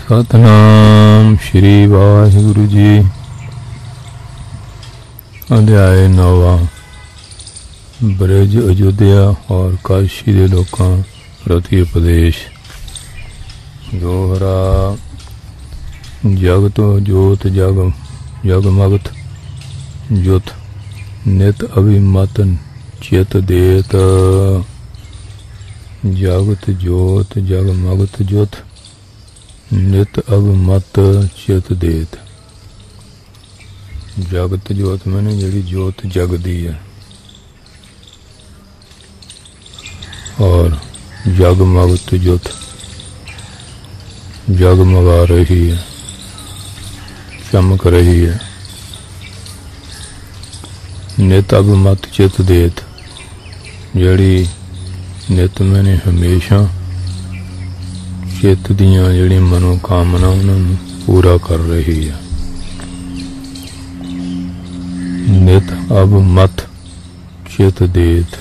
सतनाम श्री वाहिगुरु जी। अध्याय 9। ब्रज अयोध्या और काशी दे लोकां प्रति उपदेश। दोहरा। जग तो जोत जग जगमगत जुत नित अभिमतन चित देत। जगत जोत जगमगत जुत नित अभिमत चित देत। जगत जोत मैंने जी जोत जगदी है और जगमगत जुत जगमगा रही है, चमक रही है। नित अभिमत चित देत जड़ी नित मैंने हमेशा चित दियां जड़ी मनोकामना उन्होंने पूरा कर रही है। नित अभिमत चित देत।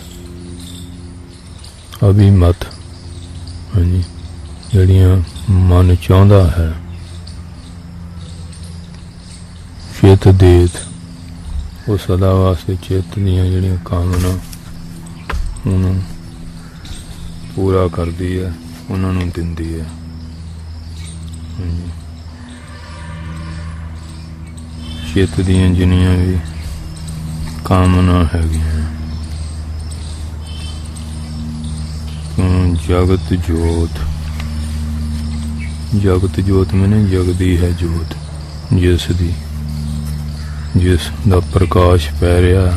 अभिमत हाँ जी जड़ियां मन चाहता है। चित देत वो सदा वास्ते चित दियां जड़ियां कामना उन्होंने पूरा करती है, उन्होंने दिंदी है। चित दियां जिन्नियां भी कामना हैगियां। जगत जोत जगत जोत मैंने जगदी है जोत जिस दा प्रकाश पै रहा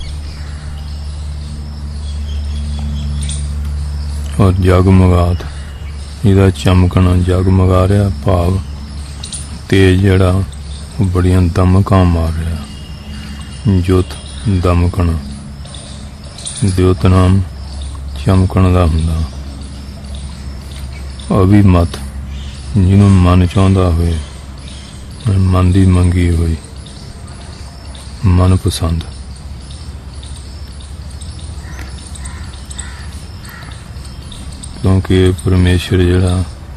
और जगमगात जिहदा चमकना जगमगा रहा भाव तेज जड़ा वो बड़ियां दमकां मार रहा। जोत दमकना द्योत नाम चमकण दा हुंदा। अभिमत जिन्हों मन चाहता होए, मन की मंगी हुई मन पसंद। क्योंकि परमेश्वर जड़ा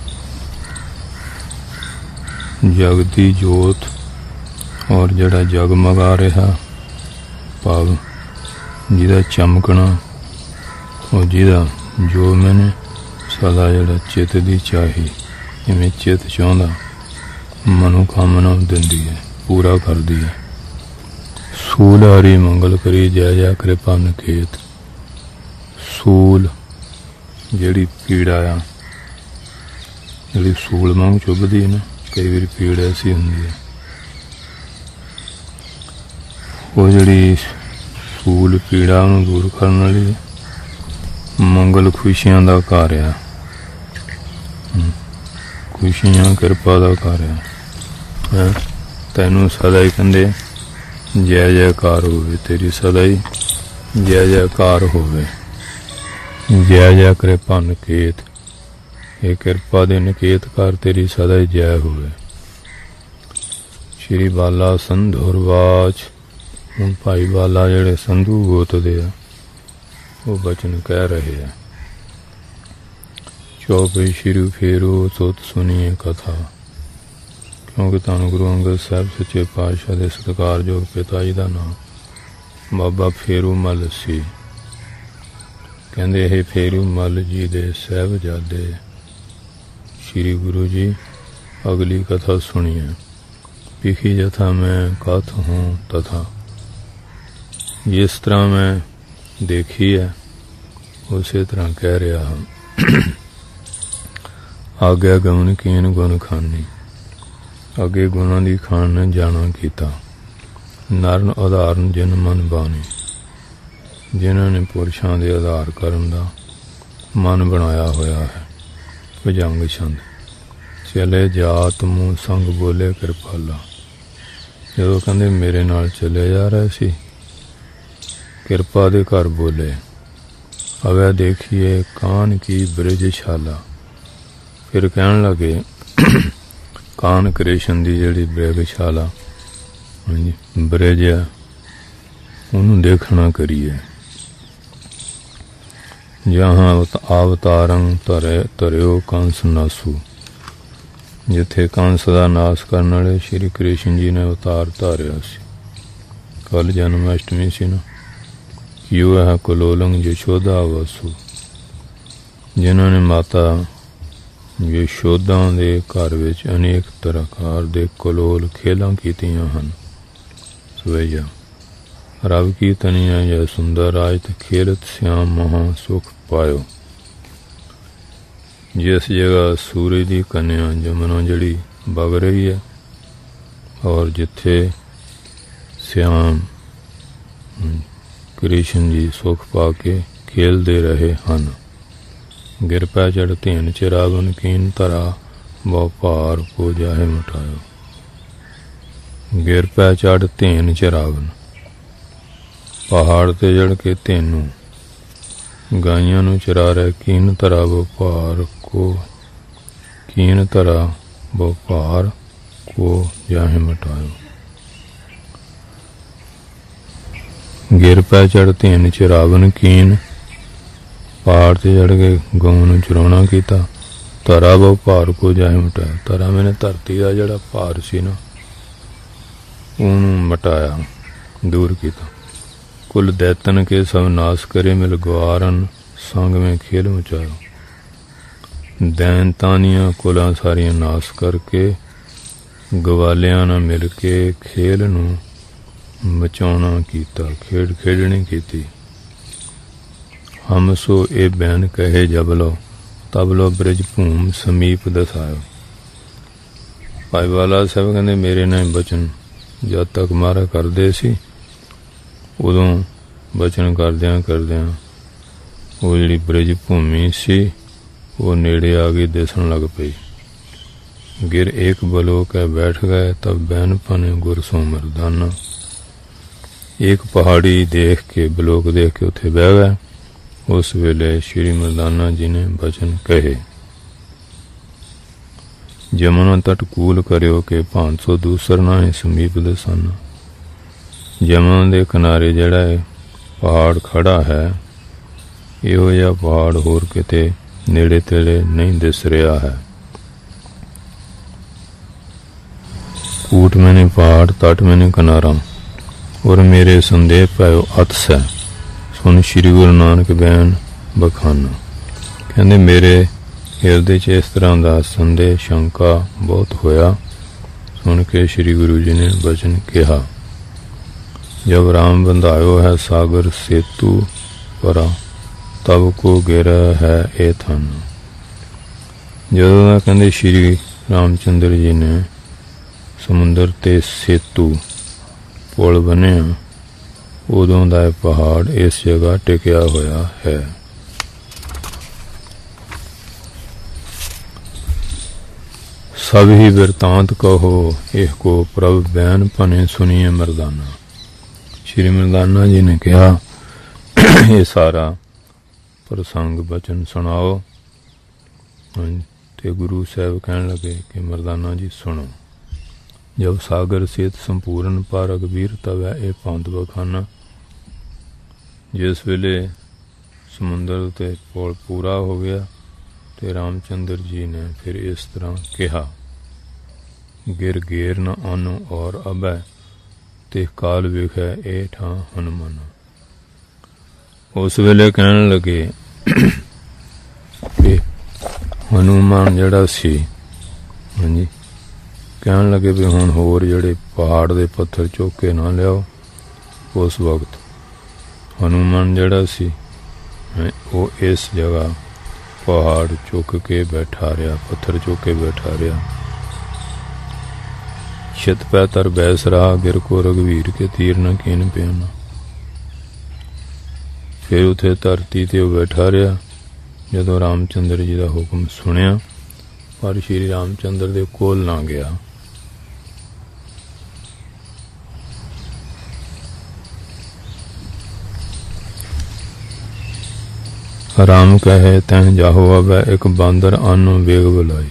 जगती जोत और जड़ा जगमगा रहा भाव जिहदा चमकना और जिहदा जो मैंने सदा जड़ा चित दी चाही जिवें चित चाहता मनोकामना दिंदी है, पूरा करती है। सूल हरी मंगल करी जय जय कृपा निकेत। सूल जड़ी पीड़ा आ जड़ी सूल वांग चुभदी है ना, कई बार पीड़ ऐसी होंगी है वो जड़ी सूल पीड़ा उन्हें दूर करने वाली मंगल खुशियां दा घर आ। खुशियां कृपा दा घर आ। तैनू सदा ही कहंदे जय जयकार होवे, तेरी सदा ही जय जयकार होवे। जय जय कृपा निकेत, ये कृपा दे निकेत कर तेरी सदा ही जय होवे। श्री बाला संधुरवाच। हुण भाई बाला जेड़े संधू गोत दे वो बचन कह रहे हैं। चौपई श्री फेरो सुत सुनिए कथा। क्योंकि धन गुरु अंगद साहब सच्चे पातशाह के सत्कारयोग पिता जी का नाम बाबा फेरू मल सी। कहते हे फेरू मल जी दे साहबजादे श्री गुरु जी अगली कथा सुनिए। पिखी जथा मैं कथ हूँ तथा। जिस तरह मैं देखी है उसी तरह कह रहा हूँ। आज्ञा गमन कीन गुण खानी। अगे गुणों की खान ने जाना किया। नरन उदाहरण जिन मन बानी। जिन्होंने पुरुषों के आधार करन दा मन बनाया होया है। भुजंग छंद। चले जात मुँह संग बोले कृपाला। जो कहते मेरे नाल चले जा रहे सी कृपा दे घर बोले। अवै देखिए कान की ब्रजशाला। फिर कहन लगे कान कृष्ण की जिहड़ी ब्रजशाला ब्रज है उन्होंने देखना करिए। जहाँ अवतारंग तरे तरयो कंस नासू। ਜਿੱਥੇ ਕੰਸ ਦਾ ਨਾਸ ਕਰਨ ਵਾਲੇ ਸ਼੍ਰੀ ਕ੍ਰਿਸ਼ਨ ਜੀ ਨੇ ਅਵਤਾਰ ਧਾਰਿਆ ਸੀ। ਕੱਲ ਜਨਮ ਅਸ਼ਟਮੀ ਸੀ ਨਾ। ਯੂ ਹੈ ਕਲੋਲੰਗ ਯਸ਼ੋਦਾ ਵਸੂ, ਜਿਨ੍ਹਾਂ ਨੇ ਮਾਤਾ ਯਸ਼ੋਦਾ ਦੇ ਘਰ ਵਿੱਚ ਅਨੇਕ ਪ੍ਰਕਾਰ ਦੇ ਕਲੋਲ ਖੇਲਾਂ ਕੀਤੀਆਂ ਹਨ। ਸਵਈਆ ਰਵ ਕੀ ਤਨੀਆ ਜੈ ਸੁੰਦਰ ਰਾਜ ਤੇ ਖੇਲਤ ਸਿਆਮ ਮਹਾ ਸੁਖ ਪਾਇਓ। ਜਿਸ ਜਗ੍ਹਾ ਸੂਰਜ ਦੀ ਕਨਿਆ ਜਮਨਾ ਜਿਹੜੀ ਵਗ ਰਹੀ ਹੈ ਔਰ ਜਿੱਥੇ ਸਿਆਮ ਕ੍ਰਿਸ਼ਨ ਜੀ ਸੁਖ ਪਾ ਕੇ ਖੇਲਦੇ ਰਹੇ ਹਨ। ਗਿਰ ਪੈ ਚੜ ਧੇਨ ਚ ਰਾਵਨ ਕੀਨ ਧਰਾ ਬਹੁ ਭਾਰ ਕੋ ਜਾਹੇ ਮਟਾਇਓ। ਗਿਰ ਪੈ ਚੜ ਧੇਨ ਚ ਰਾਵਨ, ਪਹਾੜ ਤੇ ਜੜ ਕੇ ਤੈਨੂੰ ਗਾਈਆਂ ਨੂੰ ਚਰਾ ਰਿਹਾ। ਕੀਨ ਧਰਾ ਬਹੁ ਭਾਰ ਕੋ, ਕੀਨ ਧਰਾ ਬਹੁ ਭਾਰ ਕੋ ਜਾਹੇ ਮਟਾਇਓ। ਗਿਰ ਪੈ ਚੜ ਧੇਨ ਚ ਰਾਵਨ ਕੀਨ, ਪਹਾੜ ਤੇ ਚੜ ਕੇ ਗਊ ਨੂੰ ਚਰਾਉਣਾ ਕੀਤਾ। ਧਰਾ ਬਹੁ ਭਾਰ ਕੋ ਜਾਹੇ ਮਟਾਇਆ, ਧਰਾ ਮੈਨੇ ਧਰਤੀ ਦਾ ਜਿਹੜਾ ਭਾਰ ਸੀ ਨਾ ਉਹਨੂੰ ਮਟਾਇਆ, ਦੂਰ ਕੀਤਾ। ਕੁਲ ਦੈਤਨ ਕੇ ਸਭ ਨਾਸ ਕਰੇ ਮਿਲ ਗਵਾਰਨ ਸੰਗ ਮੇਂ ਖੇਲ ਮਚਾਇਓ। ਦੈਂਤਾਨੀਆਂ ਕੁਲਾਂ ਸਾਰੀਆਂ ਨਾਸ ਕਰਕੇ ਗਵਾਲਿਆਂ ਨਾਲ ਮਿਲ ਕੇ ਖੇਲ ਨੂੰ ਮਚਾਉਣਾ ਕੀਤਾ, ਖੇਡ ਖੇਡਣੀ ਕੀਤੀ। ਹਮ ਸੋ ਇਹ ਬੈਨ ਕਹੇ ਜਬਲੋ, ਤਬਲੋ ਬ੍ਰਿਜ ਭੂਮ ਸਮੀਪ ਦਸਾਇਓ। ਭਾਈ ਵਾਲਾ ਸਾਹਿਬ ਕਹਿੰਦੇ ਮੇਰੇ ਨਾਲ ਬਚਨ ਜਦ ਤੱਕ ਮਾਰਾ ਕਰਦੇ ਸੀ, ਉਦੋਂ ਬਚਨ ਕਰਦਿਆਂ ਕਰਦਿਆਂ ਉਹ ਜਿਹੜੀ ਬ੍ਰਿਜ ਭੂਮੀ ਸੀ ਉਹ ਨੇੜੇ ਆ ਗਈ, ਦਿਸਣ ਲੱਗ ਪਈ। ਗਿਰ ਏਕ ਬਲੋ ਕੇ ਬੈਠ ਗਏ, ਤਬ ਬੈਨ ਪਨੇ ਗੁਰ ਸੋ ਮਰਦਾਨਾ। ਇੱਕ ਪਹਾੜੀ ਦੇਖ ਕੇ, ਬਲੋਕ ਦੇਖ ਕੇ ਉੱਥੇ ਬਹਿ ਗਏ। ਉਸ ਵੇਲੇ ਸ਼੍ਰੀ ਮਰਦਾਨਾ ਜੀ ਨੇ ਬਚਨ ਕਹੇ। ਜਮਨਾ ਤਟ ਕੂਲ ਕਰਿਓ ਕਿ 500 ਦੂਸਰ ਨਾ ਹੈ ਸਮੀਪ ਦਸਾਨਾ। ਜਮਨਾ ਦੇ ਕਿਨਾਰੇ ਜਿਹੜਾ ਹੈ ਪਹਾੜ ਖੜਾ ਹੈ, ਇਹੋ ਜਿਹਾ ਪਹਾੜ ਹੋਰ ਕਿਤੇ ਨੇੜੇ ਤੇੜੇ ਨਹੀਂ ਦਿਸ ਰਿਹਾ ਹੈ। ਕੂਟ ਮੈਨੇ ਪਹਾੜ, ਤਟ ਮੈਨੇ ਕਿਨਾਰਾ, ਔਰ ਮੇਰੇ ਸੰਦੇਹ ਪਾਇਓ ਅਤਸ ਹੈ। ਸੁਣ ਸ਼੍ਰੀ ਗੁਰੂ ਨਾਨਕ ਬੈਨ ਬਖਾਨਾ। ਕਹਿੰਦੇ ਮੇਰੇ ਹਿਰਦੇ 'ਚ ਇਸ ਤਰ੍ਹਾਂ ਦਾ ਸੰਦੇਹ ਸ਼ੰਕਾ ਬਹੁਤ ਹੋਇਆ। ਸੁਣ ਕੇ ਸ਼੍ਰੀ ਗੁਰੂ ਜੀ ਨੇ ਬਚਨ ਕਿਹਾ। ਜਬ ਰਾਮ ਬੰਧਾਇਓ ਹੈ ਸਾਗਰ ਸੇਤੂ ਪਰਾ, ਤਬ ਕੋ ਗਿਰਾ ਹੈ ਇਹ ਥਨ। ਜਦੋਂ ਦਾ ਕਹਿੰਦੇ ਸ਼੍ਰੀ ਰਾਮ ਚੰਦਰ ਜੀ ਨੇ ਸਮੁੰਦਰ ਤੇ ਸੇਤੂ ਪੁਲ ਬਣਿਆ, ਉਦੋਂ ਦਾ ਪਹਾੜ ਇਸ ਜਗ੍ਹਾ ਟਿਕਿਆ ਹੋਇਆ ਹੈ। ਸਭ ਹੀ ਬਿਰਤਾਂਤ ਕਹੋ ਇਹ ਕੋ ਪ੍ਰਭ ਬੈਨ ਪਨੇ ਸੁਨੀਏ ਮਰਦਾਨਾ। ਸ਼੍ਰੀ ਮਰਦਾਨਾ ਜੀ ਨੇ ਕਿਹਾ ਇਹ ਸਾਰਾ ਪ੍ਰਸੰਗ ਬਚਨ ਸੁਣਾਓ। ਤੇ ਗੁਰੂ ਸਾਹਿਬ ਕਹਿਣ ਲੱਗੇ ਕਿ ਮਰਦਾਨਾ ਜੀ ਸੁਣੋ। ਜਬ ਸਾਗਰ ਸੇਤ ਸੰਪੂਰਨ ਪਰ ਅਗਬੀਰ ਤਵੈ ਇਹ ਪੰਥ ਬਖਾਨਾ। ਜਿਸ ਵੇਲੇ ਸਮੁੰਦਰ ਉੱਤੇ ਪੁਲ ਪੂਰਾ ਹੋ ਗਿਆ ਤੇ ਰਾਮਚੰਦਰ ਜੀ ਨੇ ਫਿਰ ਇਸ ਤਰ੍ਹਾਂ ਕਿਹਾ। ਗਿਰ ਗੇਰ ਨ ਆਨੋ ਔਰ ਅਬੈ, ਤੇ ਕਾਲ ਵਿਖੈ ਇਹ ਠਾਂ ਹਨੂਮਨ। ਉਸ ਵੇਲੇ ਕਹਿਣ ਲੱਗੇ ਕਿ ਹਨੂਮਾਨ ਜਿਹੜਾ ਸੀ, ਹਾਂਜੀ, ਕਹਿਣ ਲੱਗੇ ਵੀ ਹੁਣ ਹੋਰ ਜਿਹੜੇ ਪਹਾੜ ਦੇ ਪੱਥਰ ਚੁੱਕ ਕੇ ਨਾ ਲਿਆਓ। ਉਸ ਵਕਤ ਹਨੂਮਾਨ ਜਿਹੜਾ ਸੀ ਉਹ ਇਸ ਜਗ੍ਹਾ ਪਹਾੜ ਚੁੱਕ ਕੇ ਬੈਠਾ ਰਿਹਾ, ਪੱਥਰ ਚੁੱਕ ਕੇ ਬੈਠਾ ਰਿਹਾ। ਛਿਤ ਪੈ ਤਰ ਬੈਸ ਰਾ, ਗਿਰ ਕੋ ਰਘਵੀਰ ਕੇ ਤੀਰ ਨ ਕੀਨ ਪਿਆਨਾ। ਫਿਰ ਉੱਥੇ ਧਰਤੀ ਤੇ ਉਹ ਬੈਠਾ ਰਿਹਾ। ਜਦੋਂ ਰਾਮਚੰਦਰ ਜੀ ਦਾ ਹੁਕਮ ਸੁਣਿਆ ਪਰ ਸ਼੍ਰੀ ਰਾਮਚੰਦਰ ਦੇ ਕੋਲ ਨਾ ਗਿਆ। ਰਾਮ ਕਹੇ ਤੈਂ ਜਾਹੋ ਆਵੈ, ਇੱਕ ਬਾਂਦਰ ਆਨੋ ਵੇਗ ਬੁਲਾਈ।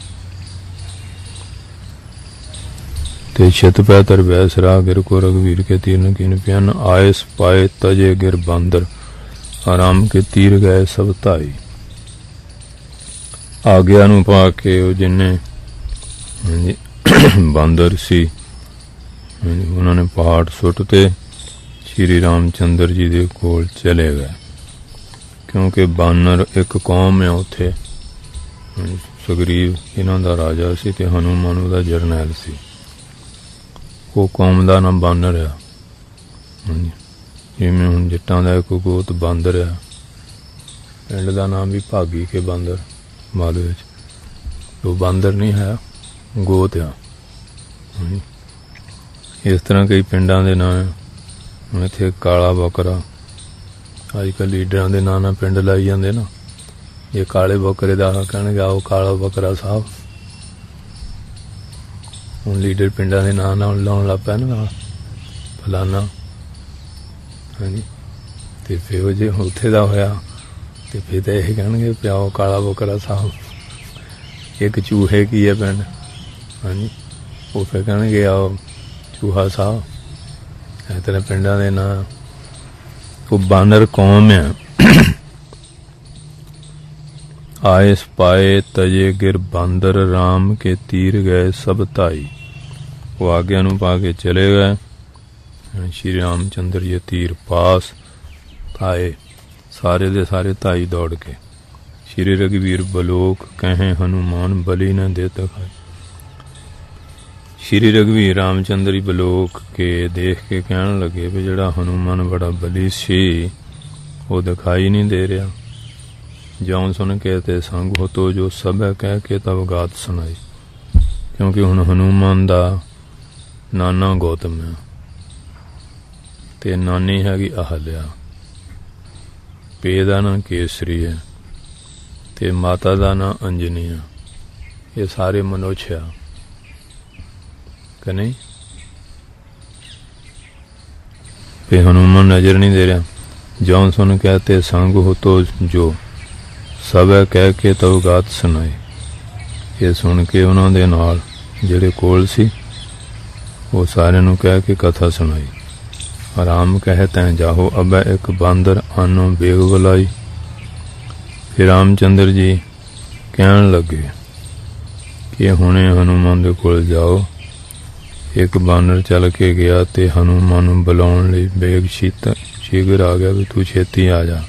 ਤੇ ਛਿਤ ਪੈ ਤਰ ਬੈਸ ਰਾ, ਗਿਰ ਕੋ ਰਘਵੀਰ ਕੇ ਤੀਰ ਨ ਕੀਨ ਪਿਆਨ। ਆਇਸ ਪਾਏ ਤਜੇ ਗਿਰ ਬਾਂਦਰ, ਰਾਮ ਕੇ ਤੀਰ ਗਏ ਸਭ ਧਾਈ। ਆਗਿਆ ਨੂੰ ਪਾ ਕੇ ਉਹ ਜਿੰਨੇ ਹਾਂਜੀ ਬਾਂਦਰ ਸੀ। ਹਾਂਜੀ ਉਹਨਾਂ ਨੇ ਪਹਾੜ ਸੁੱਟ ਤੇ ਸ਼੍ਰੀ ਰਾਮ ਚੰਦਰ ਜੀ ਦੇ ਕੋਲ ਚਲੇ ਗਏ, ਕਿਉਂਕਿ ਬਾਨਰ ਇੱਕ ਕੌਮ ਹੈ ਉੱਥੇ। ਸੁਗਰੀਵ ਇਹਨਾਂ ਦਾ ਰਾਜਾ ਸੀ ਤੇ ਹਨੂੰਮਾਨ ਉਹਦਾ ਜਰਨੈਲ ਸੀ। ਉਹ ਕੌਮ ਦਾ ਨਾਮ ਬਾਨਰ ਆ। ਹਾਂਜੀ ਜਿਵੇਂ ਹੁਣ ਜੱਟਾਂ ਦਾ ਇੱਕ ਗੋਤ ਬਾਂਦਰ ਆ, ਪਿੰਡ ਦਾ ਨਾਮ ਵੀ ਭਾਗੀ ਕੇ ਬਾਂਦਰ ਮਾਲਵੇ ਵਿੱਚ। ਉਹ ਬਾਂਦਰ ਨਹੀਂ ਹੈ, ਗੋਤ ਆ। ਹਾਂਜੀ ਇਸ ਤਰ੍ਹਾਂ ਕਈ ਪਿੰਡਾਂ ਦੇ ਨਾਂ। ਹੁਣ ਇੱਥੇ ਕਾਲਾ ਬੱਕਰਾ, ਅੱਜ ਕੱਲ੍ਹ ਲੀਡਰਾਂ ਦੇ ਨਾਂ ਨਾਲ ਪਿੰਡ ਲਾਈ ਜਾਂਦੇ ਨਾ। ਜੇ ਕਾਲੇ ਬੱਕਰੇ ਦਾ ਕਹਿਣਗੇ ਆਓ ਕਾਲਾ ਬੱਕਰਾ ਸਾਹਿਬ। ਹੁਣ ਲੀਡਰ ਪਿੰਡਾਂ ਦੇ ਨਾਂ ਨਾਲ ਲਾਉਣ ਲੱਗ ਪਿਆ ਨਾ ਫਲਾਨਾ। ਹਾਂਜੀ ਤੇ ਫਿਰ ਜੇ ਉੱਥੇ ਦਾ ਹੋਇਆ ਤੇ ਫਿਰ ਤਾਂ ਇਹ ਕਹਿਣਗੇ ਪਿਆਓ ਕਾਲਾ ਬੱਕਰਾ ਸਾਹਿਬ। ਇੱਕ ਚੂਹੇ ਕੀ ਹੈ ਪਿੰਡ। ਹਾਂਜੀ ਉਹ ਫਿਰ ਕਹਿਣਗੇ ਆਓ ਚੂਹਾ ਸਾਹਿਬ। ਇਸ ਤਰ੍ਹਾਂ ਪਿੰਡਾਂ ਦੇ ਨਾਂ। ਉਹ ਬਾਨਰ ਕੌਮ ਹੈ। ਆਏ ਸਪਾਏ ਤਜੇ ਗਿਰ ਬਾਂਦਰ ਰਾਮ ਕੇ ਤੀਰ ਗਏ ਸਭ ਧਾਈ। ਉਹ ਆਗਿਆ ਨੂੰ ਪਾ ਕੇ ਚਲੇ ਗਏ। ਸ਼੍ਰੀ ਰਾਮ ਚੰਦਰ ਜੀ ਤੀਰ ਪਾਸ ਆਏ, ਸਾਰੇ ਦੇ ਸਾਰੇ ਧਾਈ ਦੌੜ ਕੇ। ਸ਼੍ਰੀ ਰਘਵੀਰ ਬਲੋਕ ਕਹੇ ਹਨੂਮਾਨ ਬਲੀ न देत खाए। ਸ਼੍ਰੀ ਰਘਵੀਰ ਰਾਮਚੰਦਰ ਜੀ ਬਲੋਕ ਕੇ ਦੇਖ ਕੇ ਕਹਿਣ ਲੱਗੇ ਵੀ ਜਿਹੜਾ ਹਨੂਮਾਨ ਬੜਾ ਬਲੀ ਸੀ ਉਹ ਦਿਖਾਈ ਨਹੀਂ ਦੇ ਰਿਹਾ। ਜਿਉਂ ਸੁਣ ਕੇ ਤੇ ਸੰਗ ਹੋ ਤੋ ਜੋ ਸਭੈ ਕਹਿ ਕੇ ਤਬ ਗਾਤ ਸੁਣਾਈ। ਕਿਉਂਕਿ ਹੁਣ ਹਨੂਮਾਨ ਦਾ ਨਾਨਾ ਗੌਤਮ ਹੈ ਤੇ ਨਾਨੀ ਹੈਗੀ ਅਹਲਿਆ। ਪੇ ਦਾ ਨਾਂ ਕੇਸਰੀ ਹੈ ਤੇ ਮਾਤਾ ਦਾ ਨਾਂ ਅੰਜਨੀ ਹੈ। ਇਹ ਸਾਰੇ ਮਨੁੱਖ ਆ ਕਿ ਨਹੀਂ। ਤੇ ਹਨੂਮਾਨ ਨਜ਼ਰ ਨਹੀਂ ਦੇ ਰਿਹਾ। ਜਿਉਂ ਸੁਣ ਕਹਤੇ ਸੰਗ ਹੋ ਤੋ ਜੋ ਸਭੈ ਕਹਿ ਕੇ ਤਉ ਗਾਤ ਸੁਣਾਈ। ਇਹ ਸੁਣ ਕੇ ਉਹਨਾਂ ਦੇ ਨਾਲ ਜਿਹੜੇ ਕੋਲ ਸੀ ਉਹ ਸਾਰਿਆਂ ਨੂੰ ਕਹਿ ਕੇ ਕਥਾ ਸੁਣਾਈ। ਰਾਮ ਕਹਿ ਤੈਂ ਜਾਹੋ ਅਬੈ ਇੱਕ ਬਾਂਦਰ ਆਨੋ ਬੇਗ ਬੁਲਾਈ। ਫਿਰ ਰਾਮਚੰਦਰ ਜੀ ਕਹਿਣ ਲੱਗੇ ਕਿ ਹੁਣੇ ਹਨੂਮਾਨ ਦੇ ਕੋਲ ਜਾਓ। ਇੱਕ ਬਾਨਰ ਚੱਲ ਕੇ ਗਿਆ ਤੇ ਹਨੂਮਾਨ ਨੂੰ ਬੁਲਾਉਣ ਲਈ ਬੇਗ ਸ਼ੀਘਰ ਆ ਗਿਆ ਵੀ ਤੂੰ ਛੇਤੀ ਆ ਜਾ।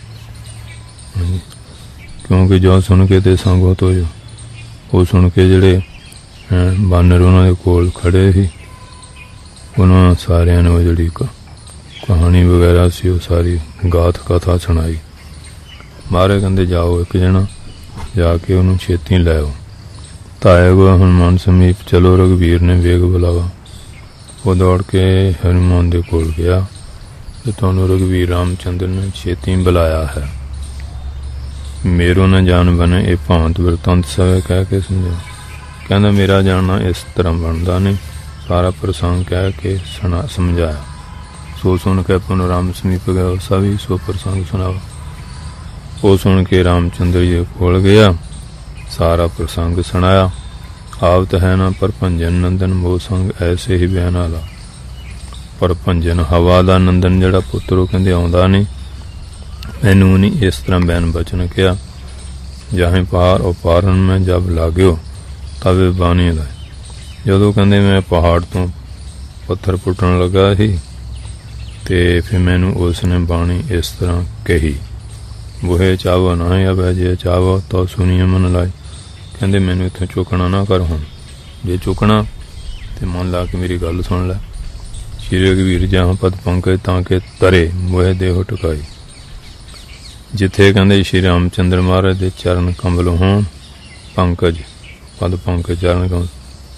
ਕਿਉਂਕਿ ਜੋ ਸੁਣ ਕੇ ਤੇ ਸੰਗੋ ਤੋਂ ਜੋ ਉਹ ਸੁਣ ਕੇ ਜਿਹੜੇ ਬਾਨਰ ਉਹਨਾਂ ਦੇ ਕੋਲ ਖੜੇ ਸੀ ਉਹਨਾਂ ਸਾਰਿਆਂ ਨੂੰ ਜਿਹੜੀ ਕਹਾਣੀ ਵਗੈਰਾ ਸੀ ਉਹ ਸਾਰੀ ਗਾਥ ਕਥਾ ਸੁਣਾਈ। ਮਾਰੇ ਕਹਿੰਦੇ ਜਾਓ ਇੱਕ ਜਣਾ ਜਾ ਕੇ ਉਹਨੂੰ ਛੇਤੀ ਲੈ ਆਓ। ਤਾਏ ਗੋ ਹਨੂਮਾਨ ਸਮੀਪ ਚਲੋ ਰਘਵੀਰ ਨੇ ਵੇਗ ਬੁਲਾਵਾ। ਉਹ ਦੌੜ ਕੇ ਹਨੂਮਾਨ ਦੇ ਕੋਲ ਗਿਆ ਤੇ ਤੁਹਾਨੂੰ ਰਘਵੀਰ ਰਾਮਚੰਦਰ ਨੇ ਛੇਤੀ ਬੁਲਾਇਆ ਹੈ। ਮੇਰੋ ਨਾ ਜਾਣ ਬਣੇ ਇਹ ਭਾਂਤ ਵਰਤੰਤ ਸਵੇ ਕਹਿ ਕੇ ਸਮਝਾ। ਕਹਿੰਦਾ ਮੇਰਾ ਜਾਣਨਾ ਇਸ ਤਰ੍ਹਾਂ ਬਣਦਾ ਨਹੀਂ। ਸਾਰਾ ਪ੍ਰਸੰਗ ਕਹਿ ਕੇ ਸਮਝਾਇਆ। ਸੋ ਸੁਣ ਕੇ ਪੁਨ ਰਾਮ ਸਮੀਪ ਗਿਆ ਸਭੀ ਸੋ ਪ੍ਰਸੰਗ ਸੁਣਾਓ। ਉਹ ਸੁਣ ਕੇ ਰਾਮਚੰਦਰ ਜੀ ਕੋਲ ਗਿਆ, ਸਾਰਾ ਪ੍ਰਸੰਗ ਸੁਣਾਇਆ। ਆਵਤ ਹੈ ਨਾ ਪਰ ਭੰਜਨ ਨੰਦਨ ਮੋਹ ਸੰਗ ਐਸੇ ਹੀ ਬਿਆਨ ਆਲਾ। ਪਰ ਭੰਜਨ ਹਵਾ ਦਾ ਨੰਦਨ ਜਿਹੜਾ ਪੁੱਤਰ ਉਹ ਕਹਿੰਦੇ ਆਉਂਦਾ ਨਹੀਂ। ਮੈਨੂੰ ਨਹੀਂ ਇਸ ਤਰ੍ਹਾਂ ਬਿਆਨ ਬਚਨ ਕਿਹਾ। ਜਾਹੇ ਪਾਰ ਉਹ ਪਾਰਨ ਮੈਂ ਜਬ ਲਾਗਿਓ ਤਵੇ ਬਾਣੀ ਦਾ। ਜਦੋਂ ਕਹਿੰਦੇ ਮੈਂ ਪਹਾੜ ਤੋਂ ਪੱਥਰ ਪੁੱਟਣ ਲੱਗਾ ਸੀ ਤੇ ਫਿਰ ਮੈਨੂੰ ਉਸ ਨੇ ਬਾਣੀ ਇਸ ਤਰ੍ਹਾਂ ਕਹੀ। ਬੁਹੇ ਚਾਵੋ ਨਾ ਅਬੈ ਜੇ ਚਾਵੋ ਤਾਂ ਸੁਣੀਏ ਮਨ ਲਾਈ। ਕਹਿੰਦੇ ਮੈਨੂੰ ਇੱਥੋਂ ਚੁੱਕਣਾ ਨਾ ਕਰ। ਹੁਣ ਜੇ ਚੁੱਕਣਾ ਤੇ ਮਨ ਲਾ ਕੇ ਮੇਰੀ ਗੱਲ ਸੁਣ ਲੈ। ਸ਼੍ਰੀ ਰਘਵੀਰ ਜਹਾਂ ਪਦ ਪੰਕਜ ਤਾਂ ਕਿ ਤਰੇ ਮੋਹਿ ਦੇਹੁ ਟਿਕਾਈ। ਜਿੱਥੇ ਕਹਿੰਦੇ ਸ਼੍ਰੀ ਰਾਮਚੰਦਰ ਮਹਾਰਾਜ ਦੇ ਚਰਨ ਕੰਬਲ ਹੋਣ, ਪੰਕਜ ਪਦ ਪੰਕਜ ਚਰਨ ਕੰਬਲ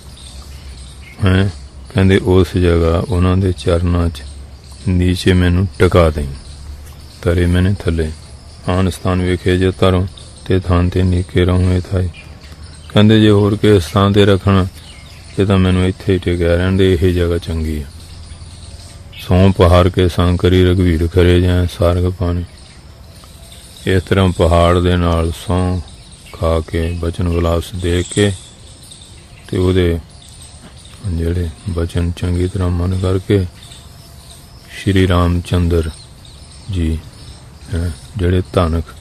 ਹੈ ਕਹਿੰਦੇ ਉਸ ਜਗ੍ਹਾ ਉਹਨਾਂ ਦੇ ਚਰਨਾਂ 'ਚ ਨੀਚੇ ਮੈਨੂੰ ਟਿਕਾ ਦੇਈ। ਤਰੇ ਮੈਨੇ ਥੱਲੇ ਆਨ ਸਥਾਨ ਵੇਖੇ ਜੇ ਤਰੋਂ ਤੇ ਥਾਂ ਤੇ ਨੀਕੇ ਰਹੂੰ ਇਹ ਥਾਈ। ਕਹਿੰਦੇ ਜੇ ਹੋਰ ਕਿਸੇ ਸਥਾਨ ਤੇ ਰੱਖਣਾ ਇਹ ਤਾਂ ਮੈਨੂੰ ਇੱਥੇ ਹੀ ਟਿਕਿਆ ਰਹਿਣ ਦੇ। ਇਹ ਜਗ੍ਹਾ ਚੰਗੀ ਆ। ਸੌਂ ਪਹਾੜ ਕੇ ਸੰਕਰੀ ਰਘਵੀਰ ਕਰੇ ਜਾਂ ਸਾਰਗ ਪਾਣੀ। ਇਸ ਤਰ੍ਹਾਂ ਪਹਾੜ ਦੇ ਨਾਲ ਸਹੁੰ ਖਾ ਕੇ ਬਚਨ ਵਿਲਾਸ ਦੇ ਕੇ ਤੇ ਉਹਦੇ ਜਿਹੜੇ ਬਚਨ ਚੰਗੀ ਤਰ੍ਹਾਂ ਮਨ ਕਰਕੇ ਸ਼੍ਰੀ ਰਾਮਚੰਦਰ ਜੀ ਜਿਹੜੇ ਧਨਕ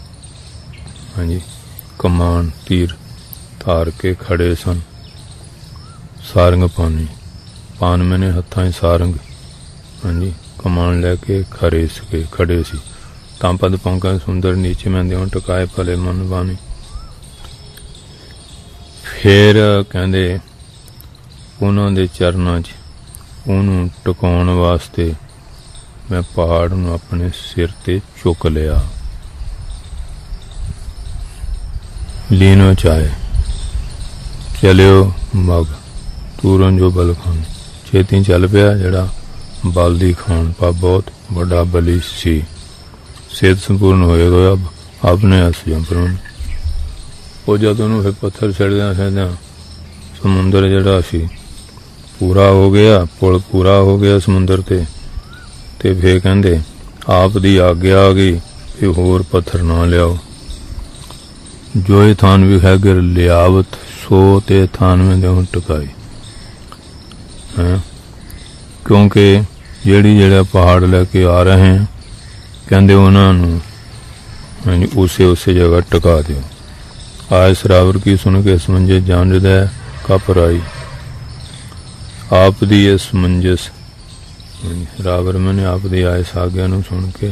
ਹਾਂਜੀ ਕਮਾਨ ਤੀਰ ਧਾਰ ਕੇ ਖੜੇ ਸਨ सारंग पानी पान मैंने हत्थां सारंग हाँ जी कमान लैके खड़े सी तां पद पौंका सुंदर नीचे मैं देव टकाए भले मन बानी। फिर कहंदे उन्हां दे चरनां च उहनूं टकाउण वास्ते मैं पहाड़ नूं अपने सिर ते चुक लिया। लीनो चाहे चलियो मग तूरन जो बल खान छेती चल पिया जड़ा बल दी खान पा बहुत बड़ा बली सी। सेहत संपूर्ण होए तो अब अपने हस जंपरों वो जब उन्होंने फिर पत्थर छड़द्या समुंदर जड़ा सी पूरा हो गया पुल पूरा हो गया समुंदर ते फिर कहंदे आप दी आज्ञा आ गई कि होर पत्थर ना लियाओ जो ही थान भी है गिर लियावत सो ते थान में देव टकाई है क्योंकि जेड़ा पहाड़ लैके आ रहे हैं कहंदे उन्होंने उसे जगह टका दियो। आय सरावर की सुन के समंजे जान हृदय कपर आई आप दी समंजस रावर मैंने आप दी आय आज्ञा नूं सुन के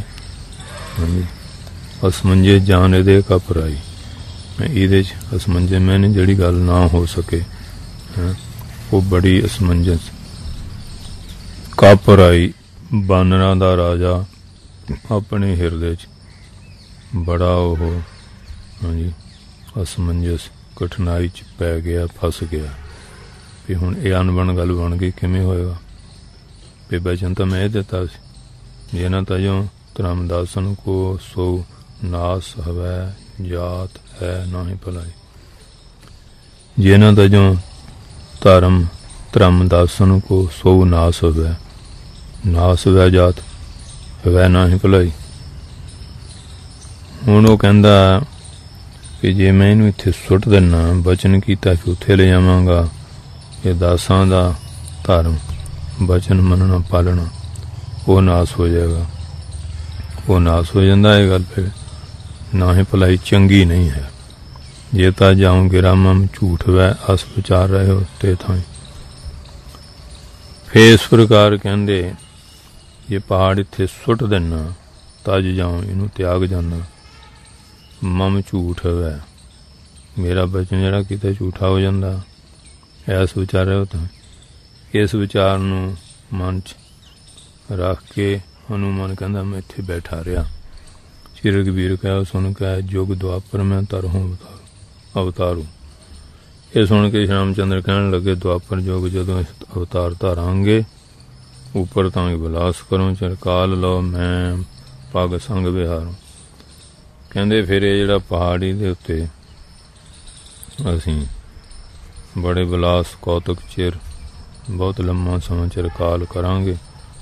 असमंजे जान हृदय कपर आई इहदे च असमंजे मैंने जिहड़ी गल ना हो सके वो बड़ी असमंजस कपर आई। बानरां दा राजा अपने हिरदे च बड़ा ओह हाँ जी असमंजस कठिनाई च पै गया फस गया भी हुण ये अनबन गल बन गई किवें होएगा भी बचन तो मैं दिता सी जिन्हां तजों धर्मदासन को सो नास हवै जात है ना ही भलाई जिन्हां तजों धर्मदासन को सो नास हवै जात हवै ना ही भलाई। हुण वो कहंदा कि जे मैं इनू इत्थे सुट देना बचन कीता कि उत्थे ले जावांगा ये दासां दा धर्म बचन मनना पालना वो नास हो जाएगा वो नास हो जाता है गल फिर ना ही भलाई चंगी नहीं है। जे ता जाऊं गिरामा झूठ वै अस विचार रहे हो ते थाई फिर इस प्रकार कहंदे ये पहाड़ इत्थे सुट देना तज जाऊं इनू त्याग जाना मम झूठ है मेरा बचन जरा किते झूठा हो जाता ऐस विचार हो तो इस विचार नूं मन च रख के हनुमान कहंदा मैं इत्थे बैठा रहा। श्री रघुवीर कह सुन के जुग द्वापर मैं तरहूं अवतारू ये सुन के रामचंद्र कहन लगे द्वापर जुग जदों अवतार धारांगे ऊपर तांग विलास करूं चिरकाल लो मैं पग संग विहारूं। कहंदे फिर ये जिहड़ा पहाड़ी दे उत्ते असीं बड़े विलास कौतुक चिर बहुत लम्मा समा चिरकाल करांगे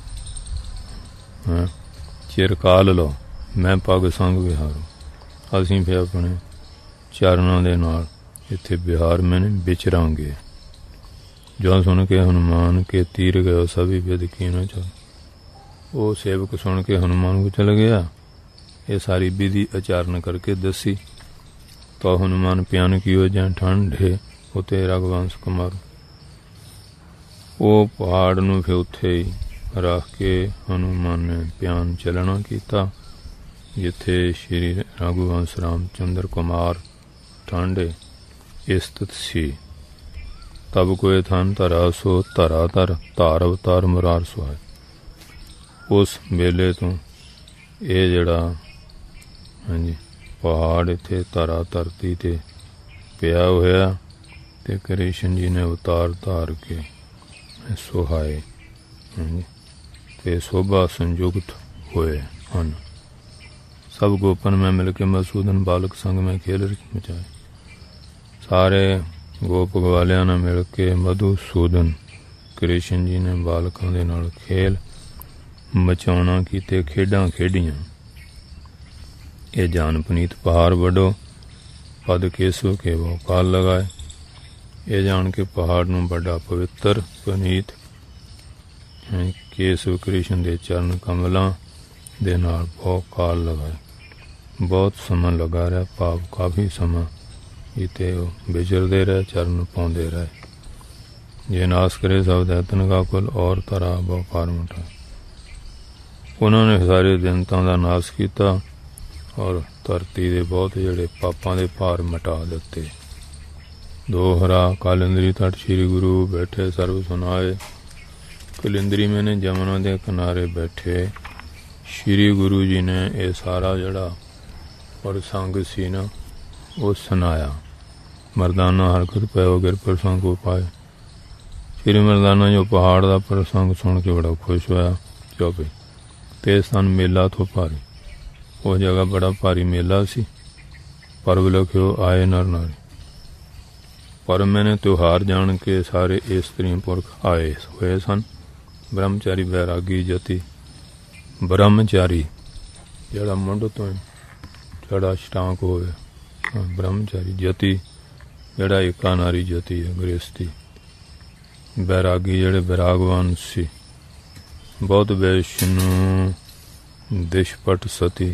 चिरकाल लो मैं पग संग विहारूं असीं फिर अपने चरनां दे नाल इत्थे बिहार मैंने विचरांगे। जो सुन के हनुमान के तीर गयो सभी विद कीनो चल वो सेवक सुन के हनुमान को चल गया ये सारी विधि आचरण करके दसी तो हनुमान प्यान कियो जै ठंडे उते रघुवंश कुमार वो पहाड़ नूं फिर उत्थे ही रख के हनुमान ने प्यान चलना किया जिथे श्री रघुवंश रामचंद्र कुमार ठंडे स्थित सी। तब कोई थन धरा सो धरा धर धार अवतार मुरार सुहाय उस वेले तो ये जड़ा हाँ जी पहाड़ इत्थे धरा धरती ते पिया होया ते कृष्ण जी ने अवतार धार के सुहाए हाँ जी ते शोभा संयुक्त होए हन। सब गोपन में मिलके मधुसूदन बालक संग में खेल मचाए सारे गोप ग्वालियां ने मिल के मधुसूदन कृष्ण जी ने बालकों के नाल खेल मचाउणा कीते खेडां खेडियां। ये जान पुनीत पहाड़ वडो पद केसो के वो काल लगाए ये जान के पहाड़ नूं बड़ा पवित्र पुनीत केसव कृष्ण दे चरण कमलों दे नाल बहुत काल लगाए बहुत समा लगा रहा भाव काफ़ी समा इते विचरते रहे चरण पाउंदे रहे ਜੇ ਨਾਸ ਕਰੇ ਸਭ ਦੈਤਨ ਕਾ ਕੁਲ ਔਰ ਤਰਾ ਬਹੁ ਪਾਰ ਮੁਟਾ। ਉਹਨਾਂ ਨੇ ਸਾਰੇ ਦਿਨਤਾਂ ਦਾ ਨਾਸ ਕੀਤਾ ਔਰ ਧਰਤੀ ਦੇ ਬਹੁਤ ਜਿਹੜੇ ਪਾਪਾਂ ਦੇ ਭਾਰ ਮਿਟਾ ਦਿੱਤੇ। ਦੋਹਰਾ ਕਾਲਿੰਦਰੀ ਤਟ ਸ਼੍ਰੀ ਗੁਰੂ ਬੈਠੇ ਸਰਬ ਸੁਨਾਏ। ਕਲਿੰਦਰੀ ਮੈਨੇ ਜਮਨਾ ਦੇ ਕਿਨਾਰੇ ਬੈਠੇ ਸ਼੍ਰੀ ਗੁਰੂ ਜੀ ਨੇ ਇਹ ਸਾਰਾ ਜਿਹੜਾ ਪ੍ਰਸੰਗ ਸੀ ਨਾ ਉਹ ਸੁਣਾਇਆ। ਮਰਦਾਨਾ ਹਰਕਤ ਪਇਓ ਗਿਰ ਪ੍ਰਸੰਗ ਕੋ ਪਾਏ। ਸ਼੍ਰੀ ਮਰਦਾਨਾ ਜੋ ਪਹਾੜ ਦਾ ਪ੍ਰਸੰਗ ਸੁਣ ਕੇ ਬੜਾ ਖੁਸ਼ ਹੋਇਆ। ਚੌਪਈ ਤੇ ਸਨ ਮੇਲਾ ਤੋਂ ਭਾਰੀ। ਉਹ ਜਗ੍ਹਾ ਬੜਾ ਭਾਰੀ ਮੇਲਾ ਸੀ। ਪਰਬ ਲਖਿਓ ਆਏ ਨਰ ਨਾਰੀ। ਪਰ ਮੈਨੇ ਤਿਉਹਾਰ ਜਾਣ ਕੇ ਸਾਰੇ ਇਸਤਰੀ ਪੁਰਖ ਆਏ ਹੋਏ ਸਨ। ਬ੍ਰਹਮਚਾਰੀ ਬੈਰਾਗੀ ਜਤੀ। ਬ੍ਰਹਮਚਾਰੀ ਜਿਹੜਾ ਮੁੰਡ ਤੋਂ ਜਿਹੜਾ ਸ਼ਟਾਂਕ ਹੋਵੇ, ਬ੍ਰਹਮਚਾਰੀ ਜਤੀ ਜਿਹੜਾ ਏਕਾ ਨਾਰੀ ਜਤੀ ਹੈ ਗ੍ਰਸਤੀ। ਬੈਰਾਗੀ ਜਿਹੜੇ ਬੈਰਾਗਵਾਨ ਸੀ। ਬਹੁਤ ਵੈਸ਼ਨੂ ਦਿਸ਼ਪਟ ਸਤੀ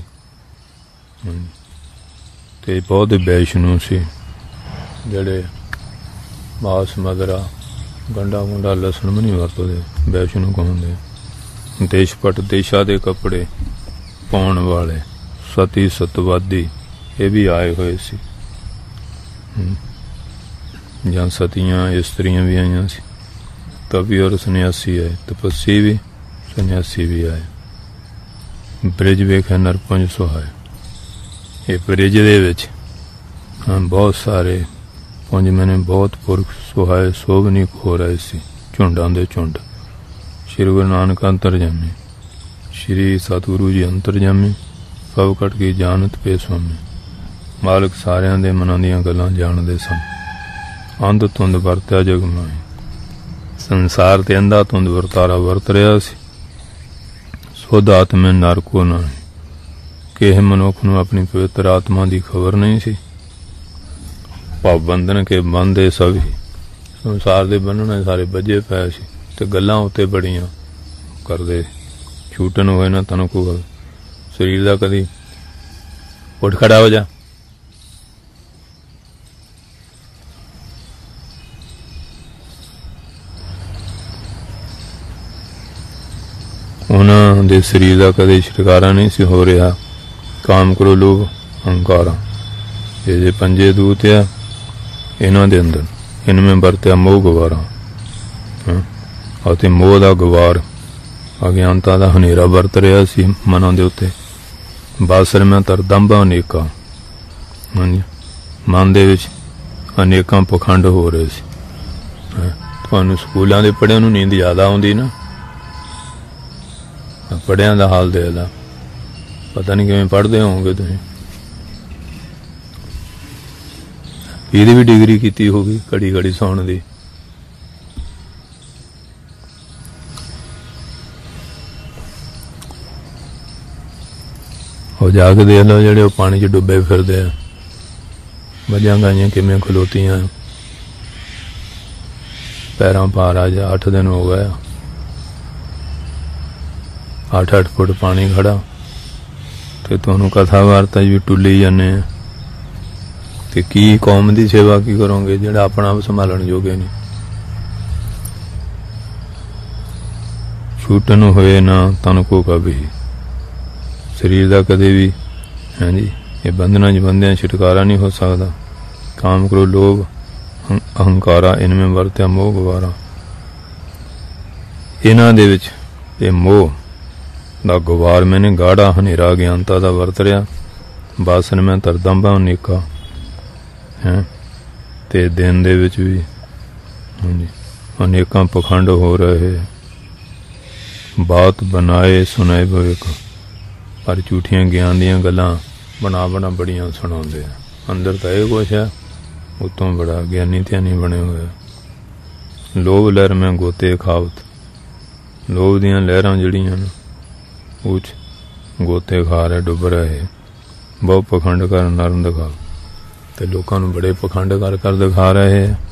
ਤੇ ਬਹੁਤ ਵੈਸ਼ਨੂ ਸੀ ਜਿਹੜੇ ਮਾਸ ਮਦਰਾ ਗੰਡਾ ਗੁੰਡਾ ਲਸਣ ਵੀ ਨਹੀਂ ਵਰਤਦੇ, ਵੈਸ਼ਨੂ ਕਹਾਉਂਦੇ। ਦੇਸ਼ਪਟ ਦੇਸ਼ਾਂ ਦੇ ਕੱਪੜੇ ਪਾਉਣ ਵਾਲੇ ਸਤੀ ਸਤਵਾਦੀ ਇਹ ਵੀ ਆਏ ਹੋਏ ਸੀ। ਜਾਂ ਸਤੀਆਂ ਇਸਤਰੀਆਂ ਵੀ ਆਈਆਂ ਸੀ। ਕਵੀ ਔਰ ਸੰਨਿਆਸੀ ਆਏ, ਤਪੱਸੀ ਵੀ ਸੰਨਿਆਸੀ ਵੀ ਆਏ। ਬ੍ਰਿਜ ਵੇਖੇ ਨਰਪੁੰਜ ਸੁਹਾਏ। ਇਹ ਬ੍ਰਿਜ ਦੇ ਵਿੱਚ ਬਹੁਤ ਸਾਰੇ ਪੁੰਜ ਮੈਨੇ ਬਹੁਤ ਪੁਰਖ ਸੁਹਾਏ ਸੋਭਨੀਕ ਹੋ ਰਹੇ ਸੀ, ਝੁੰਡਾਂ ਦੇ ਝੁੰਡ। ਸ਼੍ਰੀ ਗੁਰੂ ਨਾਨਕ ਅੰਤਰਜਾਮੀ। ਸ਼੍ਰੀ ਸਤਿਗੁਰੂ ਜੀ ਅੰਤਰਜਾਮੀ। ਸਭ ਕਟ ਕੀ ਜਾਣਤ ਪੇ ਸੁਆਮੀ। ਮਾਲਕ ਸਾਰਿਆਂ ਦੇ ਮਨਾਂ ਦੀਆਂ ਗੱਲਾਂ ਜਾਣਦੇ ਸਨ। ਅੰਧ ਧੁੰਦ ਵਰਤਿਆ ਜਗ ਮਾਈ। ਸੰਸਾਰ ਤੇ ਅੰਧਾ ਧੁੰਦ ਵਰਤਾਰਾ ਵਰਤ ਰਿਹਾ ਸੀ। ਸੁਧ ਆਤਮੇ ਨਰ ਕੋ ਨਾਹੀ। ਕਿਸੇ ਮਨੁੱਖ ਨੂੰ ਆਪਣੀ ਪਵਿੱਤਰ ਆਤਮਾ ਦੀ ਖਬਰ ਨਹੀਂ ਸੀ। ਭਾਵ ਬੰਧਨ ਕੇ ਬੰਦੇ ਸਭੀ। ਸੰਸਾਰ ਦੇ ਬੰਨਣੇ ਸਾਰੇ ਬੱਝੇ ਪਏ ਸੀ ਤੇ ਗੱਲਾਂ ਉੱਤੇ ਬੜੀਆਂ ਕਰਦੇ। ਛੂਟਣ ਹੋਏ ਨਾ ਤੈਨੂੰ ਕੋਈ ਸਰੀਰ ਦਾ ਕਦੀ ਉੱਠ ਖੜਾ ਹੋ ਜਾ। ਉਹਨਾਂ ਦੇ ਸਰੀਰ ਦਾ ਕਦੇ ਛੁਟਕਾਰਾ ਨਹੀਂ ਸੀ ਹੋ ਰਿਹਾ। ਕਾਮ ਕਰੋ ਲੋਭ ਹੰਕਾਰਾ ਇਹ ਜੇ ਪੰਜੇ ਦੂਤ ਆ ਇਹਨਾਂ ਦੇ ਅੰਦਰ ਇਨਵੇਂ ਵਰਤਿਆ ਮੋਹ ਗਵਾਰਾ ਅਤੇ ਮੋਹ ਦਾ ਗਵਾਰ ਅਗਿਆਨਤਾ ਦਾ ਹਨੇਰਾ ਵਰਤ ਰਿਹਾ ਸੀ ਮਨਾਂ ਦੇ ਉੱਤੇ। ਬਾਸਰ ਮੈਂ ਤਰਦੰਭਾ ਅਨੇਕਾਂ। ਹਾਂਜੀ, ਮਨ ਦੇ ਵਿੱਚ ਅਨੇਕਾਂ ਪਖੰਡ ਹੋ ਰਹੇ ਸੀ। ਤੁਹਾਨੂੰ ਸਕੂਲਾਂ ਦੇ ਪੜ੍ਹਿਆਂ ਨੂੰ ਨੀਂਦ ਜ਼ਿਆਦਾ ਆਉਂਦੀ ਨਾ। ਪੜ੍ਹਿਆਂ ਦਾ ਹਾਲ ਦੇਖ ਲਾ, ਪਤਾ ਨਹੀਂ ਕਿਵੇਂ ਪੜ੍ਹਦੇ ਹੋਵੋਗੇ ਤੁਸੀਂ। ਇਹਦੀ ਵੀ ਡਿਗਰੀ ਕੀਤੀ ਹੋਗੀ ਘੜੀ ਘੜੀ ਸੌਣ ਦੀ। ਉਹ ਜਾ ਕੇ ਦੇਖ ਲਓ ਜਿਹੜੇ ਉਹ ਪਾਣੀ 'ਚ ਡੁੱਬੇ ਫਿਰਦੇ ਆ। ਮੱਝਾਂ ਗਾਈਆਂ ਕਿਵੇਂ ਖਲੋਤੀਆਂ, ਪੈਰਾਂ ਭਾਰ ਆ ਜਾ। 8 ਦਿਨ ਹੋ ਗਏ, 8-8 ਫੁੱਟ ਪਾਣੀ ਖੜਾ ਤੇ ਤੁਹਾਨੂੰ ਕਥਾ ਵਾਰਤਾ ਵੀ ਟੁੱਲੀ ਜਾਂਦੇ ਆ। ਤੇ ਕੀ ਕੌਮ ਦੀ ਸੇਵਾ ਕੀ ਕਰੋਗੇ ਜਿਹੜਾ ਆਪਣਾ ਆਪ ਸੰਭਾਲਣ ਜੋਗੇ ਨਹੀਂ। ਛੂਟਣ ਹੋਏ ਨਾ ਤਨ ਕੋ ਕਭੀ। ਸਰੀਰ ਦਾ ਕਦੇ ਵੀ ਹਾਂਜੀ ਇਹ ਬੰਧਨਾਂ 'ਚ ਬੰਦਿਆਂ ਛੁਟਕਾਰਾ ਨਹੀਂ ਹੋ ਸਕਦਾ। ਕਾਮ ਕਰੋ ਲੋਭ ਅਹੰਕਾਰਾ ਇਨਵੇਂ ਵਰਤਿਆ ਮੋਹ ਗਵਾਰਾ। ਇਹਨਾਂ ਦੇ ਵਿੱਚ ਇਹ ਮੋਹ ਦਾ ਗਵਾਰ ਮੈਨੇ ਗਾੜਾ ਹਨੇਰਾ ਗਿਆਨਤਾ ਦਾ ਵਰਤ ਰਿਹਾ। ਬਾਸਨ ਮੈਂ ਤਰਦੰਭਾ ਅਨੇਕਾ ਹੈ ਤੇ ਦਿਨ ਦੇ ਵਿੱਚ ਵੀ ਹਾਂਜੀ ਅਨੇਕਾਂ ਪਖੰਡ ਹੋ ਰਹੇ। ਬਾਤ ਬਣਾਏ ਸੁਣਾਏ ਭਵਿੱਖ। ਪਰ ਝੂਠੀਆਂ ਗਿਆਨ ਦੀਆਂ ਗੱਲਾਂ ਬਣਾ ਬੜੀਆਂ ਸੁਣਾਉਂਦੇ ਆ। ਅੰਦਰ ਤਾਂ ਇਹ ਕੁਛ ਹੈ, ਉਤੋਂ ਬੜਾ ਗਿਆਨੀ ਧਿਆਨੀ ਬਣੇ ਹੋਏ। ਲੋਭ ਲਹਿਰ ਮੈਂ ਗੋਤੇ ਖਾਵਤ। ਲੋਭ ਦੀਆਂ ਲਹਿਰਾਂ ਜਿਹੜੀਆਂ ਨੇ ਉਹ 'ਚ ਗੋਤੇ ਖਾ ਰਹੇ, ਡੁੱਬ ਰਹੇ। ਬਹੁਤ ਪਖੰਡ ਕਰ ਨਰਨ ਦਿਖਾ ਤੇ ਲੋਕਾਂ ਨੂੰ ਬੜੇ ਪਖੰਡ ਕਰ ਦਿਖਾ ਰਹੇ ਆ।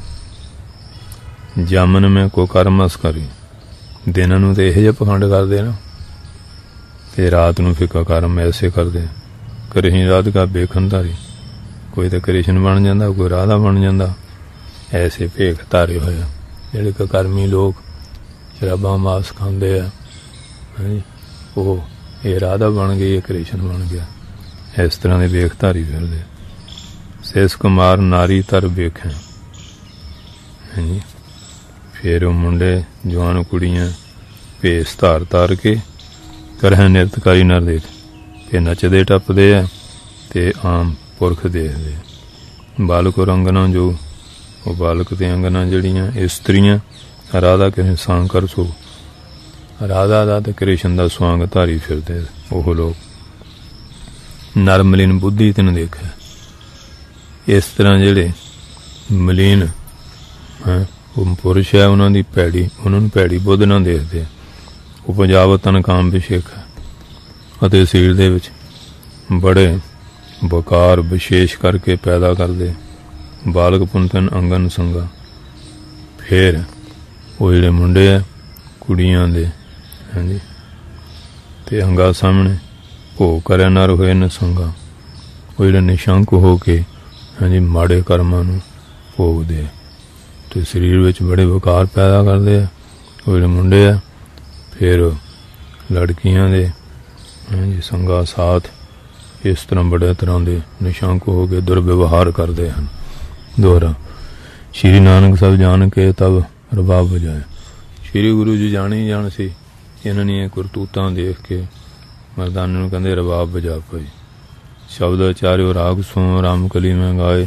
ਜਾਮਨ ਮੈਂ ਕੋ ਕਰਮਸ ਕਰੀ। ਦਿਨਾਂ ਨੂੰ ਤੇ ਇਹੋ ਜਿਹੇ ਪਖੰਡ ਕਰਦੇ ਨਾ ਤੇ ਰਾਤ ਨੂੰ ਫਿੱਕਾ ਕਰਮ ਐਸੇ ਕਰਦੇ। ਕ੍ਰਿਸ਼ਨ ਰਾਧਿਕਾ ਵੇਖਣ ਧਾਰੀ। ਕੋਈ ਤਾਂ ਕ੍ਰਿਸ਼ਨ ਬਣ ਜਾਂਦਾ, ਕੋਈ ਰਾਧਾ ਬਣ ਜਾਂਦਾ। ਐਸੇ ਭੇਖ ਧਾਰੇ ਹੋਇਆ ਜਿਹੜੇ ਕੁਕਰਮੀ ਲੋਕ ਸ਼ਰਾਬਾਂ ਮਾਸ ਖਾਂਦੇ ਆ, ਉਹ ਇਹ ਰਾਧਾ ਬਣ ਗਈ, ਇਹ ਕ੍ਰਿਸ਼ਨ ਬਣ ਗਿਆ। ਇਸ ਤਰ੍ਹਾਂ ਦੇ ਵੇਖਧਾਰੀ ਫਿਰਦੇ। ਸਿਸ ਕੁਮਾਰ ਨਾਰੀ ਤਰ ਵੇਖਾਂ। ਹਾਂਜੀ, ਫਿਰ ਉਹ ਮੁੰਡੇ ਜਵਾਨ ਕੁੜੀਆਂ ਭੇਸ ਧਾਰ ਕੇ ਕਰਹਿ ਨਿਰਤਕਾਰੀ ਨਰ ਦੇਖ ਕੇ ਨੱਚਦੇ ਟੱਪਦੇ ਆ ਤੇ ਆਮ ਪੁਰਖ ਦੇਖਦੇ। ਬਾਲਕ ਰੰਗਨਾ ਜੋ ਉਹ ਬਾਲਕ ਤੇ ਅੰਗਨਾ ਜਿਹੜੀਆਂ ਇਸਤਰੀਆਂ ਰਾਧਾ ਕ੍ਰਿਸ਼ਨ ਸਾਂ ਕਰ ਸੋ ਰਾਧਾ ਦਾ ਤੇ ਕ੍ਰਿਸ਼ਨ ਦਾ ਸਵਾਂਗ ਧਾਰੀ ਫਿਰਦੇ ਉਹ ਲੋਕ। ਨਰ ਮਲੀਨ ਬੁੱਧੀ ਤੈਨੂੰ ਦੇਖਿਆ। ਇਸ ਤਰ੍ਹਾਂ ਜਿਹੜੇ ਮਲੀਨ ਉਹ ਪੁਰਸ਼ ਹੈ ਉਹਨਾਂ ਨੂੰ ਭੈੜੀ ਬੁੱਧ ਨਾ ਦੇਖਦੇ। ਉਹ ਪੰਜਾਬ ਤਨ ਕਾਮ ਵਿਸ਼ੇਖ ਅਤੇ ਸਰੀਰ ਦੇ ਵਿੱਚ ਬੜੇ ਵਕਾਰ ਵਿਸ਼ੇਸ਼ ਕਰਕੇ ਪੈਦਾ ਕਰਦੇ। ਬਾਲਕ ਪੁੰਤਨ ਅੰਗਨ ਸੰਗਾ। ਫਿਰ ਉਹ ਜਿਹੜੇ ਮੁੰਡੇ ਆ ਕੁੜੀਆਂ ਦੇ, ਹਾਂਜੀ, ਤੇ ਅੰਗਾ ਸਾਹਮਣੇ ਭੋਗ ਕਰਿਆ ਨਰ ਹੋਏ ਨਸੰਗਾ। ਉਹ ਜਿਹੜੇ ਨਿਸ਼ੰਕ ਹੋ ਕੇ, ਹਾਂਜੀ, ਮਾੜੇ ਕਰਮਾਂ ਨੂੰ ਭੋਗਦੇ ਤੇ ਸਰੀਰ ਵਿੱਚ ਬੜੇ ਵਕਾਰ ਪੈਦਾ ਕਰਦੇ ਆ ਉਹ ਜਿਹੜੇ ਮੁੰਡੇ ਆ। ਫਿਰ ਲੜਕੀਆਂ ਦੇ, ਹਾਂਜੀ, ਸੰਗਾ ਸਾਥ ਇਸ ਤਰ੍ਹਾਂ ਬੜੇ ਤਰ੍ਹਾਂ ਦੇ ਨਿਸ਼ੰਕ ਹੋ ਕੇ ਦੁਰਵਿਵਹਾਰ ਕਰਦੇ ਹਨ। ਦੋਹਰਾ ਸ਼੍ਰੀ ਨਾਨਕ ਸਾਹਿਬ ਜਾਣ ਕੇ ਤਬ ਰਬਾਬ ਵਜਾਏ। ਸ਼੍ਰੀ ਗੁਰੂ ਜੀ ਜਾਣੀ ਜਾਣ ਸੀ ਇਹਨਾਂ ਦੀਆਂ ਕਰਤੂਤਾਂ ਦੇਖ ਕੇ ਮਰਦਾਨੇ ਨੂੰ ਕਹਿੰਦੇ ਰਬਾਬ ਵਜਾ ਭਾਈ। ਸ਼ਬਦ ਉਚਾਰਿਓ ਰਾਗ ਸੋ ਰਾਮਕਲੀ ਮੈਂ ਗਾਏ।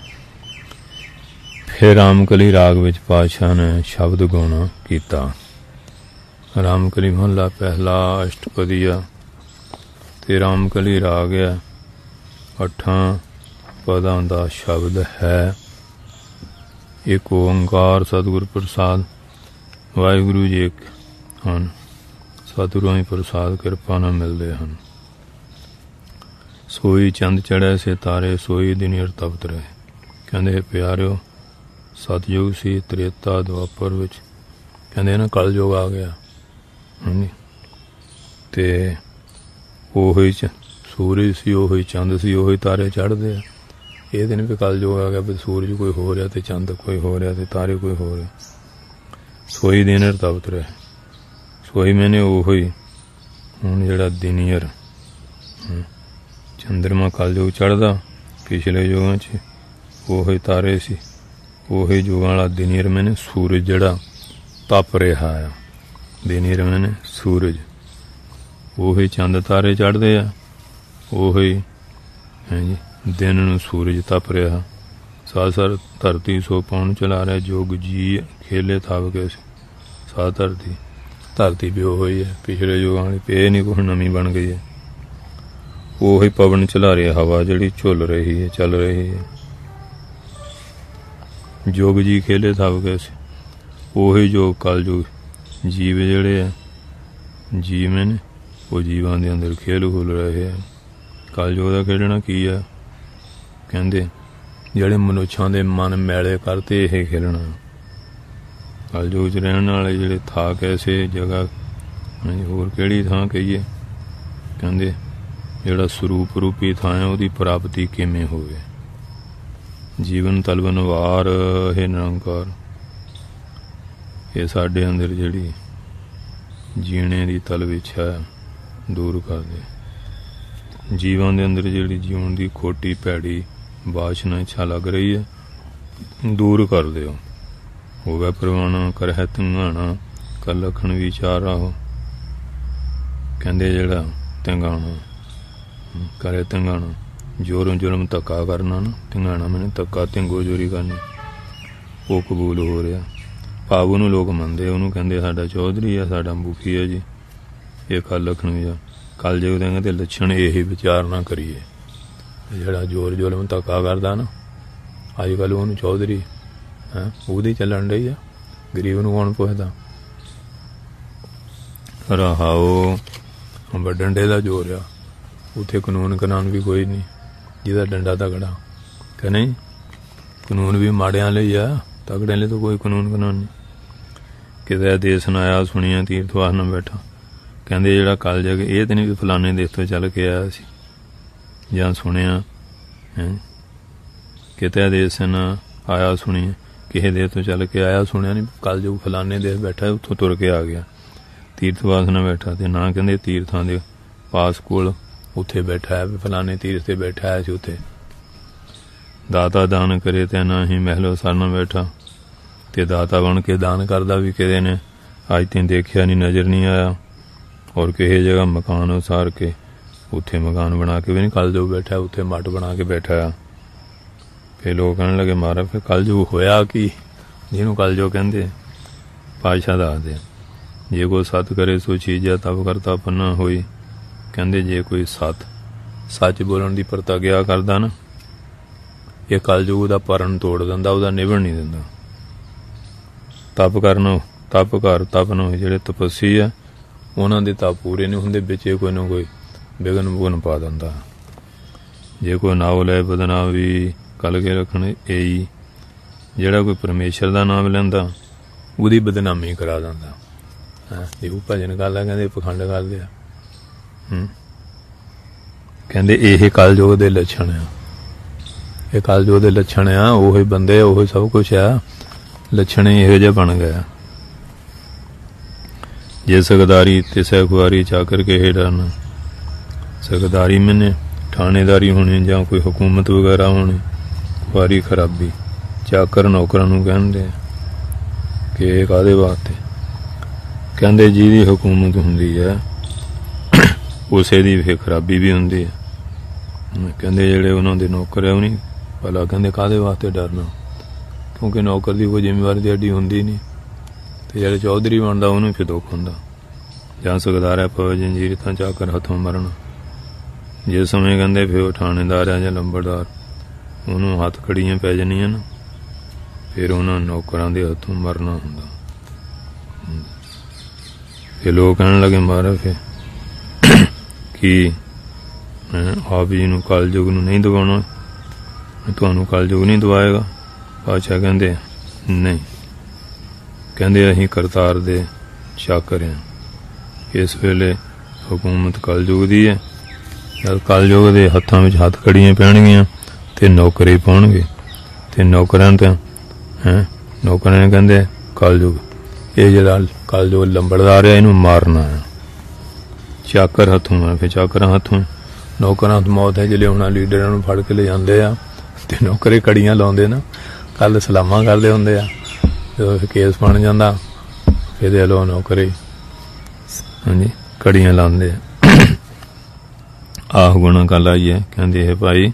ਫਿਰ ਰਾਮਕਲੀ ਰਾਗ ਵਿੱਚ ਪਾਤਸ਼ਾਹ ਨੇ ਸ਼ਬਦ ਗਾਉਣਾ ਕੀਤਾ। ਰਾਮਕਲੀ ਮਹੱਲਾ ਪਹਿਲਾ ਅਸ਼ਟਪਦੀਆ ਤੇ ਰਾਮਕਲੀ ਰਾਗ ਹੈ। 8 ਪਦਾਂ ਦਾ ਸ਼ਬਦ ਹੈ। ਇੱਕ ਓਂਕਾਰ ਸਤਿਗੁਰ ਪ੍ਰਸਾਦ। ਵਾਹਿਗੁਰੂ ਜੀ ਇੱਕ ਹਨ। ਸਤਿਗੁਰਾਂ ਦੀ ਪ੍ਰਸਾਦ ਕਿਰਪਾ ਨਾਲ ਮਿਲਦੇ ਹਨ। ਸੋਈ ਚੰਦ ਚੜ੍ਹੇ ਸੇ ਤਾਰੇ ਸੋਈ ਦਿਨ ਤਪਤ ਰਹੇ। ਕਹਿੰਦੇ ਪਿਆਰਿਓ ਸਤਯੁਗ ਸੀ, ਤ੍ਰੇਤਾ ਦੁਆਪਰ ਵਿੱਚ ਕਹਿੰਦੇ ਨਾ ਕਲਯੁਗ ਆ ਗਿਆ। ਹਾਂਜੀ, ਤੇ ਉਹੀ ਸੂਰਜ ਸੀ, ਉਹੀ ਚੰਦ ਸੀ, ਉਹੀ ਤਾਰੇ ਚੜ੍ਹਦੇ ਆ। ਇਹ ਦਿਨ ਵੀ ਕਲਯੁਗ ਆ ਗਿਆ ਵੀ ਸੂਰਜ ਕੋਈ ਹੋ ਰਿਹਾ ਤੇ ਚੰਦ ਕੋਈ ਹੋ ਰਿਹਾ ਤੇ ਤਾਰੇ ਕੋਈ ਹੋ ਰਿਹਾ। ਸੋਈ ਦਿਨ ਤਪਤ ਰਹੇ। ਸੋਈ ਮੈਨੇ ਉਹੀ ਹੁਣ ਜਿਹੜਾ ਦਿਨੀਅਰ ਚੰਦਰਮਾ ਕਲਯੁਗ ਚੜ੍ਹਦਾ। ਪਿਛਲੇ ਯੁਗਾਂ 'ਚ ਉਹੀ ਤਾਰੇ ਸੀ, ਉਹੀ ਯੁਗਾਂ ਵਾਲਾ ਦਿਨੀਅਰ ਮੈਨੇ ਸੂਰਜ ਜਿਹੜਾ ਤਪ ਰਿਹਾ ਆ। ਦਿਨੀਅਰ ਮੈਨੇ ਸੂਰਜ, ਉਹੀ ਚੰਦ ਤਾਰੇ ਚੜ੍ਹਦੇ ਆ, ਉਹੀ ਹਾਂਜੀ ਦਿਨ ਨੂੰ ਸੂਰਜ ਤਪ ਰਿਹਾ। ਸਾਸਰ ਧਰਤੀ ਸੋ ਪਾਉਣ ਚਲਾ ਰਿਹਾ। ਜੋਗ ਜੀ ਖੇਲੇ ਥਾਵ ਕੇ ਸਾ ਧਰਤੀ ਵੀ ਉਹੀ ਹੈ ਪਿਛਲੇ ਯੁਗਾਂ ਵਾਲੀ, ਪੇ ਨਹੀਂ ਕੁਛ ਨਵੀਂ ਬਣ ਗਈ ਹੈ। ਉਹੀ ਪਵਨ ਚਲਾ ਰਿਹਾ, ਹਵਾ ਜਿਹੜੀ ਝੁੱਲ ਰਹੀ ਹੈ, ਚੱਲ ਰਹੀ ਹੈ। ਜੋਗ ਜੀ ਖੇਲੇ ਥਾਵ ਕੇ ਉਹੀ ਜੋ ਕਲਯੁਗ ਜੀਵ ਜਿਹੜੇ ਆ ਜੀਵ ਨੇ ਉਹ ਜੀਵਾਂ ਦੇ ਅੰਦਰ ਖੇਲ ਖੁੱਲ ਰਹੇ ਆ। ਕਲਯੁਗ ਦਾ ਖੇਡਣਾ ਕੀ ਆ? ਕਹਿੰਦੇ ਜਿਹੜੇ ਮਨੁੱਖਾਂ ਦੇ ਮਨ ਮੈਲੇ ਕਰਤੇ ਇਹ ਖੇਲਣਾ। ਕਲਯੁਗ 'ਚ ਰਹਿਣ ਵਾਲੇ ਜਿਹੜੇ ਥਾਕ ਐਸੇ ਜਗ੍ਹਾ, ਹੋਰ ਕਿਹੜੀ ਥਾਂ ਕਹੀਏ, ਕਹਿੰਦੇ ਜਿਹੜਾ ਸਰੂਪ ਰੂਪੀ ਥਾਂ ਹੈ ਉਹਦੀ ਪ੍ਰਾਪਤੀ ਕਿਵੇਂ ਹੋਵੇ। ਜੀਵਨ ਤਲਵਨ ਵਾਰ ਹੈ ਨਿਰੰਕਾਰ। ਇਹ ਸਾਡੇ ਅੰਦਰ ਜਿਹੜੀ ਜੀਣੇ ਦੀ ਤਲਬ ਇੱਛਾ ਦੂਰ ਕਰ ਦੇ। ਜੀਵਾਂ ਦੇ ਅੰਦਰ ਜਿਹੜੀ ਜਿਉਣ ਦੀ ਖੋਟੀ ਭੈੜੀ ਵਾਸ਼ਨਾ ਇੱਛਾ ਲੱਗ ਰਹੀ ਹੈ, ਦੂਰ ਕਰ ਦਿਓ। ਹੋਵੇ ਪ੍ਰਵਾਣਾ ਕਰਹਿ ਤੰਗਾਣਾ ਕਰ ਲਖਣ ਵਿਚਾਰਾ ਹੋ। ਕਹਿੰਦੇ ਜਿਹੜਾ ਤੰਗਾਣਾ ਕਰੇ, ਤੰਗਾਣਾ ਜ਼ੋਰੋਂ ਜ਼ੁਲਮ ਧੱਕਾ ਕਰਨਾ ਨਾ, ਤੰਗਾਣਾ ਮੈਨੇ ਧੱਕਾ ਤਿੰਗੋ ਜੋਰੀ ਕਰਨੀ, ਉਹ ਕਬੂਲ ਹੋ ਰਿਹਾ। ਭਾਵ ਉਹਨੂੰ ਲੋਕ ਮੰਨਦੇ, ਉਹਨੂੰ ਕਹਿੰਦੇ ਸਾਡਾ ਚੌਧਰੀ ਆ, ਸਾਡਾ ਮੁਖੀ ਹੈ ਜੀ, ਇਹ ਕੱਲ ਲਖਣ ਵੀ ਆ। ਕੱਲ ਜੇ ਉਹਦੇ ਕਹਿੰਦੇ ਲੱਛਣ ਇਹੀ ਵਿਚਾਰ ਨਾ ਕਰੀਏ। ਜਿਹੜਾ ਜ਼ੋਰ ਜ਼ੁਲਮ ਧੱਕਾ ਕਰਦਾ ਨਾ ਅੱਜ ਕੱਲ੍ਹ ਉਹਨੂੰ ਚੌਧਰੀ ਉਹਦੀ ਚੱਲਣ ਰਹੀ ਆ। ਗਰੀਬ ਨੂੰ ਕੌਣ ਪੁੱਛਦਾ? ਰਹਾਓ ਡੰਡੇ ਦਾ ਜ਼ੋਰ ਆ, ਉੱਥੇ ਕਾਨੂੰਨ ਕਾਨੂੰਨ ਵੀ ਕੋਈ ਨਹੀਂ ਜਿਹਦਾ ਡੰਡਾ ਤਗੜਾ ਕਿ ਨਹੀਂ। ਕਾਨੂੰਨ ਵੀ ਮਾੜਿਆਂ ਲਈ ਆ, ਤਗੜਿਆਂ ਲਈ ਤਾਂ ਕੋਈ ਕਾਨੂੰਨ ਕਾਨੂੰਨ ਨਹੀਂ। ਕਿਤੇ ਦੇਸ ਆਇਆ ਸੁਣੀਆਂ ਤੀਰਥਵਾਸ ਨਾਲ ਬੈਠਾ, ਕਹਿੰਦੇ ਜਿਹੜਾ ਕੱਲ ਜਗ ਇਹ ਤਾਂ ਨਹੀਂ ਵੀ ਫਲਾਣੇ ਦੇਸ਼ ਤੋਂ ਚੱਲ ਕੇ ਆਇਆ ਸੀ ਜਾਂ ਸੁਣਿਆ ਕਿਤੇ ਦੇਸ ਨਾ ਆਇਆ ਸੁਣੀਏ ਕਿਸੇ देश तो चल के आया, सुनिया नहीं कल जो फलाने देश बैठा उत्थों तुर के आ गया, तीर्थ वासना बैठा, तो ना कहते तीर्थां दे पास कोल उत्थे बैठा है, फलाने तीर्थ ते बैठा है, उत्थे दाता दान करे ते ना ही महलो सारना बैठा, ते दाता बन के दान करदा भी किसे ने अज तीन देखिया नहीं, नज़र नहीं आया। और किसी जगह मकान उसार के उत्थे मकान बना के भी नहीं, कल जो बैठा उत्थे मठ बना के बैठा है। फिर लोग कहने लगे महाराज फिर कल जो होया कि जिन्होंने कल जो कहते पातशाह दसदे, जे कोई सत करे सो चीज़ है तब करता पन्ना होई, कहते जे कोई सच बोलन की प्रतिज्ञा करता ना, ये कल युग का परन तोड़ दिंदा, उसदा निभण नहीं दिंदा। तप करना तप कर तप न जिहड़े तपस्वी है उन्हां दे तप पूरे नहीं हुंदे, विच कोई ना कोई विघन वुघन पा दिंदा। जे कोई नाव लै बदनाम भी कल के रखने यही जिहड़ा कोई परमेश्वर का नाम लैंदा उहदी बदनामी करा दिंदा। जे वो भजन कर लै कहंदे पखंड करदे आ, कहंदे इह कल युग दे लक्षण आ, ये कल युग दे लक्षण आ, ओही बंदे ओही सब कुछ आ, लक्षण ही इहो जिहा बन गया। जे सकदारी तिसै खुआरी चाकर के हे डरना, सकदारी मैंने थानेदारी होनी जां कोई हुकूमत वगैरह होनी, खुआरी खराबी चाकर नौकरां नूं कहंदे कि इह काहदे वास्ते, कहंदे जिहदी हुकूमत हुंदी है उसे दी फिर खराबी भी हुंदी है। कहंदे जिहड़े उन्हां दे नौकर है उन्हीं भला कहंदे काहदे वास्ते डरना, क्योंकि नौकर की कोई जिम्मेवारी दिहाड़ी हुंदी नहीं, तो जिहड़ा चौधरी बनदा उन्होंने फिर दुख हुंदा। जां सकदार पवे जंजीर तां चाकर हथों मरना, जिस समय कहंदे फिर थानेदार है जां लंबड़दार उन्होंने हथ खड़ियां पै जानियां ना, फिर उन्होंने नौकरां दे हथों मरना हुंदा। फिर लोग कहण लगे महाराज फिर कि आप जी नूं कल युग नूं नहीं दबाउणा, तुहानूं कल युग नहीं दवाएगा। पातशाह कहंदे नहीं, कहंदे असीं करतार दे चाकर हैं, इस वेले हुकूमत कल युग दी है, जद कल युग दे हत्थां विच हथ खड़ियां पैणगीआं ते नौकरी पाउणगे, ते नौकरां ते नौकरां कहंदे कल युग ये जिहड़ा कल युग लंबड़दार है इहनूं मारना है, चाकर हथों है, फिर चाकर हथों नौकरां तो मौत है जिले हुण लीडरां नूं फड़ के ले जांदे आ ते नौकरे कड़ियां लाउंदे ना, कल सलामां करदे हुंदे आ, जो केस बन जांदा फिर दे लो नौकरी हाँ जी कड़ियां लाउंदे आ। आह गुणा कल आई है, कहंदे है भाई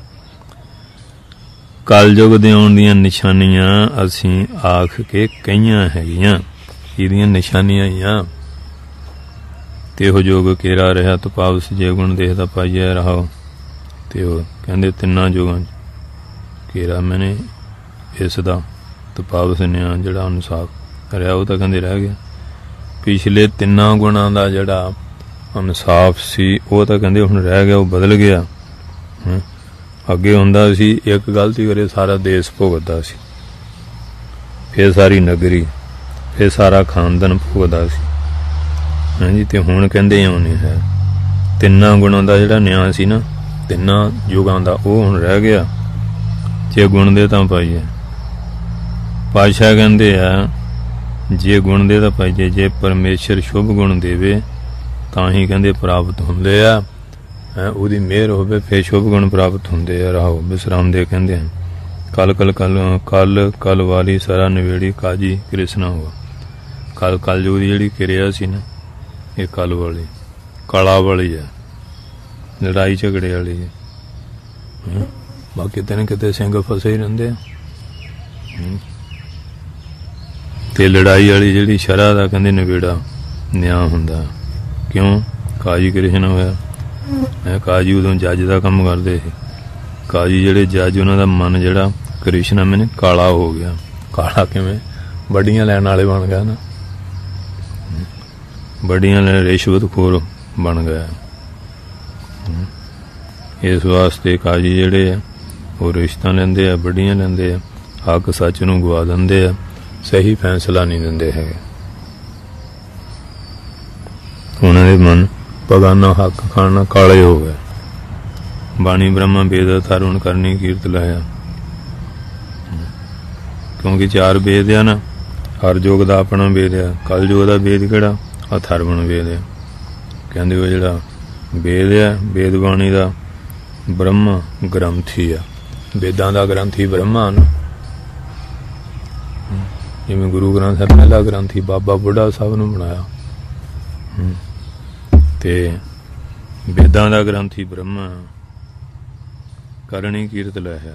कल युग दे आउण दीआं निशानियां असीं आख के कईयां हैगियां, इहदियां निशानियां ही आ। तेहो युग केरा रहा तपावस जे गुण देखदा पाइया रहाओ, ते ओह कहंदे तिन्नां युगां केरा मैंने इसदा तपावस ने जिहड़ा इंसाफ रहा वो तो कहंदे रह गया, पिछले तिन्नां गुणां दा जिहड़ा इंसाफ सी वो तो कहंदे हुण रह गया, वो बदल गया। अगे हुंदा सी एक गलती करे सारा देश भुगतदा सी, फिर सारी नगरी, फिर सारा खानदान भुगतदा सी। हाँ जी, ते हुण कहंदे इउं नहीं है, तिन्नां गुणां दा जिहड़ा न्याय सी ना तिन्नां युगां दा वो हुण रह गया, जे गुण दे तां पाइए। पातशाह कहंदे आ जे गुण दे तां पाइए, जे परमेश्वर शुभ गुण देवे तां ही कहंदे प्राप्त हुंदे आ, ਉਹਦੀ ਮਿਹਰ ਹੋਵੇ फिर शुभ गुण प्राप्त ਹੁੰਦੇ ਆ। ਰਾਹੋ ਵਿਸਰਾਮ ਦੇ ਕਹਿੰਦੇ ਹਨ ਕਲ ਵਾਲੀ ਸਾਰਾ ਨਵੇੜੀ ਕਾਜੀ ਕ੍ਰਿਸ਼ਨਾ ਹੋਆ। ਕਲ ਯੁਗ ਦੀ ਜਿਹੜੀ ਕਿਰਿਆ ਸੀ ਨਾ ਇਹ ਕਲ ਵਾਲੀ ਕਾਲਾ ਵਾਲੀ ਹੈ, ਲੜਾਈ ਝਗੜੇ ਵਾਲੀ ਹੈ। ਬਾਕੀ ਕਿਤੇ ਨਾ ਕਿਤੇ ਸਿੰਘ ਫਸੇ ਹੀ ਰਹਿੰਦੇ ਆ, ਤੇ ਲੜਾਈ ਵਾਲੀ ਜਿਹੜੀ ਸ਼ਰ੍ਹਾ ਦਾ ਕਹਿੰਦੇ ਨਵੇੜਾ ਨਿਆਂ ਹੁੰਦਾ। ਕਿਉਂ? ਕਾਜੀ ਕ੍ਰਿਸ਼ਨਾ ਹੋਇਆ। ਕਾਜੀ ਉਦੋਂ ਜੱਜ ਦਾ ਕੰਮ ਕਰਦੇ ਸੀ। ਕਾਜੀ ਜਿਹੜੇ ਜੱਜ ਉਹਨਾਂ ਦਾ ਮਨ ਜਿਹੜਾ ਕ੍ਰਿਸ਼ਨਾ ਮੈਨੇ ਕਾਲਾ ਹੋ ਗਿਆ। ਕਾਲਾ ਕਿਵੇਂ? ਵੱਡੀਆਂ ਲੈਣ ਵਾਲੇ ਬਣ ਗਿਆ ਨਾ, ਵੱਡੀਆਂ ਲੈਣ ਰਿਸ਼ਵਤਖੋਰ ਬਣ ਗਿਆ। ਇਸ ਵਾਸਤੇ ਕਾਜੀ ਜਿਹੜੇ ਆ ਉਹ ਰਿਸ਼ਤਾਂ ਲੈਂਦੇ ਆ, ਵੱਡੀਆਂ ਲੈਂਦੇ ਆ, ਹੱਕ ਸੱਚ ਨੂੰ ਗਵਾ ਦਿੰਦੇ ਆ, ਸਹੀ ਫੈਸਲਾ ਨਹੀਂ ਦਿੰਦੇ ਹੈਗੇ। ਉਹਨਾਂ ਦੇ ਮਨ पगाना हक खाना काले हो गए। बाणी ब्रह्मा वेद थारुण करनी कीर्त लाया। क्योंकि 4 वेद आ ना, हर युग का अपना वेद आ। कल युग का वेद किहड़ा? अथर्वण वेद आ। कहंदे वो जिहड़ा वेद आ, वेद बाणी का ब्रह्म ग्रंथी आ। वेदां दा ग्रंथी ब्रह्मा ना, जिवें गुरु ग्रंथ साहिब पहला ग्रंथी बाबा बुढ़ा साहब नूं बनाया, ते वेदां दा ग्रंथी ब्रह्मा करणी कीरत लैया।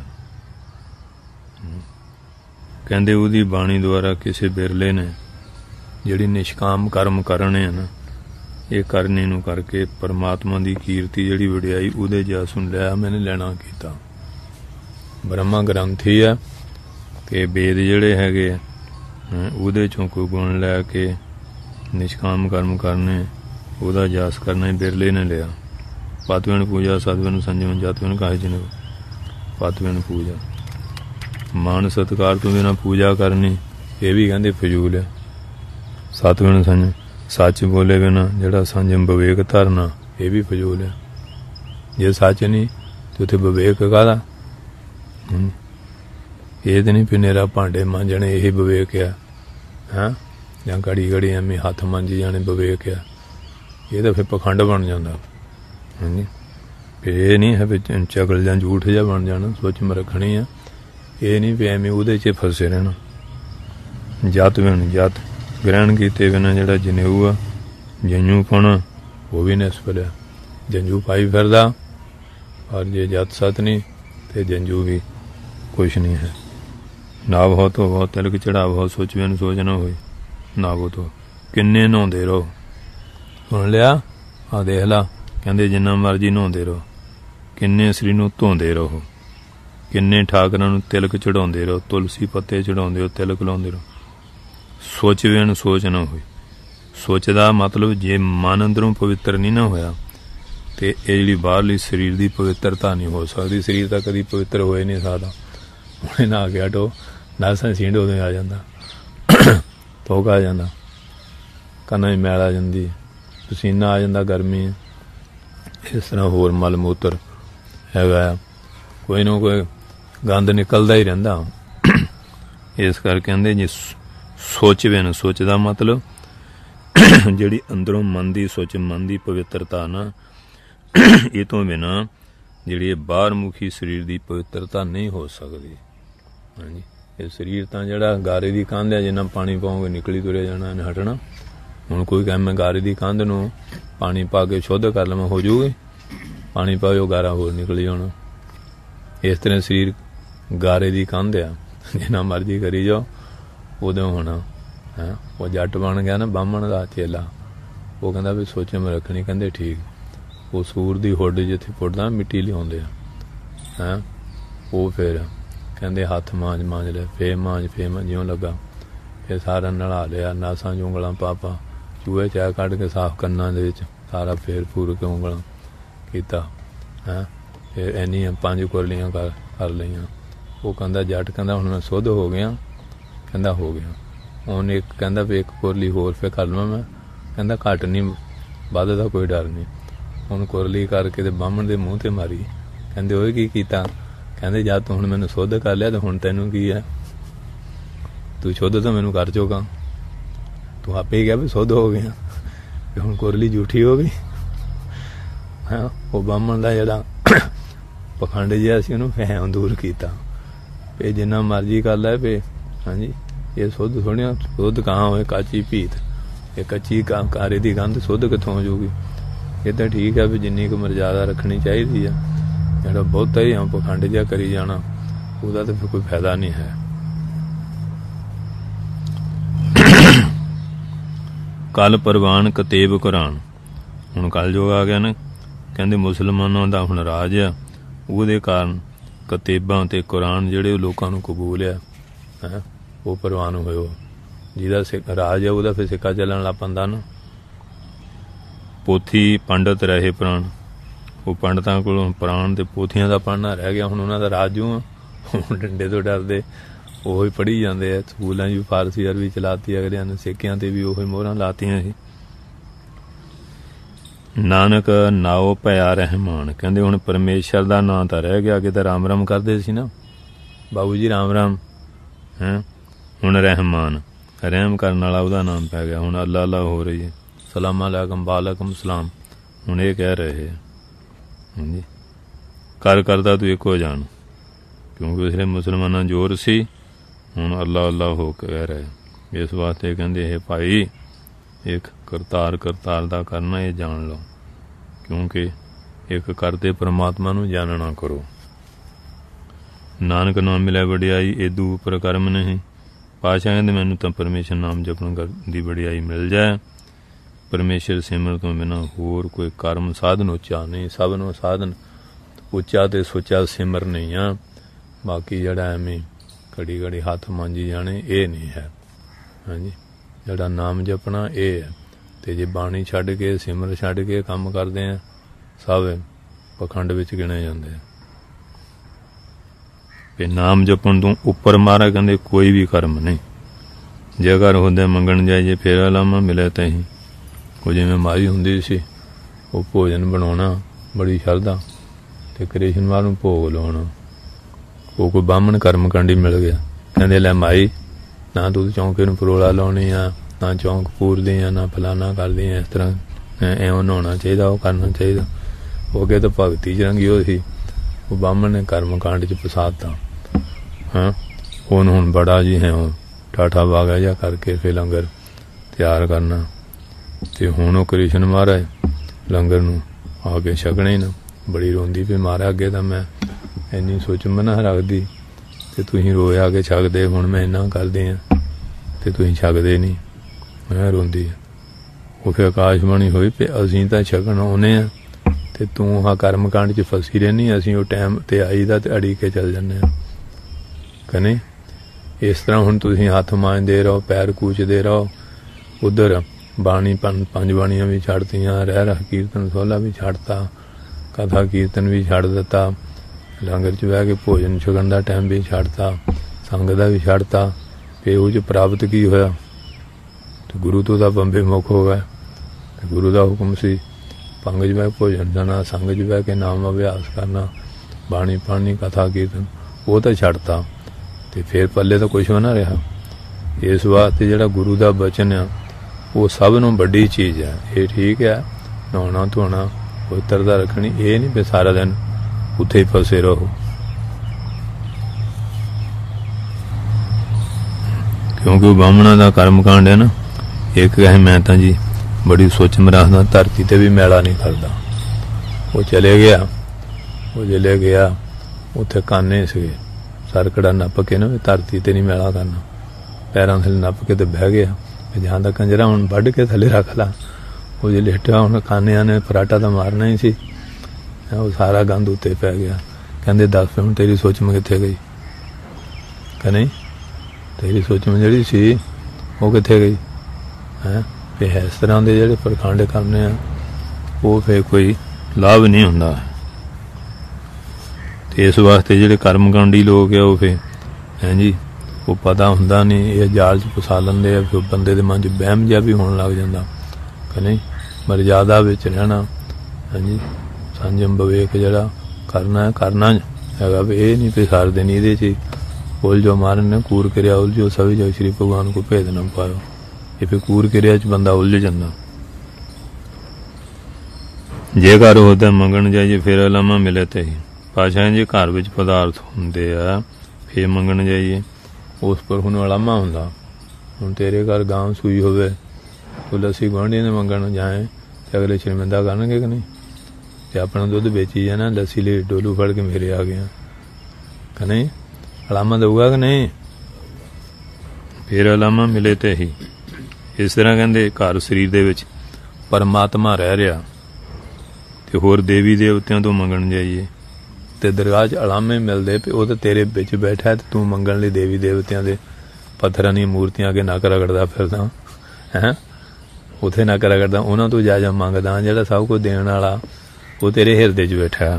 कहंदे उहदी बाणी द्वारा किसी बिरले ने जिहड़ी निष्काम कर्म करने ना, ये करने नूं करके परमात्मा दी कीर्ति जिहड़ी वडियाई उहदे जस नूं लिया मैंने लेना कीता। ब्रह्मा ग्रंथी है ते वेद जिहड़े हैगे उहदे चों कोई गुण लैके निष्काम कर्म करने उहदा जस करना बिरले ने लिया। पतवेन पूजा सतवेन संजम जतवेन काहे जिन पतवेन पूजा। मान सत्कार तो बिना पूजा करनी ये भी कहते फजूल है। सतवेन संजम सच बोले बिना जिहड़ा संजम विवेक धरना ये भी फजूल है। जे सच नहीं तो उत्थे विवेक काहदा? ये तो नहीं पिनेरा भांडे मांजने यही विवेक है, जां घड़ी घड़ी एवें हथ मांजी जाने विवेक है। ये तो फिर पखंड बन जाता। हाँ जी, फिर ये नहीं है फिर चगल जां झूठ जा बन जाना। सोच में रखनी है, ये नहीं भी एवें उहदे च फसे रहना। जत बिन जत ग्रहण कीते बिना जिहड़ा जनेऊ आ जंजू पाना वो भी निष्फल है। जंजू पाई फिरदा और जे जत सत नहीं तो जंजू भी कुछ नहीं है। ना बहुत हो बहुत तिलक चढ़ा बहुत सोच बिन सोच ना होई ना वो तो किन्ने नहाउंदे रहो। सुन लिया? आ देख ला, कहंदे जिन्ना मर्जी नहाउंदे रहो, किन्ने सरीर नूं धोंदे रहो, किन्ने ठाकरां नूं तिलक चढ़ाउंदे रहो, तुलसी पत्ते चढ़ाउंदे रहो, तिलक लाउंदे रहो। सोच बिन सोच ना होई। सोच दा मतलब जे मन अंदरों पवित्र नहीं ना होया तो ये जिहड़ी बाहरली शरीर की पवित्रता नहीं हो सकती। शरीर तो कभी पवित्र हो ही नहीं सकता। हुणे ना गया टो नसा सींड उदों आ जाता, धोखा आ जाता, कन्ना ही मैल आ जाती, पसीना आ जाता, गर्मी इस तरह होर मल मूत्र हैगा, कोई ना कोई गंद निकलता ही रहिंदा। इस करके कहंदे जी सोच बिन सोच दा मतलब जिहड़ी अंदरों मन की सोच मन की पवित्रता ना ये तो बिना जिहड़ी बाहर मुखी शरीर की पवित्रता नहीं हो सकती। हाँ जी, ये शरीर तो जिहड़ा गारे की कंध है, जिन्ना पानी पाओगे निकली तुरे जाना इन्हें हटना। हुण कोई कहे मैं गारे की कंध नूं पानी पा के शुद्ध कर लवां, हो जूगी? पानी पाओ गारा होर निकली जाना। इस तरह शरीर गारे की कंध आ, जिन्ना मर्जी करी जाओ उदों होना है। वो जट बन गया ना बामण का चेला, वो कहता भी सोच में रखनी। कहते ठीक, वो सूर की हुड जिथे फुटदा मिट्टी लियाउंदे हैं, वो फिर कहते हाथ मांज मांज ले, फे मांज ज्यों लगा, फिर सारा नला लिया, नासा ਉਂਗਲਾਂ पापा चूहे चाह कढ़ के साफ कन्ना दे विच सारा फेर फूर के ਉਂਗਲਾਂ कीता है। फिर इन्नियां 5 कुरलियां कर लईयां। वो कहता जट कहता हुण मैं शुद्ध हो गया, कहता हो गया। हुण एक कहता भी 1 कुरली होर फिर कर लवां मैं, कहता घट नहीं वध दा कोई डर नहीं। हुण कुरली करके ते बामण दे मूँह ते मारी। कहंदे ओए की कीता? कहंदे जद तूं हुण मैनूं शुद्ध कर लिया तो हुण तैनूं की है? तू शुद्ध तो मैनूं कर चुका, तू आपे ही कहा भी शुद्ध हो गया, हुण कुरली झूठी हो गई। हाँ, वो बामण दा जिहड़ा पखंड जिहा सी उहनूं भैं दूर कीता भी जिन्ना मर्जी कर लै भी। हाँ जी, ये शुद्ध थोड़िया, शुद्ध कहाँ होए काची भीत, ये कच्ची कारे की गंध शुद्ध कित्थों हो जूगी? ये तो ठीक है भी जिन्नी को मर्यादा रखनी चाहिए है। जिहड़ा बहुता ही हम पखंड जिहा करी जाना उसदा तो फिर कोई फायदा नहीं है। कल परवान कतेब कुरान। हुण कल जो आ गया ना, कहंदे मुसलमानों दा हुण राज आ, ਉਹਦੇ ਕਾਰਨ ਕਤੇਬਾਂ ਤੇ ਕੁਰਾਨ ਜਿਹੜੇ ਲੋਕਾਂ ਨੂੰ ਕਬੂਲ ਆ ਉਹ ਪ੍ਰਵਾਨ ਹੋਇਓ। ਜਿਹਦਾ ਸਿੱਖ ਰਾਜ ਆ ਉਹਦਾ ਫਿਰ ਸਿੱਕਾ ਚੱਲਣ ਲੱਗ ਪੈਂਦਾ ਨਾ। ਪੋਥੀ ਪੰਡਤ ਰਹੇ ਪ੍ਰਾਣ, ਉਹ ਪੰਡਤਾਂ ਕੋਲੋਂ ਪ੍ਰਾਣ ਤੇ ਪੋਥੀਆਂ ਦਾ ਪੜ੍ਹਨਾ ਰਹਿ ਗਿਆ। ਹੁਣ ਉਹਨਾਂ ਦਾ ਰਾਜੂ ਆ, ਹੁਣ ਡੰਡੇ ਤੋਂ ਡਰਦੇ ਉਹ ਹੀ ਪੜ੍ਹੀ ਜਾਂਦੇ ਆ। ਸਕੂਲਾਂ 'ਚ ਵੀ ਫਾਰਸੀ ਅਰਬੀ ਚਲਾਤੀ ਅਗਲਿਆਂ ਨੇ, ਸਿੱਕਿਆਂ ਤੇ ਵੀ ਉਹ ਹੀ ਮੋਹਰਾਂ ਲਾਤੀਆਂ ਸੀ। ਨਾਨਕ ਨਾਓ ਭਇਆ ਰਹਿਮਾਨ। ਕਹਿੰਦੇ ਹੁਣ ਪਰਮੇਸ਼ਰ ਦਾ ਨਾਂ ਤਾਂ ਰਹਿ ਗਿਆ, ਅੱਗੇ ਤਾਂ ਰਾਮ ਰਾਮ ਕਰਦੇ ਸੀ ਨਾ ਬਾਬੂ ਜੀ, ਰਾਮ ਰਾਮ ਹੈ ਹੁਣ ਰਹਿਮਾਨ ਰਹਿਮ ਕਰਨ ਵਾਲਾ ਉਹਦਾ ਨਾਮ ਪੈ ਗਿਆ। ਹੁਣ ਅੱਲਾ ਅੱਲਾ ਹੋ ਰਹੀ ਹੈ, ਸਲਾਮ ਅਲੈਕਮ ਵਾਲੇਕਮ ਸਲਾਮ, ਹੁਣ ਇਹ ਕਹਿ ਰਹੇ ਹਾਂਜੀ ਕਰਦਾ ਤੂੰ ਇੱਕ ਹੋ ਜਾਣ, ਕਿਉਂਕਿ ਪਿਛਲੇ ਮੁਸਲਮਾਨਾਂ ਜ਼ੋਰ ਸੀ, ਹੁਣ ਅੱਲਾ ਅੱਲਾ ਹੋ ਕੇ ਕਹਿ ਰਹੇ। ਇਸ ਵਾਸਤੇ ਕਹਿੰਦੇ ਇਹ ਭਾਈ ਇੱਕ ਕਰਤਾਰ ਦਾ ਕਰਨਾ ਇਹ ਜਾਣ ਲਓ, ਕਿਉਂਕਿ ਇੱਕ ਕਰਦੇ ਪਰਮਾਤਮਾ ਨੂੰ ਜਾਣਨਾ ਕਰੋ। ਨਾਨਕ ਨਾਮ ਮਿਲਿਆ ਵਡਿਆਈ, ਏਦੂ ਉੱਪਰ ਕਰਮ ਨਹੀਂ। ਪਾਤਸ਼ਾਹ ਕਹਿੰਦੇ ਮੈਨੂੰ ਤਾਂ ਪਰਮੇਸ਼ਰ ਨਾਮ ਜਪਣ ਦੀ ਵਡਿਆਈ ਮਿਲ ਜਾਏ। ਪਰਮੇਸ਼ਰ ਸਿਮਰਨ ਤੋਂ ਬਿਨਾਂ ਹੋਰ ਕੋਈ ਕਰਮ ਸਾਧਨ ਉੱਚਾ ਨਹੀਂ। ਸਭ ਨੂੰ ਸਾਧਨ ਉੱਚਾ ਤੇ ਸੁੱਚਾ ਸਿਮਰ ਨਹੀਂ ਆ। ਬਾਕੀ ਜਿਹੜਾ ਐਵੇਂ ਘੜੀ ਘੜੀ ਹੱਥ ਮਾਂਜੀ ਜਾਣੇ ਇਹ ਨਹੀਂ ਹੈ। ਹਾਂਜੀ ਜਿਹੜਾ ਨਾਮ ਜਪਣਾ ਇਹ ਹੈ। ਤੇ ਜੇ ਬਾਣੀ ਛੱਡ ਕੇ ਸਿਮਰ ਛੱਡ ਕੇ ਕੰਮ ਕਰਦੇ ਆ ਸਭ ਪਖੰਡ ਵਿੱਚ ਗਿਣੇ ਜਾਂਦੇ ਆ। ਤੇ ਨਾਮ ਜਪਣ ਤੋਂ ਉੱਪਰ ਮਾਰਾ ਕਹਿੰਦੇ ਕੋਈ ਵੀ ਕਰਮ ਨਹੀਂ। ਜੇਕਰ ਹੁੰਦੇ ਮੰਗਣ ਜਾਈਏ ਫੇਰ ਲਾਮਾ ਮਿਲੇ ਤਹੀਂ। ਉਹ ਜਿਵੇਂ ਮਾਰੀ ਹੁੰਦੀ ਸੀ, ਉਹ ਭੋਜਨ ਬਣਾਉਣਾ ਬੜੀ ਸ਼ਰਧਾ ਤੇ ਕ੍ਰਿਸ਼ਨ ਵਾਲ ਨੂੰ ਭੋਗ ਲਾਉਣਾ। ਉਹ ਕੋਈ ਬਾਹਮਣ ਕਰਮ ਕਾਂਡੀ ਮਿਲ ਗਿਆ, ਕਹਿੰਦੇ ਲੈ ਮਾਈ ਨਾ ਤੂੰ ਚੌਂਕੇ ਨੂੰ ਪਰੋਲਾ ਲਾਉਣੀ ਆ, ਨਾ ਚੌਂਕ ਪੂਰਦੇ ਆ, ਨਾ ਫਲਾਨਾ ਕਰਦੇ ਆ। ਇਸ ਤਰ੍ਹਾਂ ਐਵੇਂ ਨਹਾਉਣਾ ਚਾਹੀਦਾ, ਉਹ ਕਰਨਾ ਚਾਹੀਦਾ। ਉਹ ਅੱਗੇ ਤਾਂ ਭਗਤੀ ਚ ਰੰਗੀ ਹੋਈ ਸੀ, ਉਹ ਬਾਹਮਣ ਨੇ ਕਰਮ ਕਾਂਡ ਚ ਫਸਾਤਾ। ਹਾਂ ਉਹਨੂੰ ਹੁਣ ਬੜਾ ਜੀ ਹੈ ਉਹ ਠਾਠਾ ਬਾਗਾ ਜਿਹਾ ਕਰਕੇ ਫਿਰ ਲੰਗਰ ਤਿਆਰ ਕਰਨਾ। ਤੇ ਹੁਣ ਉਹ ਕ੍ਰਿਸ਼ਨ ਮਹਾਰਾਜ ਲੰਗਰ ਨੂੰ ਆ ਕੇ ਛਕਣਾ ਹੀ ਨਾ। ਬੜੀ ਰੋਂਦੀ ਵੀ ਮਾਰਾ ਅੱਗੇ ਤਾਂ ਮੈਂ ਇੰਨੀ ਸੋਚ ਮਨਾ ਰੱਖਦੀ ਤੇ ਤੁਸੀਂ ਰੋਏ ਆ ਕੇ ਛਕਦੇ, ਹੁਣ ਮੈਂ ਇੰਨਾ ਕਰਦੇ ਆ ਤੇ ਤੁਸੀਂ ਛਕਦੇ ਨਹੀਂ। ਮੈਂ ਰੋਂਦੀ ਉਹ ਫਿਰ ਆਕਾਸ਼ਬਾਣੀ ਹੋਈ ਵੀ ਅਸੀਂ ਤਾਂ ਛਕਣ ਆਉਂਦੇ ਆ ਤੇ ਤੂੰ ਆਹ ਕਰਮ ਕਾਂਡ ਚ ਫਸੀ ਰਹਿੰਦੀ। ਅਸੀਂ ਉਹ ਟਾਈਮ ਤੇ ਆਈਦਾ ਤੇ ਅੜੀ ਕੇ ਚੱਲ ਜਾਂਦੇ ਆ ਕਨੇ। ਇਸ ਤਰ੍ਹਾਂ ਹੁਣ ਤੁਸੀਂ ਹੱਥ ਮਾਂਜਦੇ ਰਹੋ, ਪੈਰ ਕੂਚਦੇ ਰਹੋ। ਉਧਰ ਬਾਣੀ ਪੰਜ ਬਾਣੀਆਂ ਵੀ ਛੱਡਤੀਆਂ, ਰਹਿ ਰਹ ਕੀਰਤਨ ਸੋਹਲਾ ਵੀ ਛੱਡਤਾ, ਕਥਾ ਕੀਰਤਨ ਵੀ ਛੱਡ ਦਿੱਤਾ, ਲੰਗਰ ਚ ਬਹਿ ਕੇ ਭੋਜਨ ਛਕਣ ਦਾ ਟਾਈਮ ਵੀ ਛੱਡਤਾ, ਸੰਗ ਦਾ ਵੀ ਛੱਡਤਾ। ਫਿਰ ਉਹ ਚ ਪ੍ਰਾਪਤ ਕੀ ਹੋਇਆ? ਤੇ ਗੁਰੂ ਤੋਂ ਤਾਂ ਬੰਬੇ ਮੁੱਖ ਹੋ ਗਏ। ਗੁਰੂ ਦਾ ਹੁਕਮ ਸੀ ਪੰਗ ਚ ਬਹਿ ਭੋਜਨ ਜਾਣਾ, ਸੰਗ ਚ ਬਹਿ ਕੇ ਨਾਮ ਅਭਿਆਸ ਕਰਨਾ, ਬਾਣੀ ਪੜ੍ਹਨੀ, ਕਥਾ ਕੀਰਤਨ, ਉਹ ਤਾਂ ਛੱਡਤਾ। ਤੇ ਫਿਰ ਪੱਲੇ ਤਾਂ ਕੁਛ ਵੀ ਨਾ ਰਿਹਾ। ਇਸ ਵਾਸਤੇ ਜਿਹੜਾ ਗੁਰੂ ਦਾ ਬਚਨ ਆ ਉਹ ਸਭ ਨੂੰ ਵੱਡੀ ਚੀਜ਼ ਹੈ। ਇਹ ਠੀਕ ਹੈ ਨਹਾਉਣਾ ਧੋਣਾ ਪਵਿੱਤਰਤਾ ਰੱਖਣੀ, ਇਹ ਨਹੀਂ ਵੀ ਸਾਰਾ ਦਿਨ ਉੱਥੇ ਹੀ ਫਸੇ ਰਹੋ। ਕਿਉਂਕਿ ਉਹ ਬਾਹਮਣਾ ਦਾ ਕਰਮ ਕਾਂਡ ਹੈ ਨਾ। ਇੱਕ ਕਹੇ ਮੈਂ ਤਾਂ ਜੀ ਬੜੀ ਸੋਚ ਮਰਾਸਦਾ, ਧਰਤੀ ਤੇ ਵੀ ਮੈਲਾ ਨਹੀਂ ਕਰਦਾ। ਉਹ ਚਲੇ ਗਿਆ, ਉਹ ਜਿਲੇ ਗਿਆ ਉੱਥੇ ਕਾਨੇ ਸੀਗੇ, ਸਰਕੜਾ ਨੱਪ ਕੇ ਨਾ ਧਰਤੀ ਤੇ ਨਹੀਂ ਮੈਲਾ ਕਰਨਾ। ਪੈਰਾਂ ਥੱਲੇ ਨੱਪ ਕੇ ਤੇ ਬਹਿ ਗਿਆ, ਜਹਾਂ ਦਾ ਕੰਜਰਾ ਹੁਣ ਵੱਢ ਕੇ ਥੱਲੇ ਰੱਖ ਲਾ। ਉਹ ਜੇ ਲੇਟਿਆ ਹੁਣ ਕਾਨਿਆਂ ਨੇ ਫਰਾਟਾ ਤਾਂ ਮਾਰਨਾ ਹੀ ਸੀ, ਉਹ ਸਾਰਾ ਗੰਦ ਉੱਤੇ ਪੈ ਗਿਆ। ਕਹਿੰਦੇ ਦੱਸ ਹੁਣ ਤੇਰੀ ਸੋਚ ਮੈਂ ਕਿੱਥੇ ਗਈ? ਕਿ ਨਹੀਂ ਤੇਰੀ ਸੋਚ ਮੈਂ ਜਿਹੜੀ ਸੀ ਉਹ ਕਿੱਥੇ ਗਈ ਹੈ? ਵੀ ਇਸ ਤਰ੍ਹਾਂ ਦੇ ਜਿਹੜੇ ਪਰਖੰਡ ਕਰਨੇ ਆ ਉਹ ਫਿਰ ਕੋਈ ਲਾਭ ਨਹੀਂ ਹੁੰਦਾ। ਤੇ ਇਸ ਵਾਸਤੇ ਜਿਹੜੇ ਕਰਮਕਾਂਡੀ ਲੋਕ ਆ ਉਹ ਫਿਰ ਜੀ ਉਹ ਪਤਾ ਹੁੰਦਾ ਨਹੀਂ, ਇਹ ਜਾਲ 'ਚ ਫਸਾ ਲੈਂਦੇ ਆ। ਫਿਰ ਬੰਦੇ ਦੇ ਮਨ 'ਚ ਵਹਿਮ ਜਿਹਾ ਵੀ ਹੋਣ ਲੱਗ ਜਾਂਦਾ ਕਿ ਨਹੀਂ ਮਰਜ਼ਾਦਾ ਵਿੱਚ ਰਹਿਣਾ। ਹਾਂਜੀ ਸੰਜਮ ਵਿਵੇਕ ਜਿਹੜਾ ਕਰਨਾ ਹੈਗਾ ਵੀ ਇਹ ਨਹੀਂ ਵੀ ਸਾਰ ਦਿਨ ਇਹਦੇ 'ਚ ਉਲਝੋ ਮਾਰਨ ਨੇ ਕੂਰ ਕਿਰਿਆ ਉਲਝੋ ਸਭੀ ਜੋ ਸ਼੍ਰੀ ਭਗਵਾਨ ਕੋ ਭੇਦ ਨਾ ਪਾਇਓ। ਇਹ ਫਿਰ ਕੂਰ ਕਿਰਿਆ 'ਚ ਬੰਦਾ ਉਲਝ ਜਾਂਦਾ। ਜੇਕਰ ਉਹ ਤਾਂ ਮੰਗਣ ਜਾਈਏ ਫਿਰ ਲਾਮਾ ਮਿਲੇ ਤੇ ਪਾਸ਼ਾ ਜੇ ਘਰ ਵਿੱਚ ਪਦਾਰਥ ਹੁੰਦੇ ਆ ਫਿਰ ਮੰਗਣ ਜਾਈਏ ਉਸ ਪਰ ਹੁਣ ਅਲਾਮਾ ਹੁੰਦਾ। ਹੁਣ ਤੇਰੇ ਘਰ ਗਾਂ ਸੂਈ ਹੋਵੇ ਤੂੰ ਲੱਸੀ ਗੁਆਂਢੀਆਂ ਨੇ ਮੰਗਣ ਜਾਏ ਤੇ ਅਗਲੇ ਸ਼ਰਮਿੰਦਾ ਕਰਨਗੇ ਕਿ ਨਹੀਂ? ਤੇ ਆਪਣਾ ਦੁੱਧ ਵੇਚੀ ਜਾਣਾ, ਲੱਸੀ ਲਈ ਡੋਲੂ ਫੜ ਕੇ ਮੇਰੇ ਆ ਗਿਆ ਕਿ ਨਹੀਂ? ਅਲਾਮਾ ਦਊਗਾ ਕਿ ਨਹੀਂ? ਫਿਰ ਅਲਾਮਾ ਮਿਲੇ ਤੇ ਹੀ। ਇਸ ਤਰ੍ਹਾਂ ਕਹਿੰਦੇ ਘਰ ਸਰੀਰ ਦੇ ਵਿੱਚ ਪਰਮਾਤਮਾ ਰਹਿ ਰਿਹਾ ਤੇ ਹੋਰ ਦੇਵੀ ਦੇਵਤਿਆਂ ਤੋਂ ਮੰਗਣ ਜਾਈਏ ਤੇ ਦਰਗਾਹ 'ਚ ਅਲਾਮੇ ਮਿਲਦੇ ਵੀ ਉਹ ਤਾਂ ਤੇਰੇ ਵਿੱਚ ਬੈਠਾ ਤੇ ਤੂੰ ਮੰਗਣ ਲਈ ਦੇਵੀ ਦੇਵਤਿਆਂ ਦੇ ਪੱਥਰਾਂ ਦੀਆਂ ਮੂਰਤੀਆਂ ਅੱਗੇ ਨੱਕ ਰਗੜਦਾ ਫਿਰਦਾ ਹੈਂ। ਉੱਥੇ ਨੱਕ ਰਗੜਦਾ, ਉਹਨਾਂ ਤੋਂ ਜਾ ਮੰਗਦਾ। ਜਿਹੜਾ ਸਭ ਕੁਝ ਦੇਣ ਵਾਲਾ ਉਹ ਤੇਰੇ ਹਿਰਦੇ 'ਚ ਬੈਠਾ।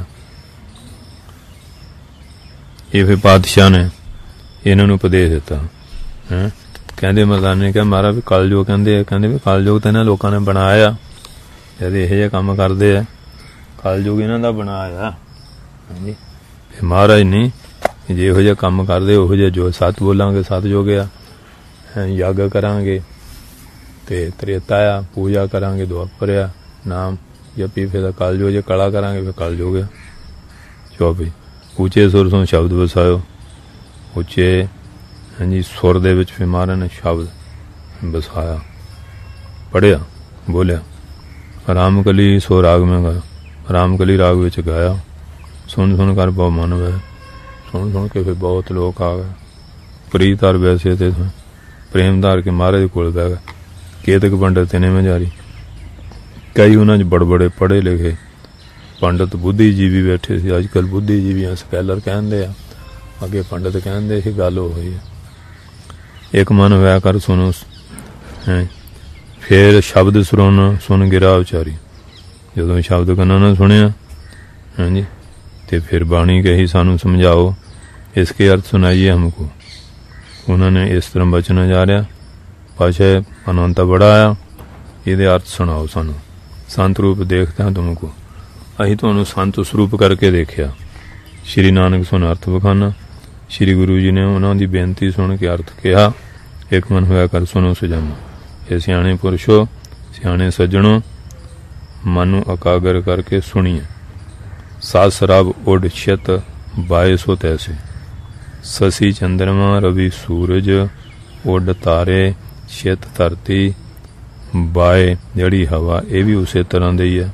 ਇਹ ਫਿਰ ਪਾਤਸ਼ਾਹ ਨੇ ਇਹਨਾਂ ਨੂੰ ਉਪਦੇਸ਼ ਦਿੱਤਾ ਹੈਂ। ਕਹਿੰਦੇ ਮਰਦਾਨੇ ਕਿਹਾ ਮਹਾਰਾਜ ਵੀ ਕਲਯੁਗ ਕਹਿੰਦੇ ਵੀ ਕਲਯੁਗ ਤਾਂ ਇਹਨਾਂ ਲੋਕਾਂ ਨੇ ਬਣਾਇਆ। ਜਦ ਇਹੋ ਜਿਹੇ ਕੰਮ ਕਰਦੇ ਆ ਕਲਯੁਗ ਇਹਨਾਂ ਦਾ ਬਣਾਇਆ। ਹਾਂਜੀ ਮਹਾਰਾਜ ਨਹੀਂ ਜੇ ਇਹੋ ਜਿਹਾ ਕੰਮ ਕਰਦੇ ਉਹੋ ਜਿਹਾ ਜੋ ਸੱਤ ਬੋਲਾਂਗੇ ਸੱਤ ਜੋਗਿਆ ਯੱਗ ਕਰਾਂਗੇ ਤੇ ਤ੍ਰੇਤਾ ਆ, ਪੂਜਾ ਕਰਾਂਗੇ ਦੁਆਪਰ ਆ, ਨਾਮ ਜਪੀ ਫਿਰ ਕਲਯੁਗ, ਜੇ ਕਲਾ ਕਰਾਂਗੇ ਫਿਰ ਕਲਯੁਗ ਆ। 24 ਉੱਚੇ ਸੁਰ ਤੋਂ ਸ਼ਬਦ ਵਸਾਇਓ, ਉੱਚੇ ਹਾਂਜੀ ਸੁਰ ਦੇ ਵਿੱਚ ਫਿਰ ਮਹਾਰਾਜ ਨੇ ਸ਼ਬਦ ਵਸਾਇਆ, ਪੜ੍ਹਿਆ, ਬੋਲਿਆ। ਰਾਮਕਲੀ ਸੋ ਰਾਗ ਮੈਂ ਗਾਇਆ, ਰਾਮਕਲੀ ਰਾਗ ਵਿੱਚ ਗਾਇਆ। ਸੁਣ ਕਰ ਬਹੁ ਮਨ ਵੈ, ਸੁਣ ਕੇ ਫਿਰ ਬਹੁਤ ਲੋਕ ਆ ਗਏ। ਪ੍ਰੀਤ ਧਰ ਵੈਸੇ ਤੇ ਪ੍ਰੇਮ ਧਾਰ ਕੇ ਮਹਾਰਾਜ ਦੇ ਕੋਲ ਬਹਿ ਗਏ। ਕੇਤਕ ਪੰਡਤ ਨੇ ਮਝਾਰੀ, ਕਈ ਉਹਨਾਂ 'ਚ ਬੜੇ ਪੜ੍ਹੇ ਲਿਖੇ ਪੰਡਤ ਬੁੱਧੀਜੀਵੀ ਬੈਠੇ ਸੀ। ਅੱਜ ਕੱਲ੍ਹ ਬੁੱਧੀਜੀਵੀਆਂ ਸਕੈਲਰ ਕਹਿੰਦੇ ਆ, ਅੱਗੇ ਪੰਡਤ ਕਹਿੰਦੇ ਸੀ। ਗੱਲ ਉਹ ਹੋਈ ਹੈ। ਇੱਕ ਮਨ ਵੈ ਕਰ ਸੁਣੋ ਹੈ, ਫਿਰ ਸ਼ਬਦ ਸੁਣ ਗਿਰਾ ਉਚਾਰੀ। ਜਦੋਂ ਸ਼ਬਦ ਕੰਨਾਂ ਨਾਲ ਸੁਣਿਆ ਹਾਂਜੀ ਤੇ ਫਿਰ ਬਾਣੀ ਕਹੀ ਸਾਨੂੰ ਸਮਝਾਓ, ਇਸਕੇ ਅਰਥ ਸੁਣਾਈਏ ਹਮਕੋ। ਉਹਨਾਂ ਨੇ ਇਸ ਤਰ੍ਹਾਂ ਬਚਨ ਜਾ ਰਿਹਾ, ਪਾਸ਼ਾ ਅਨੰਤ ਬੜਾ ਆ, ਇਹਦੇ ਅਰਥ ਸੁਣਾਓ ਸਾਨੂੰ। ਸੰਤ ਰੂਪ ਦੇਖਦਾ ਤੁਮਕੋ, ਅਸੀਂ ਤੁਹਾਨੂੰ ਸੰਤ ਸਰੂਪ ਕਰਕੇ ਦੇਖਿਆ। ਸ਼੍ਰੀ ਨਾਨਕ ਸੁਣ ਅਰਥ ਵਿਖਾਨਾ। ਸ਼੍ਰੀ ਗੁਰੂ ਜੀ ਨੇ ਉਹਨਾਂ ਦੀ ਬੇਨਤੀ ਸੁਣ ਕੇ ਅਰਥ ਕਿਹਾ। ਇੱਕ ਮਨ ਹੋਇਆ ਕਰ ਸੁਣੋ ਸੁਜਾਨੋ, ਇਹ ਸਿਆਣੇ ਪੁਰਸ਼ੋ, ਸਿਆਣੇ ਸੱਜਣੋ, ਮਨ ਨੂੰ ਇਕਾਗਰ ਕਰਕੇ ਸੁਣੀਏ। ਸਾਤ ਸ਼ਰਾਬ ਉੱਡ ਛਿਤ ਬਾਏ ਸੋ ਤੈਸੇ, ਸਸੀ ਚੰਦਰਮਾ ਰਵੀ ਸੂਰਜ ਉੱਡ ਤਾਰੇ ਛਿਤ ਧਰਤੀ ਬਾਏ ਜਿਹੜੀ ਹਵਾ, ਇਹ ਵੀ ਉਸੇ ਤਰ੍ਹਾਂ ਦੇ ਹੀ ਹੈ।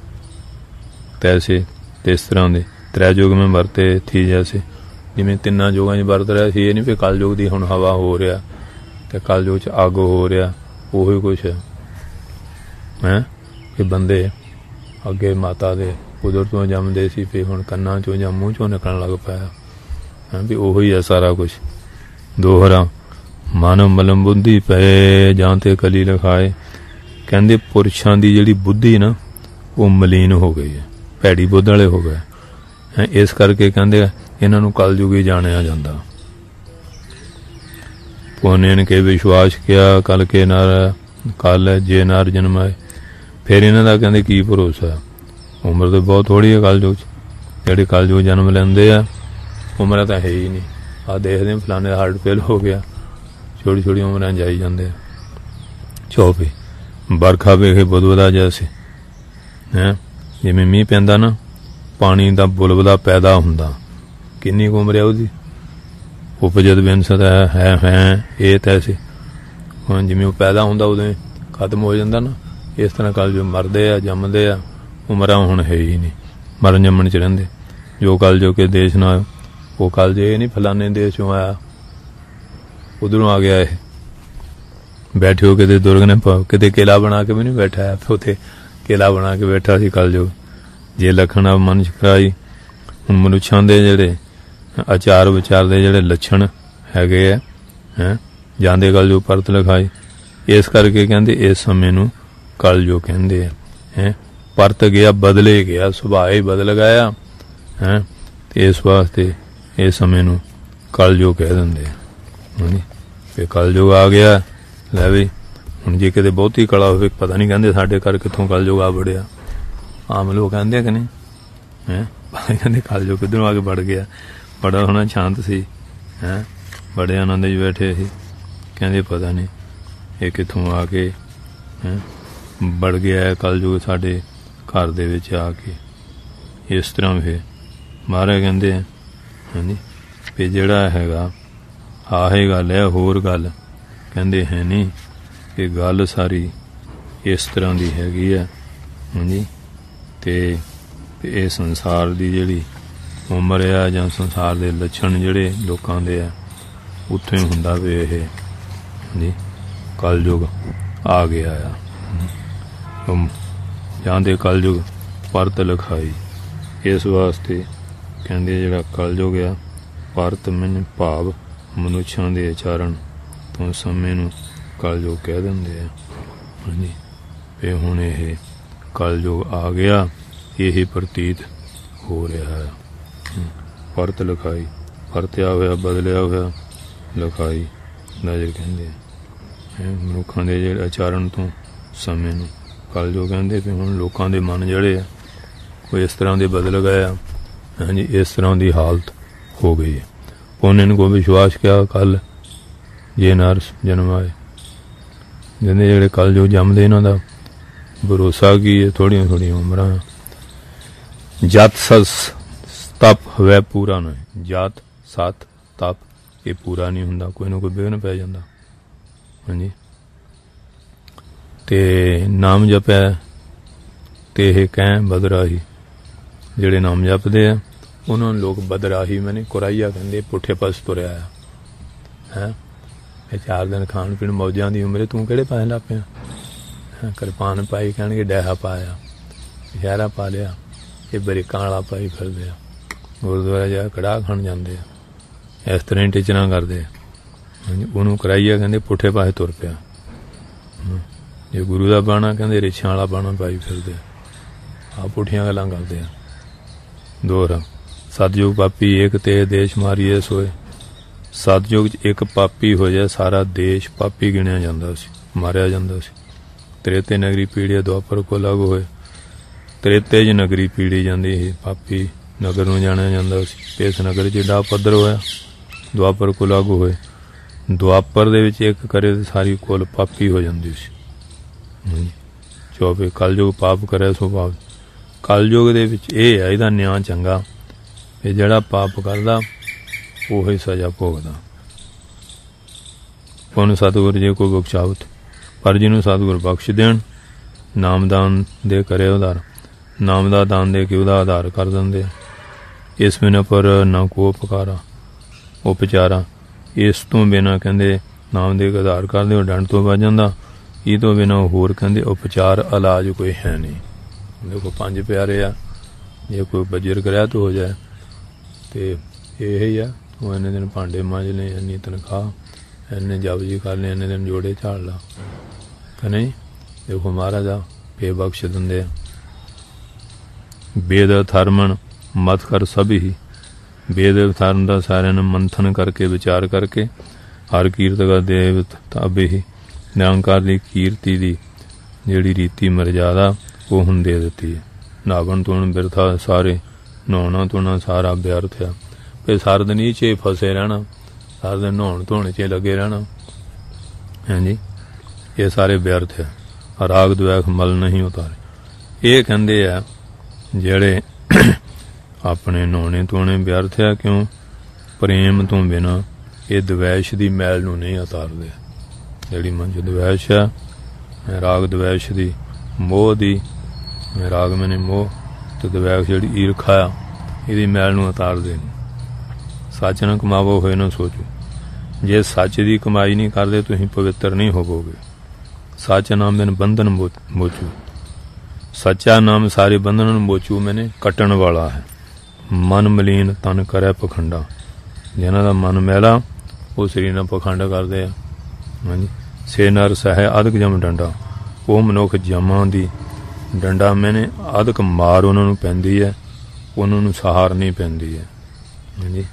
ਤੈਸੇ ਤੇ ਇਸ ਤਰ੍ਹਾਂ ਦੇ ਤ੍ਰੈ ਯੁਗ ਮੈਂ ਵਰਤੇ ਥੀ, ਜੈਸੇ ਜਿਵੇਂ ਤਿੰਨਾਂ ਯੁਗਾਂ 'ਚ ਵਰਤ ਰਿਹਾ ਸੀ। ਇਹ ਨਹੀਂ ਵੀ ਕਲ ਯੁਗ ਦੀ ਹੁਣ ਹਵਾ ਹੋ ਰਿਹਾ ਤੇ ਕਲ ਯੁਗ 'ਚ ਅੱਗ ਹੋ ਰਿਹਾ, ਉਹੀ ਕੁਛ ਹੈ ਕਿ ਬੰਦੇ ਅੱਗੇ ਮਾਤਾ ਦੇ ਉਦਰ ਤੋਂ ਜੰਮਦੇ ਸੀ, ਫਿਰ ਹੁਣ ਕੰਨਾਂ 'ਚੋਂ ਜਾਂ ਮੂੰਹ 'ਚੋਂ ਨਿਕਲਣ ਲੱਗ ਪਿਆ ਹੈ ਵੀ ਉਹੀ ਹੈ ਸਾਰਾ ਕੁਛ। ਦੋਹਰਾ ਮਨ ਮਲਮ ਬੁੱਧੀ ਪਏ ਜਾਂ ਤੇ ਕਲੀ ਲਿਖਾਏ। ਕਹਿੰਦੇ ਪੁਰਸ਼ਾਂ ਦੀ ਜਿਹੜੀ ਬੁੱਧੀ ਨਾ ਉਹ ਮਲੀਨ ਹੋ ਗਈ ਹੈ, ਭੈੜੀ ਬੁੱਧ ਵਾਲੇ ਹੋ ਗਏ ਹੈ। ਇਸ ਕਰਕੇ ਕਹਿੰਦੇ ਇਹਨਾਂ ਨੂੰ ਕਲਯੁਗ ਹੀ ਜਾਣਿਆ ਜਾਂਦਾ। ਪੋਨੇਨ ਕੇ ਵਿਸ਼ਵਾਸ ਕਿਆ ਕਲ ਕੇ ਨਰ ਕਲ ਜੇ ਨਰ ਜਨਮਾਏ। ਫਿਰ ਇਹਨਾਂ ਦਾ ਕਹਿੰਦੇ ਕੀ ਭਰੋਸਾ, ਉਮਰ ਤਾਂ ਬਹੁਤ ਥੋੜ੍ਹੀ ਹੈ ਕਲਯੁਗ 'ਚ। ਜਿਹੜੇ ਕਲਯੁਗ ਜਨਮ ਲੈਂਦੇ ਆ ਉਮਰਾਂ ਤਾਂ ਹੈ ਹੀ ਨਹੀਂ। ਆਹ ਦੇਖਦੇ ਫਲਾਣੇ ਦਾ ਹਾਰਟ ਫੇਲ ਹੋ ਗਿਆ, ਛੋਟੀ ਉਮਰਾਂ ਜਾਈ ਜਾਂਦੇ ਆ। 24 ਬਰਖਾ ਵੇਖੇ ਬੁਲਬੁਲਾ ਜੈਸੇ ਹੈ, ਜਿਵੇਂ ਮੀਂਹ ਪੈਂਦਾ ਨਾ ਪਾਣੀ ਦਾ ਬੁਲਬੁਲਾ ਪੈਦਾ ਹੁੰਦਾ। ਕਿੰਨੀ ਕੁ ਉਮਰ ਹੈ ਉਹਦੀ, ਉਪਜਦ ਬਿਨਸਤ ਹੈ ਇਹ ਤੈਸੇ। ਹੁਣ ਜਿਵੇਂ ਉਹ ਪੈਦਾ ਹੁੰਦਾ ਉਦੋਂ ਖਤਮ ਹੋ ਜਾਂਦਾ ਨਾ, ਇਸ ਤਰ੍ਹਾਂ ਕੱਲ ਜੋ ਮਰਦੇ ਆ ਜੰਮਦੇ ਆ, ਉਮਰਾਂ ਹੁਣ ਹੈ ਹੀ ਨਹੀਂ, ਮਰਨ ਜੰਮਣ 'ਚ ਰਹਿੰਦੇ। ਜੋ ਕੱਲ ਜੋ ਕੇ ਦੇਸ਼ ਨਾ ਆਇਓ, ਉਹ ਕੱਲ ਜੇ ਇਹ ਨਹੀਂ ਫਲਾਣੇ ਦੇਸ਼ 'ਚੋਂ ਆਇਆ ਉਧਰੋਂ ਆ ਗਿਆ। ਇਹ ਬੈਠੇ ਹੋ ਕਿਤੇ ਦੁਰਗ ਨੇ ਕਿਤੇ ਕਿਲਾ ਬਣਾ ਕੇ ਵੀ ਨਹੀਂ ਬੈਠਾ ਹੈ, ਉੱਥੇ ਕਿਲਾ ਬਣਾ ਕੇ ਬੈਠਾ ਸੀ ਕਲ ਜੋ। ਜੇ ਲਖਣ ਮਨ ਕਰਾਈ। ਹੁਣ ਮਨੁੱਖਾਂ ਦੇ ਜਿਹੜੇ ਆਚਾਰ ਵਿਚਾਰ ਦੇ ਜਿਹੜੇ ਲੱਛਣ ਹੈਗੇ ਆ ਹੈ, ਜਾਂਦੇ ਕਲ ਜੋ ਪਰਤ ਲਿਖਾਈ। ਇਸ ਕਰਕੇ ਕਹਿੰਦੇ ਇਸ ਸਮੇਂ ਨੂੰ ਕਲ ਜੋ ਕਹਿੰਦੇ ਆ ਹੈ। ਪਰਤ ਗਿਆ ਬਦਲੇ ਗਿਆ, ਸੁਭਾਅ ਹੀ ਬਦਲ ਗਿਆ ਹੈ, ਤੇ ਇਸ ਵਾਸਤੇ ਇਸ ਸਮੇਂ ਨੂੰ ਕਲ ਜੋ ਕਹਿ ਦਿੰਦੇ ਆ। ਹਾਂਜੀ ਫਿਰ ਕਲ ਜੋ ਆ ਗਿਆ। ਲੈ ਵੀ ਹੁਣ ਜੇ ਕਿਤੇ ਬਹੁਤੀ ਕਲਾ ਹੋਵੇ, ਪਤਾ ਨਹੀਂ ਕਹਿੰਦੇ ਸਾਡੇ ਘਰ ਕਿੱਥੋਂ ਕਲ ਜੋ ਆ ਵੜਿਆ। ਆਮ ਲੋਕ ਕਹਿੰਦੇ ਆ ਕਿ ਨਹੀਂ ਹੈ, ਕਹਿੰਦੇ ਕਲ ਜੋ ਕਿੱਧਰੋਂ ਆ ਕੇ ਵੜ ਗਿਆ। ਬੜਾ ਹੋਣਾ ਸ਼ਾਂਤ ਸੀ ਹੈ, ਬੜੇ ਆਨੰਦ 'ਚ ਬੈਠੇ ਸੀ। ਕਹਿੰਦੇ ਪਤਾ ਨਹੀਂ ਇਹ ਕਿੱਥੋਂ ਆ ਕੇ ਹੈ ਵੜ ਗਿਆ ਕਲ ਜੋ ਸਾਡੇ ਘਰ ਦੇ ਵਿੱਚ ਆ ਕੇ। ਇਸ ਤਰ੍ਹਾਂ ਫਿਰ ਮਹਾਰਾਜ ਕਹਿੰਦੇ ਆ ਹਾਂਜੀ ਵੀ ਜਿਹੜਾ ਹੈਗਾ ਆਹੇ ਗੱਲ ਹੈ, ਹੋਰ ਗੱਲ ਕਹਿੰਦੇ ਹੈ ਨਹੀਂ। ਕਿ ਗੱਲ ਸਾਰੀ ਇਸ ਤਰ੍ਹਾਂ ਦੀ ਹੈਗੀ ਹੈ ਹਾਂਜੀ। ਤੇ ਇਹ ਸੰਸਾਰ ਦੀ ਜਿਹੜੀ ਉਮਰ ਆ ਜਾਂ ਸੰਸਾਰ ਦੇ ਲੱਛਣ ਜਿਹੜੇ ਲੋਕਾਂ ਦੇ ਆ, ਉੱਥੋਂ ਹੀ ਹੁੰਦਾ ਵੀ ਇਹ ਹਾਂਜੀ ਕਲਯੁਗ ਆ ਗਿਆ ਆ। ਜਾਂਦੇ ਕਲਯੁਗ ਪਰਤ ਲਿਖਾਈ। ਇਸ ਵਾਸਤੇ ਕਹਿੰਦੇ ਜਿਹੜਾ ਕਲਯੁਗ ਆ, ਪਰਤ ਮੈਨੂੰ ਭਾਵ ਮਨੁੱਖਾਂ ਦੇ ਆਚਰਨ ਤੋਂ ਸਮੇਂ ਨੂੰ ਕਲਯੁਗ ਕਹਿ ਦਿੰਦੇ ਆ ਹਾਂਜੀ। ਤੇ ਹੁਣ ਇਹ ਕਲਯੁਗ ਆ ਗਿਆ, ਇਹੀ ਪ੍ਰਤੀਤ ਹੋ ਰਿਹਾ ਹੈ। ਪਰਤ ਲਿਖਾਈ, ਪਰਤਿਆ ਹੋਇਆ ਬਦਲਿਆ ਹੋਇਆ ਲਿਖਾਈ ਨਜ਼ਰ ਕਹਿੰਦੇ ਆ। ਮਨੁੱਖਾਂ ਦੇ ਜਿਹੜੇ ਆਚਰਨ ਤੋਂ ਸਮੇਂ ਨੂੰ ਕਲਯੁਗ ਕਹਿੰਦੇ। ਵੀ ਹੁਣ ਲੋਕਾਂ ਦੇ ਮਨ ਜਿਹੜੇ ਆ ਉਹ ਇਸ ਤਰ੍ਹਾਂ ਦੇ ਬਦਲ ਗਏ ਆ ਹਾਂਜੀ, ਇਸ ਤਰ੍ਹਾਂ ਦੀ ਹਾਲਤ ਹੋ ਗਈ ਹੈ। ਉਹਨਾਂ ਨੂੰ ਕੋਈ ਵਿਸ਼ਵਾਸ ਕਿਆ ਕਲ ਜੇ ਨਰ ਜਨਮ ਆਏ, ਜਿੰਦੇ ਜਿਹੜੇ ਕਲਯੁਗ ਜੰਮਦੇ ਇਹਨਾਂ ਦਾ ਭਰੋਸਾ ਕੀ ਹੈ, ਥੋੜੀਆਂ ਥੋੜੀਆਂ ਉਮਰਾਂ। ਜਤ ਸਤ ਤਪ ਹਵੈ ਪੂਰਾ ਨਹੀਂ, ਜਤ ਸਤ ਤਪ ਇਹ ਪੂਰਾ ਨਹੀਂ ਹੁੰਦਾ, ਕੋਈ ਨਾ ਕੋਈ ਵਿਘਨ ਪੈ ਜਾਂਦਾ। ਹਾਂਜੀ, ਤੇ ਨਾਮ ਜਪੈ ਤੇ ਇਹ ਕਹਿ ਬਦਰਾਹੀ, ਜਿਹੜੇ ਨਾਮ ਜਪਦੇ ਆ ਉਹਨਾਂ ਨੂੰ ਲੋਕ ਬਦਰਾਹੀ ਮੈਨੇ ਕੁਰਾਈਆ ਕਹਿੰਦੇ, ਪੁੱਠੇ ਪਾਸੇ ਤੁਰਿਆ ਆ ਹੈ। ਇਹ 4 ਦਿਨ ਖਾਣ ਪੀਣ ਮੌਜਾਂ ਦੀ ਉਮਰੇ ਤੂੰ ਕਿਹੜੇ ਪਾਸੇ ਲੱਗ ਪਿਆ? ਕਿਰਪਾਨ ਪਾਈ ਕਹਿਣਗੇ ਡੈਹਾ ਪਾਇਆ, ਸ਼ਹਿਰਾ ਪਾ ਲਿਆ, ਇਹ ਬਰੀਕਾਂ ਵਾਲਾ ਪਾਈ ਫਿਰਦੇ ਆ, ਗੁਰਦੁਆਰਾ ਜਾ ਕੜਾਹ ਖਾਣ ਜਾਂਦੇ ਆ, ਇਸ ਤਰ੍ਹਾਂ ਹੀ ਟੀਚਰਾਂ ਕਰਦੇ ਆ। ਹਾਂਜੀ, ਉਹਨੂੰ ਕਰਾਈਆ ਕਹਿੰਦੇ ਪੁੱਠੇ ਪਾਸੇ ਤੁਰ ਪਿਆ। ਜੇ ਗੁਰੂ ਦਾ ਬਾਣਾ ਕਹਿੰਦੇ ਰਿਛਾਂ ਵਾਲਾ ਬਾਣਾ ਪਾਈ ਫਿਰਦੇ ਆ, ਪੁੱਠੀਆਂ ਗੱਲਾਂ ਕਰਦੇ ਆ। ਦੋਹਰਾ ਸਤਿਯੁਗ ਪਾਪੀ ਏਕ ਤੇ ਦੇਸ਼ ਮਾਰੀਏ ਸੋਏ। ਸਤਿਯੁਗ 'ਚ ਇੱਕ ਪਾਪੀ ਹੋ ਜਾਏ ਸਾਰਾ ਦੇਸ਼ ਪਾਪੀ ਗਿਣਿਆ ਜਾਂਦਾ ਸੀ, ਮਾਰਿਆ ਜਾਂਦਾ ਸੀ। ਤ੍ਰੇਤੇ ਨਗਰੀ ਪੀੜੀਆ ਦੁਆਪਰ ਕੋ ਲਾਗੂ ਹੋਏ। ਤ੍ਰੇਤੇ 'ਚ ਨਗਰੀ ਪੀੜੀ ਜਾਂਦੀ ਸੀ, ਪਾਪੀ ਨਗਰ ਨੂੰ ਜਾਣਿਆ ਜਾਂਦਾ ਸੀ। ਇਸ ਨਗਰ 'ਚ ਏਡਾ ਪੱਧਰ ਹੋਇਆ, ਦੁਆਪਰ ਕੋ ਲਾਗੂ ਹੋਏ। ਦੁਆਪਰ ਦੇ ਵਿੱਚ ਇੱਕ ਕਰੇ ਤੇ ਸਾਰੀ ਕੁੱਲ ਪਾਪੀ ਹੋ ਜਾਂਦੀ ਸੀ। ਚੌਪੇ ਕਲਯੁਗ ਪਾਪ ਕਰੇ ਸੋ ਪਾਪ। ਕਲਯੁਗ ਦੇ ਵਿੱਚ ਇਹ ਹੈ, ਇਹਦਾ ਨਿਆਂ ਚੰਗਾ, ਇਹ ਜਿਹੜਾ ਪਾਪ ਕਰਦਾ ਉਹੀ ਸਜ਼ਾ ਭੋਗਦਾ। ਪੁਨ ਸਤਿਗੁਰ ਜੇ ਕੋਈ ਬਖਸ਼ਾਵਤ, ਪਰ ਜਿਹਨੂੰ ਸਤਿਗੁਰ ਬਖਸ਼ ਦੇਣ, ਨਾਮਦਾਨ ਦੇ ਕਰੇ ਉਧਾਰ। ਨਾਮ ਦਾ ਦਾਨ ਦੇ ਕੇ ਉਹਦਾ ਆਧਾਰ ਕਰ ਦਿੰਦੇ। ਇਸ ਬਿਨਾਂ ਪਰ ਨਾ ਕੋ ਉਪਕਾਰਾ ਉਪਚਾਰਾ, ਇਸ ਤੋਂ ਬਿਨਾਂ ਕਹਿੰਦੇ ਨਾਮ ਦੇ ਕੇ ਆਧਾਰ ਕਰਦੇ ਉਹ ਡੰਡ ਤੋਂ ਬਚ ਜਾਂਦਾ। ਇਹ ਤੋਂ ਬਿਨਾਂ ਹੋਰ ਕਹਿੰਦੇ ਉਪਚਾਰ ਇਲਾਜ ਕੋਈ ਹੈ ਨਹੀਂ। ਦੇਖੋ 5 ਪਿਆਰੇ ਆ, ਜੇ ਕੋਈ ਬਜ਼ੁਰਗ ਰਹਿਤ ਹੋ ਜਾਏ ਤੇ ਇਹ ਹੀ ਆ, ਤੂੰ ਇੰਨੇ ਦਿਨ ਭਾਂਡੇ ਮਾਂਜ ਲੈ, ਇੰਨੀ ਤਨਖਾਹ, ਇੰਨੇ ਜਪਜੀ ਕਰ ਲੈ, ਇੰਨੇ ਦਿਨ ਜੋੜੇ ਝਾੜ ਲਾ, ਕਿ ਨਹੀਂ? ਦੇਖੋ ਮਹਾਰਾਜ ਆ ਪੇ ਬਖਸ਼ ਦਿੰਦੇ ਆ। ਵੇਦ ਥਰਮਨ ਮਤ ਕਰ ਸਭੀ, ਵੇਦ ਥਰਮ ਦਾ ਸਾਰਿਆਂ ਨੂੰ ਮੰਥਨ ਕਰਕੇ ਵਿਚਾਰ ਕਰਕੇ ਹਰ ਕੀਰਤ ਦਾ ਦੇਵ ਤਾਬੇ ਹੀ ਨਿਰੰਕਾਰ ਦੀ ਕੀਰਤੀ ਦੀ ਜਿਹੜੀ ਰੀਤੀ ਮਰਜ਼ਾਦਾ ਉਹ ਹੁਣ ਦੇ ਦਿੱਤੀ ਹੈ। ਨਾਵਣ ਤੋਂ ਬਿਰਥਾ ਸਾਰੇ, ਨਹਾਉਣਾ ਧੋਣਾ ਸਾਰਾ ਵਿਅਰਥ ਆ। ਫਿਰ ਸਾਰਾ ਦਿਨ ਇਹ 'ਚ ਫਸੇ ਰਹਿਣਾ, ਸਾਰਾ ਦਿਨ ਨਹਾਉਣ ਧੋਣੇ 'ਚ ਲੱਗੇ ਰਹਿਣਾ। ਹਾਂਜੀ, ਇਹ ਸਾਰੇ ਵਿਅਰਥ ਆ। ਰਾਗ ਦੁਆਖ ਮਲ ਨਹੀਂ ਉਤਾਰੇ। ਇਹ ਕਹਿੰਦੇ ਆ ਜਿਹੜੇ ਆਪਣੇ ਨਹਾਉਣੇ ਧੋਣੇ ਵਿਅਰਥ ਆ, ਕਿਉਂ? ਪ੍ਰੇਮ ਤੋਂ ਬਿਨਾਂ ਇਹ ਦਵੈਸ਼ ਦੀ ਮੈਲ ਨੂੰ ਨਹੀਂ ਉਤਾਰਦੇ। ਜਿਹੜੀ ਮਨ 'ਚ ਦਵੈਸ਼ ਆ, ਰਾਗ ਦਵੈਸ਼ ਦੀ, ਮੋਹ ਦੀ, ਰਾਗ ਮੈਨੇ ਮੋਹ ਤੇ ਦਵੈਸ਼ ਜਿਹੜੀ ਈਰਖਾ ਆ, ਇਹਦੀ ਮੈਲ ਨੂੰ ਉਤਾਰਦੇ ਨਹੀਂ। ਸੱਚ ਨਾ ਕਮਾਵੋ ਹੋਏ ਨਾ ਸੋਚੋ। ਜੇ ਸੱਚ ਦੀ ਕਮਾਈ ਨਹੀਂ ਕਰਦੇ ਤੁਸੀਂ ਪਵਿੱਤਰ ਨਹੀਂ ਹੋਵੋਗੇ। ਸੱਚ ਨਾਮ ਬਿਨ ਬੰਧਨ ਮੋਚੂ। ਸੱਚਾ ਨਾਮ ਸਾਰੇ ਬੰਧਨਾਂ ਨੂੰ ਮੋਚੂ ਮੈਨੇ ਕੱਟਣ ਵਾਲਾ ਹੈ। ਮਨ ਮਲੀਨ ਤਨ ਕਰੇ ਪਖੰਡਾ। ਜਿਹਨਾਂ ਦਾ ਮਨ ਮੈਲਾ ਉਹ ਸਰੀਰ ਨਾਲ ਪਖੰਡ ਕਰਦੇ ਆ। ਹਾਂਜੀ, ਸੇ ਨਰ ਸਹਿ ਅਧਿਕ ਜਮ ਡੰਡਾ। ਉਹ ਮਨੁੱਖ ਜਮਾਂ ਦੀ ਡੰਡਾ ਮੈਨੇ ਅਧਿਕ ਮਾਰ ਉਹਨਾਂ ਨੂੰ ਪੈਂਦੀ ਹੈ, ਉਹਨਾਂ ਨੂੰ ਸਹਾਰ ਨਹੀਂ ਪੈਂਦੀ ਹੈ। ਹਾਂਜੀ,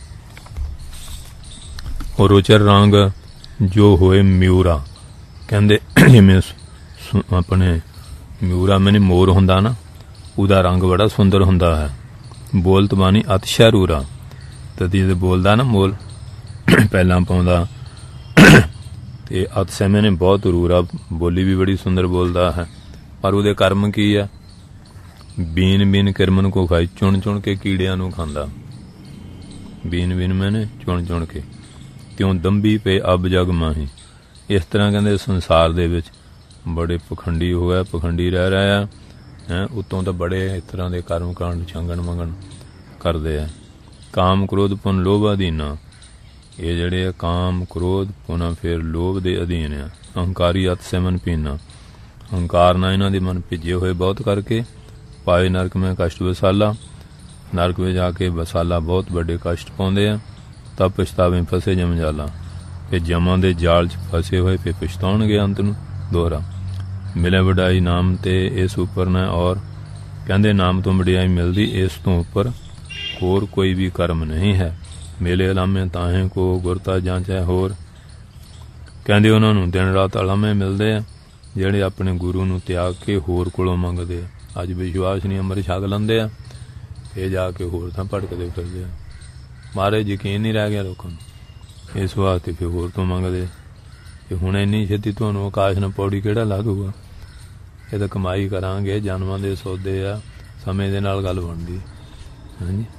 ਉਹ ਰੁਚਰ ਰੰਗ ਜੋ ਹੋਏ ਮਿਊਰਾ। ਕਹਿੰਦੇ ਜਿਵੇਂ ਆਪਣੇ ਮਿਊਰਾ ਮੈਨੇ ਮੋਰ ਹੁੰਦਾ ਨਾ, ਉਹਦਾ ਰੰਗ ਬੜਾ ਸੁੰਦਰ ਹੁੰਦਾ ਹੈ। ਬੋਲਤ ਬਾਣੀ ਅਤਿਸ਼ੈ ਰੂਰਾ। ਤਦੀ ਜਦੋਂ ਬੋਲਦਾ ਨਾ ਮੋਰ ਪਹਿਲਾਂ ਪਾਉਂਦਾ ਤੇ ਅਤਿਸ਼ੈ ਮੈਨੇ ਬਹੁਤ ਰੂਰਾ, ਬੋਲੀ ਵੀ ਬੜੀ ਸੁੰਦਰ ਬੋਲਦਾ ਹੈ। ਪਰ ਉਹਦੇ ਕਰਮ ਕੀ ਆ? ਬੀਨ ਬੀਨ ਕਿਰਮਨ ਕੋ ਖਾਈ, ਚੁਣ ਚੁਣ ਕੇ ਕੀੜਿਆਂ ਨੂੰ ਖਾਂਦਾ। ਬੀਨ ਬੀਨ ਮੈਨੇ ਚੁਣ ਚੁਣ ਕੇ, ਕਿਉਂ ਦੰਬੀ ਪੇ ਅਬ ਜਗ ਮਾਹੀ। ਇਸ ਤਰ੍ਹਾਂ ਕਹਿੰਦੇ ਸੰਸਾਰ ਦੇ ਵਿੱਚ ਬੜੇ ਪਖੰਡੀ ਹੋ ਗਏ, ਪਖੰਡੀ ਰਹਿ ਰਹੇ ਆ ਹੈ। ਉਤੋਂ ਤਾਂ ਬੜੇ ਇਸ ਤਰ੍ਹਾਂ ਦੇ ਕਰਮ ਕਾਂਡ ਛੰਗਣ ਮੰਗਣ ਕਰਦੇ ਆ। ਕਾਮ ਕ੍ਰੋਧ ਪੁਨ ਲੋਭ ਅਧੀਨਾ। ਇਹ ਜਿਹੜੇ ਆ ਕਾਮ ਕ੍ਰੋਧ ਪੁਨਾ ਫਿਰ ਲੋਭ ਦੇ ਅਧੀਨ ਆ। ਅਹੰਕਾਰੀ ਅਤ ਸਿਮਨ ਪੀਨਾ। ਹੰਕਾਰ ਨਾਲ ਇਹਨਾਂ ਦੇ ਮਨ ਭਿੱਜੇ ਹੋਏ ਬਹੁਤ ਕਰਕੇ ਪਾਏ ਨਰਕ ਮੈਂ ਕਸ਼ਟ ਵਸਾਲਾ। ਨਰਕ ਵਿੱਚ ਜਾ ਕੇ ਵਸਾਲਾ ਬਹੁਤ ਵੱਡੇ ਕਸ਼ਟ ਪਾਉਂਦੇ ਆ। ਤਬ ਪਛਤਾਵੇ ਫਸੇ ਜਮਜਾਲਾ। ਫਿਰ ਜਮਾਂ ਦੇ ਜਾਲ 'ਚ ਫਸੇ ਹੋਏ ਫਿਰ ਪਛਤਾਉਣਗੇ ਅੰਤ ਨੂੰ। ਦੋਹਰਾ ਮਿਲੇ ਵਡਾਈ ਨਾਮ ਤੇ ਇਸ ਉੱਪਰ ਨਾ ਔਰ। ਕਹਿੰਦੇ ਨਾਮ ਤੋਂ ਵਡਿਆਈ ਮਿਲਦੀ, ਇਸ ਤੋਂ ਉੱਪਰ ਹੋਰ ਕੋਈ ਵੀ ਕਰਮ ਨਹੀਂ ਹੈ। ਮੇਲੇ ਅਲਾਮੇ ਤਾਹੇ ਕੋ ਗੁਰਤਾ ਜਾਂਚੈ ਹੋਰ। ਕਹਿੰਦੇ ਉਹਨਾਂ ਨੂੰ ਦਿਨ ਰਾਤ ਅਲਾਮੇ ਮਿਲਦੇ ਆ ਜਿਹੜੇ ਆਪਣੇ ਗੁਰੂ ਨੂੰ ਤਿਆਗ ਕੇ ਹੋਰ ਕੋਲੋਂ ਮੰਗਦੇ ਆ। ਅੱਜ ਵਿਸ਼ਵਾਸ ਨਹੀਂ, ਅੰਮ੍ਰਿਤ ਛਕ ਲੈਂਦੇ ਆ, ਇਹ ਜਾ ਕੇ ਹੋਰ ਥਾਂ ਭਟਕਦੇ ਫਿਰਦੇ ਆ। ਮਾਰੇ ਯਕੀਨ ਨਹੀਂ ਰਹਿ ਗਿਆ ਲੋਕਾਂ ਨੂੰ, ਇਸ ਵਾਸਤੇ ਫਿਰ ਹੋਰ ਤੋਂ ਮੰਗਦੇ। कि हुण इन्नी छेती तुहानूं आकाश नाल पौड़ी किहड़ा ला दूगा। ये तां कमाई करांगे, जन्मां दे सौदे आ, समय दे नाल गल बनदी। हाँ जी।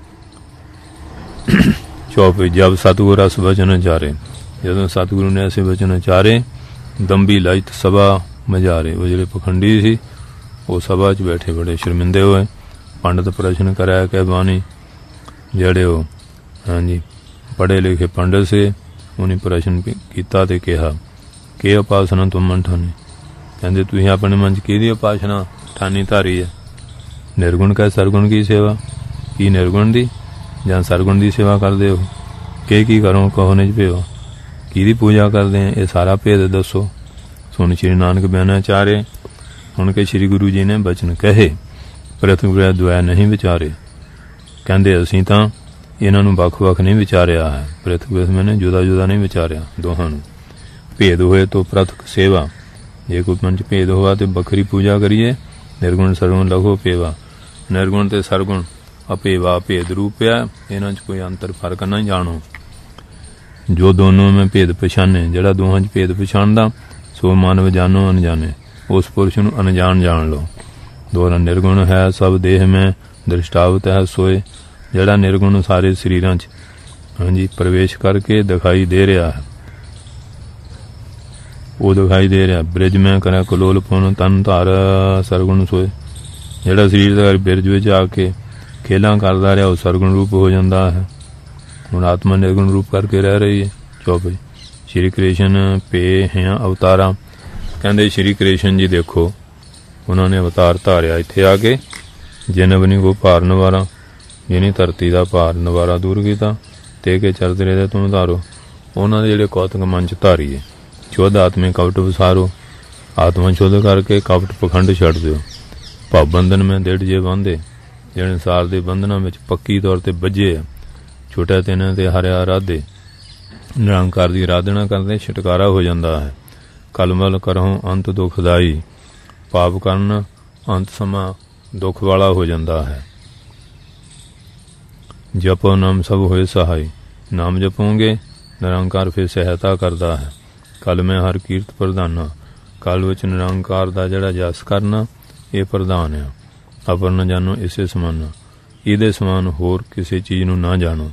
चौपई जब सतगुर रस वचन चारे, जदों सतगुरु ने ऐसे वचन चारे, दंभी लाइत सभा मजारे। वो जिहड़े पखंडी सी वो सभा च बैठे बड़े शर्मिंदे होए। पंडित प्रश्न कराया कि बानी जड़े हो, हाँ जी, पढ़े लिखे पंडित से, उन्हें प्रश्न किया तो कहा कि उपासना तुम मन ठानी। कहते तुसीं अपने मन च किहदी उपासना ठानी धारी है। निर्गुण कह सरगुण की सेवा, की निर्गुण दी जां सरगुण की सेवा करते हो, की करो कहो निज भेवा, किहदी पूजा करते हैं, ये सारा भेद दसो। सुन श्री नानक बयाना चारे, सुन के श्री गुरु जी ने बचन कहे, प्रथम द्वै नहीं विचारे। कहते असीं तां इन्हां नूं वख-वख नहीं विचारिया है, पृथक मैंने जुदा जुदा नहीं विचारिया, दोहां नूं। भेद होए तो पृथक सेवा, जे कोई मन च भेद होआ तो बखरी पूजा करिए। निर्गुण सरगुण लघो पेवा, निर्गुण ते सरगुण अपेवा भेद रूप है, इन्हां च कोई अंतर फर्क नहीं जानो। जो दोनों में भेद पछाने, जड़ा दोहां च भेद पछाणदा सो मानव जानो अनजाने, उस पुरुष नूं अनजान जान लो। दोहरा निर्गुण है सब देह में दृष्टावत है सोए, जड़ा निर्गुण सारे शरीरां च, हाँ जी, प्रवेश करके दिखाई दे रहा है, वो दिखाई दे रहा। ब्रिज में करे कलोल पुन तन धार सरगुण सोए, जड़ा शरीर का ब्रिज में आके खेलां करता रहा वो सरगुण रूप हो जाता है। हुण आत्मा निर्गुण रूप करके रह रही है। चौपई श्री कृष्ण पे हैं अवतारा। कहते श्री कृष्ण जी देखो उन्होंने अवतार धारिया इत्थे आके, जिन बनी को भार नवारा, जिन्हें धरती का भार नवारा दूर किया, ते के चरते रहे तुम धारो। उन्होंने जिहड़े कौतक मन च धारीए, शुद्ध आत्मे कपट विसारो, आत्मा शुद्ध करके कपट पखंड छड़ दो। भाव बंधन में दृढ़ जे बांधे, जिहड़े सार के बंधना में पक्की तौर पर बजे है, छुटा तिन्हां ते हरिया आराधे, निरंकार की आराधना करते छुटकारा हो जाता है। कलमल करहों अंत दुखदाई, पाप करन अंत समा दुख वाला हो जाता है। जपो नाम सब होए सहाय, नाम जपोगे निरंकार फिर सहायता करता है। कल में हर कीर्त प्रधाना, कल विच निरंकार दा जड़ा जस करना ये प्रधान है। अपर न जानो इसे समाना, इहदे समान होर किसी चीज नूं ना जानो।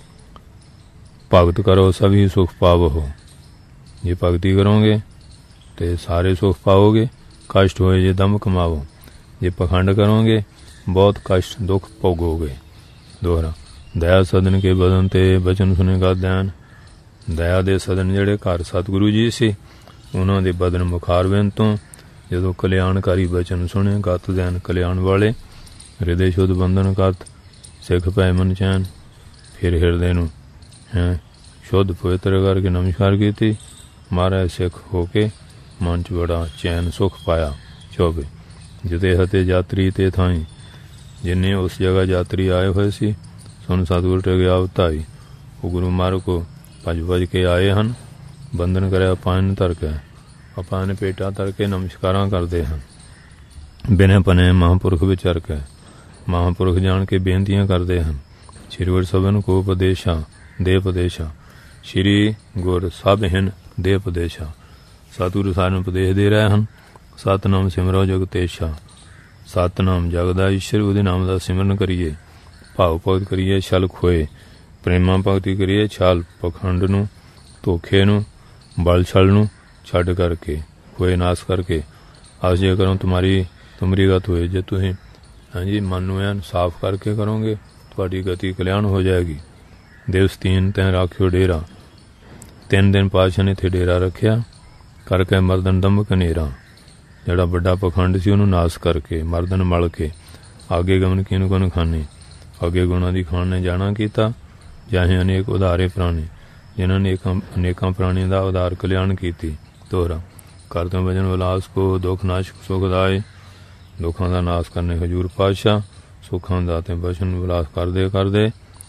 भगत करो सभी सुख पावो, जे भगती करोगे तो सारे सुख पाओगे। कष्ट होए जे दम कमावो, जे पखंड करोगे बहुत कष्ट दुख भोगोगे। दोहरा दया सदन के बदन ते बचन सुनेगा ध्यान। दया दे सदन जिहड़े घर सतगुरु जी सी, उन्हां दे बदन मुखारवें तो जदों कल्याणकारी बचन सुने, गत ध्यान कल्याण वाले, हृदय शुद्ध बंधन करत, सिख पै मन चैन। फिर हृदय नूं है शुद्ध पवित्र करके नमस्कार की, महाराज सिख होके मन च बड़ा चैन सुख पाया। 24 जिते हते यात्री ते थाई, जिन्हें उस जगह यात्री आए हुए सी, सुन सतगुर टगिया अवताई। वो गुरु मार्ग को भज भज के आए हैं, बंधन करे अपान धर के, अपान पेटा धर के नमस्कारां करते हैं। बिने पने महापुरख विचर के, महापुरख जान के बेनतियां करते हैं। श्री गुर सबन को उपदेशा दे उपदेशा, श्री गुर सब हिन दे उपदेशा। सतगुरु सारे उपदेश दे रहे हैं। सतनाम सिमरो जगतेशा, सतनाम जगदा ईश्वर, उहदे नाम का सिमरन करिए। भाव भगत करिए छल खोए, प्रेमा भगती करिए छल पखंड नूं, धोखे नूं, बल छल नूं छड्ड करके, खोए नाश करके। आज जे करो तुम्हारी गत होए, जे तुसीं हाँ जी मन नूं ऐन साफ करके करोगे, तुहाडी गति कल्याण हो जाएगी। दिवस तीन तैं राखियो डेरा, 3 दिन पातशाह ने इत्थे डेरा रखिया करके मर्दन दंभ कनेरा। जड़ा बड़ा पखंड सी उन्होंने नाश करके, मर्दन मल के, आगे गमन किन गुण खाने, अगे गुणा की खान ने जाना किया। जाहे अनेक उधारे प्राणी, जिन्होंने अनेकों प्राणियों का उधार कल्याण की। दोहरा करते भजन विलास को, दुख नाशक सुखदाए, दुखों का नाश करने हजूर पातशाह, सुखों दाते भजन विलास करदे करदे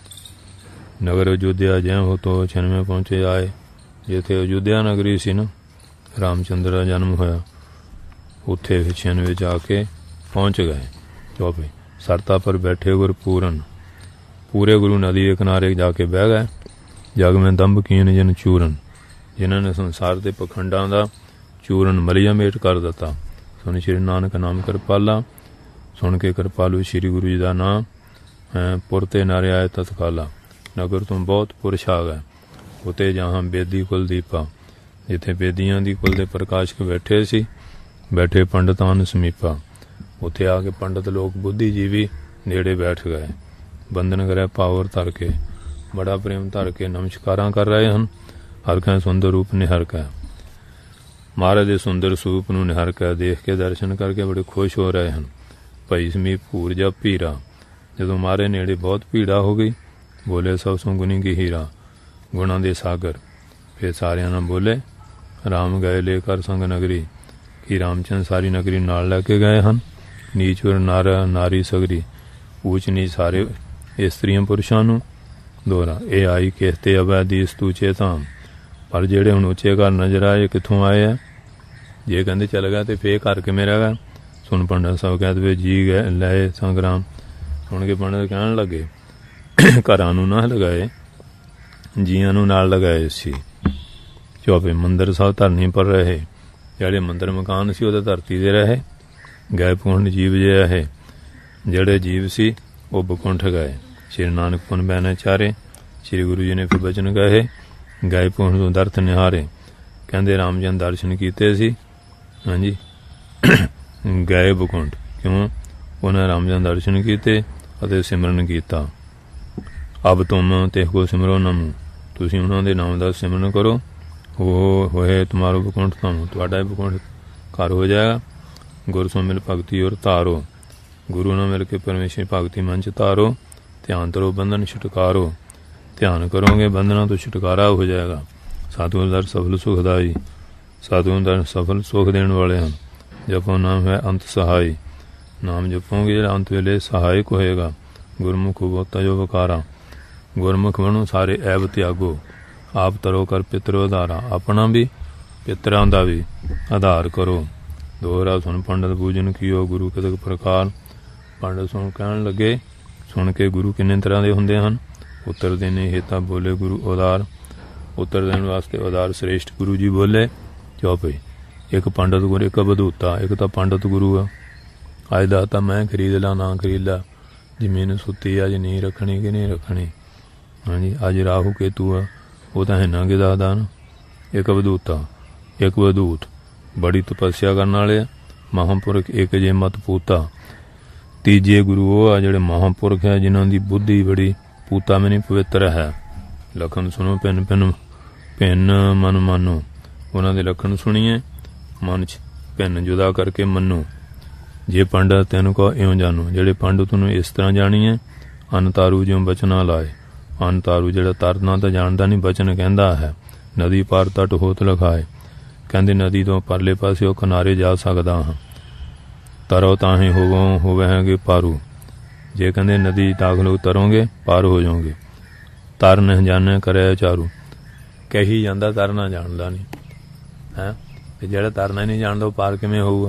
नगर अयोध्या जय हो तो 96 पहुंचे आए। जिथे अयोध्या नगरी सी ना, रामचंद्र का जन्म होया, उत्थे 96 जाके पहुंच गए। 24 सरता पर बैठे गुर पूरन, पूरे गुरु नदी के किनारे जाके बह गए। जग में दंभ कीन जिन चूरन, ਜਿਨ੍ਹਾਂ ਨੇ ਸੰਸਾਰ ਦੇ ਪਖੰਡਾਂ ਦਾ ਚੂਰਨ ਮਲੀਆ ਮੇਟ ਕਰ ਦਿੱਤਾ। ਸੁਣ ਸ਼੍ਰੀ ਨਾਨਕ ਨਾਮ ਕਿਰਪਾਲਾ। ਸੁਣ ਕੇ ਕਿਰਪਾਲੂ ਸ਼੍ਰੀ ਗੁਰੂ ਜੀ ਦਾ ਨਾਮ ਪੁਰ ਤੇ ਨਾਰੇ ਆਏ ਤਤਕਾਲਾ। ਨਗਰ ਤੋਂ ਬਹੁਤ ਪੁਰਸ਼ ਆ ਗਏ। ਉਤੇ ਜਹਾਂ ਬੇਦੀ ਕੁਲਦੀਪਾ, ਜਿੱਥੇ ਬੇਦੀਆਂ ਦੀ ਕੁਲ ਦੇ ਪ੍ਰਕਾਸ਼ਕ ਬੈਠੇ ਸੀ, ਬੈਠੇ ਪੰਡਤਾਂ ਨੂੰ ਸਮੀਪਾ। ਉੱਥੇ ਆ ਕੇ ਪੰਡਤ ਲੋਕ ਬੁੱਧੀਜੀਵੀ ਨੇੜੇ ਬੈਠ ਗਏ। ਬੰਧਨ ਕਰਿਆ ਪਾਵਰ ਧਰ ਕੇ, ਬੜਾ ਪ੍ਰੇਮ ਧਰ ਕੇ ਨਮਸਕਾਰਾਂ ਕਰ ਰਹੇ ਹਨ। ਹਰ ਕੈ ਸੁੰਦਰ ਰੂਪ ਨਿਹਰ ਕੈ। ਮਹਾਰਾਜ ਦੇ ਸੁੰਦਰ ਸਰੂਪ ਨੂੰ ਨਿਹਰ ਕੇ ਦੇਖ ਕੇ ਦਰਸ਼ਨ ਕਰਕੇ ਬੜੇ ਖੁਸ਼ ਹੋ ਰਹੇ ਹਨ। ਭਾਈ ਸਮੀਪ ਭੂਰ ਜਾ ਭੀਰਾ। ਜਦੋਂ ਮਾਰੇ ਨੇੜੇ ਬਹੁਤ ਭੀੜਾ ਹੋ ਗਈ, ਬੋਲੇ ਸਭ ਸੋ ਗੁਣੀ ਕੀ ਹੀਰਾ, ਗੁਣਾਂ ਦੇ ਸਾਗਰ। ਫਿਰ ਸਾਰਿਆਂ ਨਾਲ ਬੋਲੇ ਰਾਮ ਗਏ ਲੈ ਕਰ ਸੰਗ ਨਗਰੀ, ਕਿ ਰਾਮਚੰਦ ਸਾਰੀ ਨਗਰੀ ਨਾਲ ਲੈ ਕੇ ਗਏ ਹਨ। ਨੀਚੁਰ ਨਾਰਾ ਨਾਰੀ ਸਗਰੀ, ਊਚ ਨੀਚ ਸਾਰੇ ਇਸਤਰੀਆਂ ਪੁਰਸ਼ਾਂ ਨੂੰ। ਦੋਹਰਾ ਇਹ ਆਈ ਕਿਸਤੇ ਅਵੈਦੀ ਸਤੂਚੇ ਧਾਮ। ਪਰ ਜਿਹੜੇ ਹੁਣ ਉੱਚੇ ਘਰ ਨਜ਼ਰ ਆਏ ਕਿੱਥੋਂ ਆਏ ਆ? ਜੇ ਕਹਿੰਦੇ ਚੱਲ ਗਿਆ ਤੇ ਫੇਰ ਘਰ ਕਿਵੇਂ ਰਹਿ ਗਿਆ? ਸੁਣ ਪੰਡਤ ਸਾਹਿਬ ਕਹਿੰਦੇ ਜੀ ਗਏ ਲਏ ਸੰਗਰਾਮ। ਸੁਣ ਕੇ ਪੰਡਤ ਕਹਿਣ ਲੱਗੇ ਘਰਾਂ ਨੂੰ ਨਾ ਲਗਾਏ, ਜੀਆਂ ਨੂੰ ਨਾਲ ਲਗਾਏ ਸੀ। ਚੌਪੇ ਮੰਦਰ ਸਾਹਿਬ ਧਰਨੀ ਪਰ ਰਹੇ। ਜਿਹੜੇ ਮੰਦਰ ਮਕਾਨ ਸੀ ਉਹ ਤਾਂ ਧਰਤੀ ਦੇ ਰਹੇ। ਗਏ ਬਕੁੰਠ ਜੀਵ ਜੇ ਰਹੇ। ਜਿਹੜੇ ਜੀਵ ਸੀ ਉਹ ਬਕੁੰਠ ਗਏ। ਸ਼੍ਰੀ ਨਾਨਕ ਪੁਨ ਬੈਨੇ ਚਾਰੇ। ਸ਼੍ਰੀ ਗੁਰੂ ਜੀ ਨੇ ਫਿਰ ਬਚਨ ਕਹੇ ਗਏ ਪੁੰਠ ਤੋਂ ਦਰਥ ਨਿਹਾਰੇ। ਕਹਿੰਦੇ ਰਾਮਚੰਦ ਦਰਸ਼ਨ ਕੀਤੇ ਸੀ। ਹਾਂਜੀ ਗਏ ਬਕੁੰਠ ਕਿਉਂ? ਉਹਨਾਂ ਰਾਮਚੰਦ ਦਰਸ਼ਨ ਕੀਤੇ ਅਤੇ ਸਿਮਰਨ ਕੀਤਾ। ਅਬ ਤੁਮ ਤੇ ਕੋ ਸਿਮਰੋ ਨਮੋ। ਤੁਸੀਂ ਉਹਨਾਂ ਦੇ ਨਾਮ ਦਾ ਸਿਮਰਨ ਕਰੋ। ਉਹ ਹੋਏ ਤੁਮਾਰੋ ਬਕੁੰਠ ਤੁਹਾਨੂੰ, ਤੁਹਾਡਾ ਬਕੁੰਠ ਘਰ ਹੋ ਜਾਏਗਾ। ਗੁਰ ਸੋ ਮਿਲ ਭਗਤੀ ਔਰ ਧਾਰੋ। ਗੁਰੂ ਨਾਲ ਮਿਲ ਕੇ ਪਰਮੇਸ਼ਰ ਭਗਤੀ ਮਨ ਚ ਧਾਰੋ। ਧਿਆਨ ਕਰੋ ਬੰਧਨ ਛੁਟਕਾਰੋ। ਧਿਆਨ ਕਰੋਗੇ ਬੰਧਨਾਂ ਤੋਂ ਛੁਟਕਾਰਾ ਹੋ ਜਾਏਗਾ। ਸਾਧੂ ਦਰ ਸਫਲ ਸੁਖਦਾਈ। ਸਾਧੂ ਦਰ ਸਫਲ ਸੁਖ ਦੇਣ ਵਾਲੇ ਹਨ। ਜਪੋ ਨਾਮ ਹੈ ਅੰਤ ਸਹਾਈ। ਨਾਮ ਜਪੋਗੇ ਜਿਹੜਾ ਅੰਤ ਵੇਲੇ ਸਹਾਇਕ ਹੋਏਗਾ। ਗੁਰਮੁਖ ਬਹੁਤਾ ਜੋ ਵਕਾਰਾ। ਗੁਰਮੁਖ ਬਣੋ ਸਾਰੇ ਐਬ ਤਿਆਗੋ। ਆਪ ਤਰੋ ਕਰ ਪਿਤਰ ਆਧਾਰਾ। ਆਪਣਾ ਵੀ ਪਿਤਰਾਂ ਦਾ ਵੀ ਆਧਾਰ ਕਰੋ। ਦੋਹਰਾ ਸੁਣ ਪੰਡਤ ਪੂਜਨ ਕੀਓ ਗੁਰੂ ਕਤਕ ਪ੍ਰਕਾਰ। ਪੰਡਤ ਸੁਣ ਕਹਿਣ ਲੱਗੇ ਸੁਣ ਕੇ ਗੁਰੂ ਕਿੰਨੇ ਤਰ੍ਹਾਂ ਦੇ ਹੁੰਦੇ ਹਨ? ਉੱਤਰ ਦੇਣੇ ਹੇਤਾ ਬੋਲੇ ਗੁਰੂ ਉਦਾਰ। ਉੱਤਰ ਦੇਣ ਵਾਸਤੇ ਉਦਾਰ ਸ੍ਰੇਸ਼ਟ ਗੁਰੂ ਜੀ ਬੋਲੇ। ਚੌਪਈ ਇੱਕ ਪੰਡਤ ਗੁਰੂ ਇੱਕ ਬਧੂਤਾ। ਇੱਕ ਤਾਂ ਪੰਡਤ ਗੁਰੂ ਆ। ਅੱਜ ਦਾ ਤਾਂ ਮੈਂ ਖਰੀਦ ਲਾ ਨਾ ਖਰੀਦ ਲਾ, ਜ਼ਮੀਨ ਸੁੱਤੀ ਅੱਜ ਨਹੀਂ ਰੱਖਣੀ ਕਿ ਨਹੀਂ ਰੱਖਣੀ। ਹਾਂਜੀ ਅੱਜ ਰਾਹੂ ਕੇਤੂ ਆ, ਉਹ ਤਾਂ ਹੈ ਕਿ ਦੱਸਦਾ ਨਾ। ਇੱਕ ਬਧੂਤਾ ਇੱਕ ਬਧੂਤ ਬੜੀ ਤਪੱਸਿਆ ਕਰਨ ਵਾਲੇ ਆ। ਮਹਾਂਪੁਰਖ ਇੱਕ ਜੇ ਮਤ ਪੂਤਾ। ਤੀਜੇ ਗੁਰੂ ਉਹ ਆ ਜਿਹੜੇ ਮਹਾਂਪੁਰਖ ਹੈ ਜਿਨ੍ਹਾਂ ਦੀ ਬੁੱਧੀ ਬੜੀ ਪੂਤਾ ਮਨੀ ਪਵਿੱਤਰ ਹੈ। ਲਖਣ ਸੁਣੋ ਭਿੰਨ ਭਿੰਨ ਭਿੰਨ ਮਨ ਮਾਨੋ। ਉਹਨਾਂ ਦੇ ਲਖਣ ਸੁਣੀਏ, ਮਨ 'ਚ ਭਿੰਨ ਜੁਦਾ ਕਰਕੇ ਮੰਨੋ। ਜੇ ਪੰਡਤ ਤੈਨੂੰ ਕਹੋ ਇਉਂ ਜਾਣੋ। ਜਿਹੜੇ ਪੰਡਤ ਨੂੰ ਇਸ ਤਰ੍ਹਾਂ ਜਾਣੀਏ ਅੰਨ ਤਾਰੂ ਜਿਉਂ ਬਚਨਾ ਲਾਏ। ਅੰਨ ਤਾਰੂ ਜਿਹੜਾ ਤਰਨਾ ਤਾਂ ਜਾਣਦਾ ਨਹੀਂ, ਬਚਨ ਕਹਿੰਦਾ ਹੈ। ਨਦੀ ਪਾਰ ਤਟ ਹੋਤ ਲਖਾਏ। ਕਹਿੰਦੇ ਨਦੀ ਤੋਂ ਪਰਲੇ ਪਾਸੇ ਉਹ ਕਿਨਾਰੇ ਜਾ ਸਕਦਾ ਹਾਂ। ਤਰੋ ਤਾਂ ਹੀ ਹੋਵੇਗੇ ਪਾਰੂ। ਜੇ ਕਹਿੰਦੇ ਨਦੀ ਦਾਖਲ ਤਰੋਗੇ ਪਾਰ ਹੋ ਜਾਓਗੇ। ਤਰ ਨਹੀਂ ਜਾਣੇ ਕਰਿਆ ਚਾਰੂ। ਕਹੀ ਜਾਂਦਾ ਤਰਨਾ ਜਾਣਦਾ ਨਹੀਂ ਹੈ। ਤੇ ਜਿਹੜਾ ਤਰਨਾ ਨਹੀਂ ਜਾਣਦਾ ਉਹ ਪਾਰ ਕਿਵੇਂ ਹੋਊਗਾ?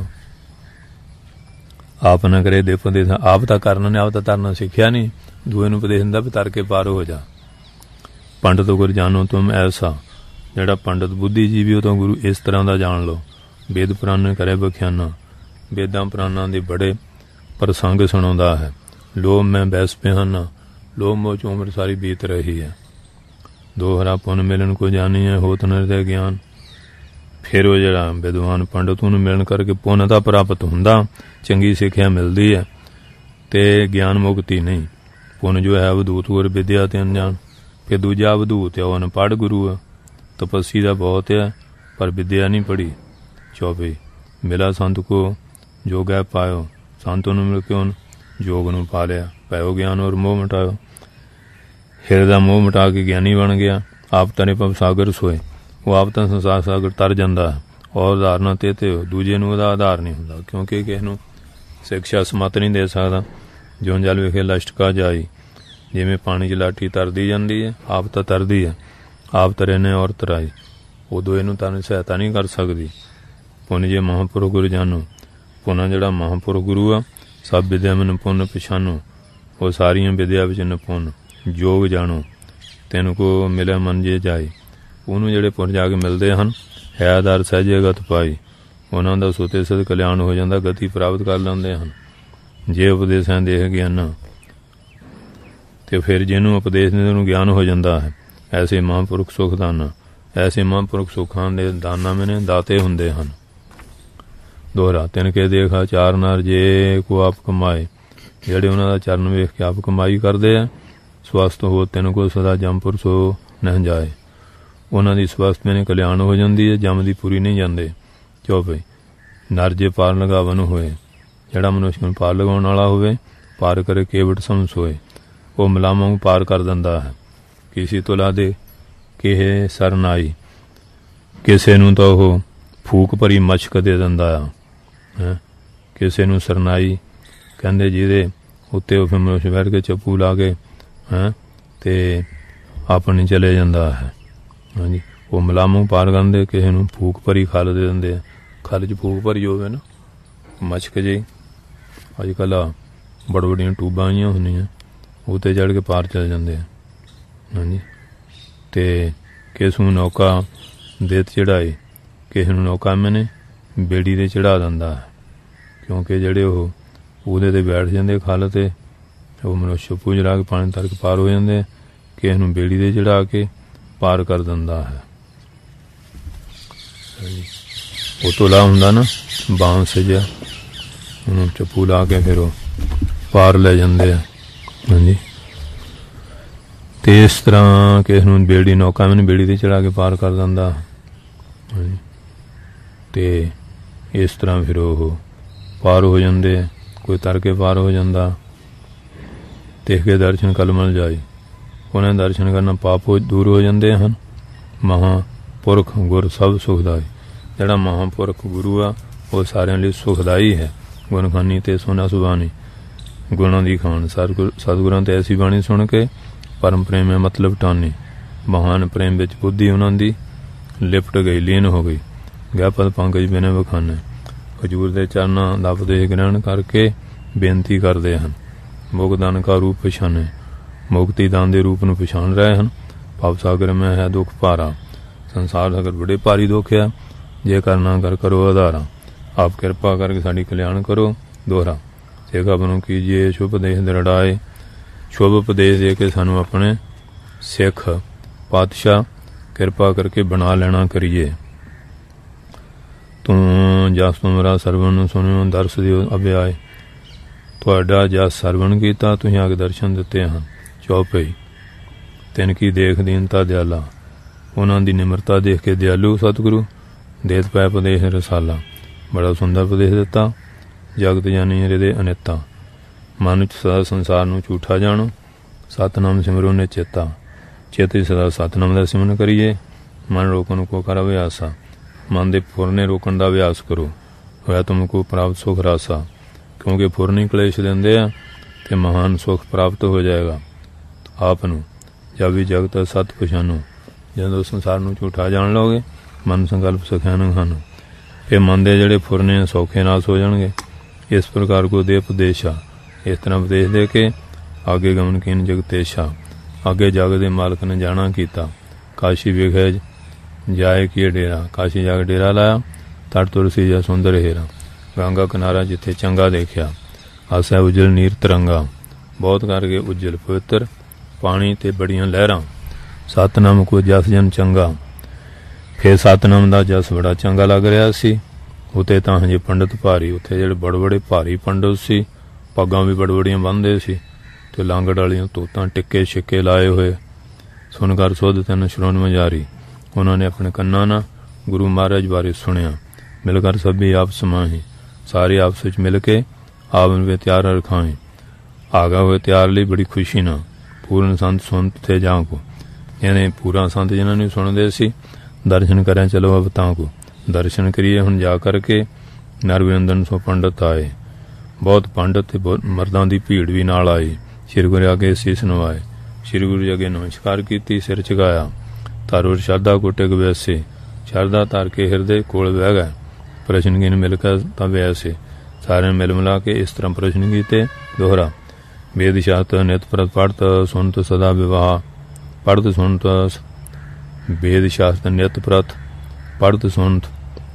ਆਪ ਨਾ ਕਰੇ ਦੇਖੋ ਦੇ ਆਪ ਤਾਂ ਕਰਨਾ ਨੇ, ਆਪ ਤਾਂ ਤਰਨਾ ਸਿੱਖਿਆ ਨਹੀਂ। ਦੂਏ ਨੂੰ ਉਪਦੇਸ਼ ਦਿੰਦਾ ਵੀ ਤਰ ਕੇ ਪਾਰ ਹੋ ਜਾ। ਪੰਡਤ ਗੁਰ ਜਾਣੋ ਤੁਮ ਐਸਾ। ਜਿਹੜਾ ਪੰਡਤ ਬੁੱਧੀਜੀਵੀ ਉਹ ਤਾਂ ਗੁਰੂ ਇਸ ਤਰ੍ਹਾਂ ਦਾ ਜਾਣ ਲਓ। ਵੇਦ ਪੁਰਾਣ ਕਰੇ ਬਖਿਆਨਾ। ਵੇਦਾਂ ਪੁਰਾਣਾਂ ਦੇ ਬੜੇ ਪ੍ਰਸੰਗ ਸੁਣਾਉਂਦਾ ਹੈ। ਲੋਭ ਮੈਂ ਬੈਸ ਪਿਆਨਾ। ਲੋਭ ਮੋਹ 'ਚ ਉਮਰ ਸਾਰੀ ਬੀਤ ਰਹੀ ਹੈ। ਦੋਹਰਾ ਪੁੰਨ ਮਿਲਣ ਕੋ ਜਾਣੀ ਹੈ ਹੋਤ ਨਿਰਦੈ ਗਿਆਨ। ਫਿਰ ਉਹ ਜਿਹੜਾ ਵਿਦਵਾਨ ਪੰਡਤ ਨੂੰ ਮਿਲਣ ਕਰਕੇ ਪੁੰਨ ਦਾ ਪ੍ਰਾਪਤ ਹੁੰਦਾ, ਚੰਗੀ ਸਿੱਖਿਆ ਮਿਲਦੀ ਹੈ ਤੇ ਗਿਆਨ ਮੁਕਤੀ ਨਹੀਂ। ਪੁੰਨ ਜੋ ਹੈ ਅਵਧੂਤ ਗੁਰ ਵਿਦਿਆ ਤੇ ਅਨਜਾਨ। ਫਿਰ ਦੂਜਾ ਅਵਧੂਤ ਹੈ ਉਹ ਅਨਪੜ੍ਹ ਗੁਰੂ ਹੈ। ਤਪੱਸੀ ਦਾ ਬਹੁਤ ਹੈ ਪਰ ਵਿਦਿਆ ਨਹੀਂ ਪੜ੍ਹੀ। ਚੌਪਈ ਮਿਲਾ ਸੰਤ ਕੋ ਜੋਗੈ ਪਾਇਓ। ਸੰਤ ਨੂੰ ਮਿਲ ਕੇ ਉਹਨ ਜੋਗ ਨੂੰ ਪਾ ਲਿਆ। ਪਾਇਓ ਗਿਆਨ ਔਰ ਮੋਹ ਮਿਟਾਇਓ। ਹਿਰਦੇ ਦਾ ਮੋਹ ਮਿਟਾ ਕੇ ਗਿਆਨੀ ਬਣ ਗਿਆ। ਆਪ ਤਰੇ ਭਵ ਸਾਗਰ ਸੋਏ। ਉਹ ਆਪ ਤਾਂ ਸੰਸਾਰ ਸਾਗਰ ਤਰ ਜਾਂਦਾ ਹੈ। ਔਰ ਉਦਾਹਰਨਾਂ ਤੇ ਦੂਜੇ ਨੂੰ ਉਹਦਾ ਆਧਾਰ ਨਹੀਂ ਹੁੰਦਾ, ਕਿਉਂਕਿ ਕਿਸੇ ਨੂੰ ਸਿੱਖਿਆ ਸਮਤ ਨਹੀਂ ਦੇ ਸਕਦਾ। ਜਿਉਂ ਜਲ ਵਿਖੇ ਲਸ਼ਟਕਾ ਜਾਈ। ਜਿਵੇਂ ਪਾਣੀ 'ਚ ਲਾਠੀ ਤਰਦੀ ਜਾਂਦੀ ਹੈ, ਆਪ ਤਾਂ ਤਰਦੀ ਹੈ। ਆਪ ਤਰੇ ਨੇ ਔਰ ਤਰਾਈ। ਉਦੋਂ ਇਹਨੂੰ ਤਰਨ ਸਹਾਇਤਾ ਨਹੀਂ ਕਰ ਸਕਦੀ। ਪੁੰਨ ਜੇ ਮਹਾਂਪੁਰਖ ਗੁਰੂ ਜਾਨੋ। ਪੁੰਨ ਜਿਹੜਾ ਮਹਾਂਪੁਰਖ ਗੁਰੂ ਆ, ਸਭ ਵਿਦਿਆ ਮੈਨੂੰ ਪੁੰਨ ਪਛਾਨੋ। ਉਹ ਸਾਰੀਆਂ ਵਿਦਿਆ ਵਿੱਚ ਨਪੁੰਨ। ਜੋਗ ਜਾਣੋ ਤੈਨੂੰ ਕੋ ਮਿਲਿਆ ਮਨ ਜੇ ਜਾਏ। ਉਹਨੂੰ ਜਿਹੜੇ ਪੁਰ ਜਾ ਕੇ ਮਿਲਦੇ ਹਨ, ਹੈ ਦਰ ਸਹਿਜੇ ਗਤ ਪਾਈ, ਉਹਨਾਂ ਦਾ ਸੁਤੇ ਸਦ ਕਲਿਆਣ ਹੋ ਜਾਂਦਾ, ਗਤੀ ਪ੍ਰਾਪਤ ਕਰ ਲੈਂਦੇ ਹਨ। ਜੇ ਉਪਦੇਸ਼ਾਂ ਦੇਹ ਗਿਆਨ ਤੇ ਫਿਰ ਜਿਹਨੂੰ ਉਪਦੇਸ਼ ਨੇ ਉਹਨੂੰ ਗਿਆਨ ਹੋ ਜਾਂਦਾ ਹੈ। ਐਸੇ ਮਹਾਂਪੁਰਖ ਸੁਖ ਦਾਨਾ, ਐਸੇ ਮਹਾਂਪੁਰਖ ਸੁੱਖਾਂ ਦੇ ਦਾਨਾ ਮੈਨੇ ਦਾਤੇ ਹੁੰਦੇ ਹਨ। ਦੋਹਰਾ ਤਿਨ ਕੇ ਦੇਖਾ ਚਾਰ ਨਰ ਜੇ ਕੋ ਆਪ ਕਮਾਏ, ਜਿਹੜੇ ਉਹਨਾਂ ਦਾ ਚਰਨ ਵੇਖ ਕੇ ਆਪ ਕਮਾਈ ਕਰਦੇ ਆ। ਸਵਸਥ ਹੋ ਤਿਨ ਕੋ ਸਦਾ ਜੰਪੁਰ ਸੋ ਨਹ ਜਾਏ, ਉਹਨਾਂ ਦੀ ਸਵਸਥ ਮੈਨੇ ਕਲਿਆਣ ਹੋ ਜਾਂਦੀ ਹੈ, ਜਮ ਦੀ ਪੂਰੀ ਨਹੀਂ ਜਾਂਦੇ। ਚੌਪਈ ਨਰ ਜੇ ਪਾਰ ਲਗਾਵਨ ਹੋਏ, ਜਿਹੜਾ ਮਨੁੱਖ ਨੂੰ ਪਾਰ ਲਗਾਉਣ ਵਾਲਾ ਹੋਵੇ, ਪਾਰ ਕਰੇ ਕੇਵਟ ਸਮਝ ਹੋਏ, ਉਹ ਮਲਾਮਾਂ ਨੂੰ ਪਾਰ ਕਰ ਦਿੰਦਾ ਹੈ। ਕਿਸੇ ਤੋਂ ਲਾ ਦੇ ਕਿਹੇ ਸਰਨਾਈ, ਕਿਸੇ ਨੂੰ ਤਾਂ ਉਹ ਫੂਕ ਭਰੀ ਮਸ਼ਕ ਦੇ ਦਿੰਦਾ ਆ। ਕਿਸੇ ਨੂੰ ਸਰਨਾਈ ਕਹਿੰਦੇ, ਜਿਹਦੇ ਉੱਤੇ ਉਹ ਫਿਰ ਮਨੁੱਖ ਬੈਠ ਕੇ ਚੱਪੂ ਲਾ ਕੇ ਤੇ ਆਪਣੇ ਚਲੇ ਜਾਂਦਾ ਹੈ। ਹਾਂਜੀ, ਉਹ ਮਲਾਮੋਂ ਪਾਰ ਕਰਦੇ। ਕਿਸੇ ਨੂੰ ਫੂਕ ਭਰੀ ਖਲ ਦੇ ਦਿੰਦੇ ਆ, ਖਲ 'ਚ ਫੂਕ ਭਰੀ ਹੋਵੇ ਨਾ ਮਸ਼ਕ ਜਿਹੀ, ਅੱਜ ਕੱਲ੍ਹ ਆ ਬੜ ਬੜੀਆਂ ਟੂਬਾਂ ਆਈਆਂ ਹੁੰਦੀਆਂ, ਉੱਤੇ ਚੜ੍ਹ ਕੇ ਪਾਰ ਚਲੇ ਜਾਂਦੇ ਆ। ਹਾਂਜੀ, ਅਤੇ ਕਿਸ ਨੂੰ ਨੌਕਾ ਦੇ ਚੜ੍ਹਾਏ, ਕਿਸੇ ਨੂੰ ਨੌਕਾ ਮੈਨੇ ਬੇੜੀ 'ਤੇ ਚੜ੍ਹਾ ਦਿੰਦਾ ਹੈ, ਕਿਉਂਕਿ ਜਿਹੜੇ ਉਹ ਉਹਦੇ 'ਤੇ ਬੈਠ ਜਾਂਦੇ ਖਲ 'ਤੇ, ਉਹ ਮਨੁੱਖ ਪੂਜ ਲਾ ਕੇ ਪਾਣੀ ਤਰ ਕੇ ਪਾਰ ਹੋ ਜਾਂਦੇ। ਕਿਸੇ ਨੂੰ ਬੇੜੀ 'ਤੇ ਚੜ੍ਹਾ ਕੇ ਪਾਰ ਕਰ ਦਿੰਦਾ ਹੈ। ਉਹ ਤੋਲਾ ਹੁੰਦਾ ਨਾ ਬਾਂਸ ਜਿਹਾ, ਉਹਨੂੰ ਚੱਪੂ ਲਾ ਕੇ ਫਿਰ ਉਹ ਪਾਰ ਲੈ ਜਾਂਦੇ ਆ। ਹਾਂਜੀ, ਅਤੇ ਇਸ ਤਰ੍ਹਾਂ ਕਿਸੇ ਨੂੰ ਬੇੜੀ ਨੌਕਾ ਮੈਨੂੰ ਬੇੜੀ 'ਤੇ ਚੜ੍ਹਾ ਕੇ ਪਾਰ ਕਰ ਦਿੰਦਾ। ਹਾਂਜੀ, ਅਤੇ ਇਸ ਤਰ੍ਹਾਂ ਫਿਰ ਉਹ ਪਾਰ ਹੋ ਜਾਂਦੇ ਆ। ਕੋਈ ਤਰ ਕੇ ਪਾਰ ਹੋ ਜਾਂਦਾ। ਦੇਖ ਕੇ ਦਰਸ਼ਨ ਕਲਮਲ ਜਾਈ, ਉਹਨਾਂ ਦੇ ਦਰਸ਼ਨ ਕਰਨਾ ਪਾਪ ਦੂਰ ਹੋ ਜਾਂਦੇ ਹਨ। ਮਹਾਂਪੁਰਖ ਗੁਰ ਸਭ ਸੁਖਦਾਈ, ਜਿਹੜਾ ਮਹਾਂਪੁਰਖ ਗੁਰੂ ਆ ਉਹ ਸਾਰਿਆਂ ਲਈ ਸੁਖਦਾਈ ਹੈ। ਗੁਣ ਖਾਨੀ ਤੇ ਸੋਨਾ ਸੁਬਾਨੀ, ਗੁਣਾਂ ਦੀ ਖਾਣ। ਸਤਿਗੁਰਾਂ ਤੇ ਐਸੀ ਬਾਣੀ ਸੁਣ ਕੇ ਪਰਮ ਪ੍ਰੇਮ ਹੈ ਮਤਲਬ ਟਾਨੀ, ਮਹਾਨ ਪ੍ਰੇਮ ਵਿੱਚ ਬੁੱਧੀ ਉਹਨਾਂ ਦੀ ਲਿਪਟ ਗਈ, ਲੀਨ ਹੋ ਗਈ। ਗਿਆਪਤ ਪੰਕਜ ਬਿਨੇ ਵਿਖਾਨੇ, ਹਜ਼ੂਰ ਦੇ ਚਰਨਾਂ ਦਾ ਉਪਦੇਸ਼ ਗ੍ਰਹਿਣ ਕਰਕੇ ਬੇਨਤੀ ਕਰਦੇ ਹਨ। ਮੁਕਦਾਨ ਕਾ ਰੂਪ ਪਛਾਨੇ, ਮੁਕਤੀ ਦਾਨ ਦੇ ਰੂਪ ਨੂੰ ਪਛਾਣ ਰਹੇ ਹਨ। ਭਵ ਸਾਗਰ ਮੈਂ ਹੈ ਦੁੱਖ ਭਾਰਾ, ਸੰਸਾਰ ਸਾਗਰ ਬੜੇ ਭਾਰੀ ਦੁੱਖ ਆ, ਜੇ ਕਰਨਾ ਕਰ ਕਰੋ ਆਧਾਰਾ। ਆਪ ਕਿਰਪਾ ਕਰਕੇ ਸਾਡੀ ਕਲਿਆਣ ਕਰੋ। ਦੋਹਰਾ ਸਿੱਖ ਆਪ ਨੂੰ ਕੀਜੀਏ ਸ਼ੁਭ ਉਪਦੇਸ਼ ਦ੍ਰਿੜਾਏ, ਸ਼ੁਭ ਉਪਦੇਸ਼ ਦੇ ਕੇ ਸਾਨੂੰ ਆਪਣੇ ਸਿੱਖ ਪਾਤਸ਼ਾਹ ਕਿਰਪਾ ਕਰਕੇ ਬਣਾ ਲੈਣਾ ਕਰੀਏ। ਤੂੰ ਜਸ ਤੁਮਰਾ ਸਰਵਣ ਨੂੰ ਸੁਣਿਓ ਦਰਸ ਦਿਓ ਅਭਿਆਏ, ਤੁਹਾਡਾ ਜਸ ਸਰਵਣ ਕੀਤਾ, ਤੁਸੀਂ ਆ ਕੇ ਦਰਸ਼ਨ ਦਿੱਤੇ ਹਨ। ਚੌਪਈ ਤਿਨ ਕੀ ਦੇਖ ਦੀਨਤਾ ਦਿਆਲਾ, ਉਹਨਾਂ ਦੀ ਨਿਮਰਤਾ ਦੇਖ ਕੇ ਦਿਆਲੂ ਸਤਿਗੁਰੂ ਦੇਤ ਪੈ ਉਪਦੇਸ਼ ਰਸਾਲਾ, ਬੜਾ ਸੁੰਦਰ ਉਪਦੇਸ਼ ਦਿੱਤਾ। ਜਗਤ ਜਾਨੀ ਹਿਰਦੇ ਅਨੇਤਾ, ਮਨ 'ਚ ਸਦਾ ਸੰਸਾਰ ਨੂੰ ਝੂਠਾ ਜਾਣੋ। ਸਤਨਾਮ ਸਿਮਰੋ ਨੇ ਚੇਤਾ, ਚੇਤੇ ਸਦਾ ਸਤਨਾਮ ਦਾ ਸਿਮਰਨ ਕਰੀਏ। ਮਨ ਰੋਕਣ ਕੋ ਕਰ ਅਭਿਆਸਾ, ਮਨ ਦੇ ਫੁਰਨੇ ਰੋਕਣ ਦਾ ਅਭਿਆਸ ਕਰੋ। ਹੋਇਆ ਤੁਮ ਕੋ ਪ੍ਰਾਪਤ ਸੁਖ ਰਾਸਾ, ਕਿਉਂਕਿ ਫੁਰਨੀ ਕਲੇਸ਼ ਦਿੰਦੇ ਆ ਅਤੇ ਮਹਾਨ ਸੁਖ ਪ੍ਰਾਪਤ ਹੋ ਜਾਏਗਾ ਆਪ ਨੂੰ। ਜਦ ਵੀ ਜਗਤ ਸਤ ਪਛਾਨੋ, ਜਦੋਂ ਸੰਸਾਰ ਨੂੰ ਝੂਠਾ ਜਾਣ ਲਓਗੇ, ਮਨ ਸੰਕਲਪ ਸਖਿਆ ਨੂੰ ਖਾਨੋ, ਇਹ ਮਨ ਦੇ ਜਿਹੜੇ ਫੁਰਨੇ ਸੌਖੇ ਨਾਸ ਹੋ ਜਾਣਗੇ। ਇਸ ਪ੍ਰਕਾਰ ਕੋ ਦੇ ਉਪਦੇਸ਼ਾ, ਇਸ ਤਰ੍ਹਾਂ ਉਪਦੇਸ਼ ਦੇ ਕੇ ਆਗੇ ਗਮਨ ਕੀਨ ਜਗਤੇਸ਼ਾ, ਅੱਗੇ ਜਗ ਦੇ ਮਾਲਕ ਨੇ ਜਾਣਾ ਕੀਤਾ। ਕਾਸ਼ੀ ਵਿਖੇ ਜਾਏ ਕੀ ਡੇਰਾ, ਕਾਸ਼ੀ ਜਾ ਕੇ ਡੇਰਾ ਲਾਇਆ। ਤਟ ਤੁਲਸੀ ਜਾ ਸੁੰਦਰ ਹੇਰਾ, ਗੰਗਾ ਕਿਨਾਰਾ ਜਿੱਥੇ ਚੰਗਾ ਦੇਖਿਆ। ਆਸਾ ਉਜਲ ਨੀਰ ਤਰੰਗਾ, ਬਹੁਤ ਕਰਕੇ ਉਜਲ ਪਵਿੱਤਰ ਪਾਣੀ ਤੇ ਬੜੀਆਂ ਲਹਿਰਾਂ। ਸਤਨਾਮ ਕੋ ਜਸ ਜਨ ਚੰਗਾ, ਫਿਰ ਸਤਨਾਮ ਦਾ ਜਸ ਬੜਾ ਚੰਗਾ ਲੱਗ ਰਿਹਾ ਸੀ। ਉੱਤੇ ਤਾਂ ਹਜੇ ਪੰਡਤ ਭਾਰੀ, ਉੱਥੇ ਜਿਹੜੇ ਬੜੇ ਬੜੇ ਭਾਰੀ ਪੰਡਤ ਸੀ, ਪੱਗਾਂ ਵੀ ਬੜ ਬੜੀਆਂ ਬੰਨ੍ਹਦੇ ਸੀ, ਅਤੇ ਲਾਂਗੜ ਵਾਲੀਆਂ ਤੋਤਾਂ ਟਿੱਕੇ ਛਿੱਕੇ ਲਾਏ ਹੋਏ। ਸੁਣ ਕਰ ਸੁਧ ਤੈਨ ਸ਼੍ਰੋਣ ਮਜਾਰੀ, ਉਹਨਾਂ ਨੇ ਆਪਣੇ ਕੰਨਾਂ ਨਾਲ ਗੁਰੂ ਮਹਾਰਾਜ ਬਾਰੇ ਸੁਣਿਆ। ਮਿਲ ਕਰ ਸਭੀ ਆਪ ਸਮਾਹੀ, ਸਾਰੇ ਆਪਸ ਵਿੱਚ ਮਿਲ ਕੇ ਆਪ ਨੂੰ ਤਿਆਰ ਰਖਾਏ। ਆਗਾ ਹੋਏ ਤਿਆਰ ਲਈ ਬੜੀ ਖੁਸ਼ੀ ਨਾਲ। ਪੂਰਨ ਸੰਤ ਸੁਣਤ ਥੇ ਜਾਂ ਕੋ, ਇਹਨੇ ਪੂਰਾ ਸੰਤ ਜਿਹਨਾਂ ਨੂੰ ਸੁਣਦੇ ਸੀ। ਦਰਸ਼ਨ ਕਰਿਆ ਚਲੋ ਅਬ ਤਾਂ ਕੋ, ਦਰਸ਼ਨ ਕਰੀਏ ਹੁਣ ਜਾ ਕਰਕੇ। ਨਰ ਵਿਰੰਦਨ ਸੋ ਪੰਡਤ ਆਏ, ਬਹੁਤ ਪੰਡਤ ਤੇ ਬਹੁਤ ਮਰਦਾਂ ਦੀ ਭੀੜ ਵੀ ਨਾਲ ਆਈ। ਸ਼੍ਰੀ ਗੁਰੂ ਅੱਗੇ ਸੀਸ ਨਵਾਏ, ਸ਼੍ਰੀ ਗੁਰੂ ਜੀ ਅੱਗੇ ਨਮਸਕਾਰ ਕੀਤੀ, ਸਿਰ ਝੁਕਾਇਆ। ਧਰੁਰ ਸ਼ਰਧਾ ਕੋ ਟਿਕ ਵੈਸੇ, ਸ਼ਰਧਾ ਧਰ ਕੇ ਹਿਰਦੇ ਕੋਲ ਬਹਿ ਗਏ। ਪ੍ਰਸ਼ਨ ਗਿਨ ਮਿਲ ਕੇ ਤਾਂ ਵੈਸੇ, ਸਾਰਿਆਂ ਮਿਲ ਮਿਲਾ ਕੇ ਇਸ ਤਰ੍ਹਾਂ ਪ੍ਰਸ਼ਨ ਕੀਤੇ। ਦੋਹਰਾ ਵੇਦ ਸ਼ਾਸਤ ਨਿਤ ਪ੍ਰਤ ਪੜਤ ਸੁਣਤ ਸਦਾ ਵਿਵਾਹ, ਪੜਤ ਸੁਣਤ वेद शास्त्र नित प्रत पढ़त सुनत,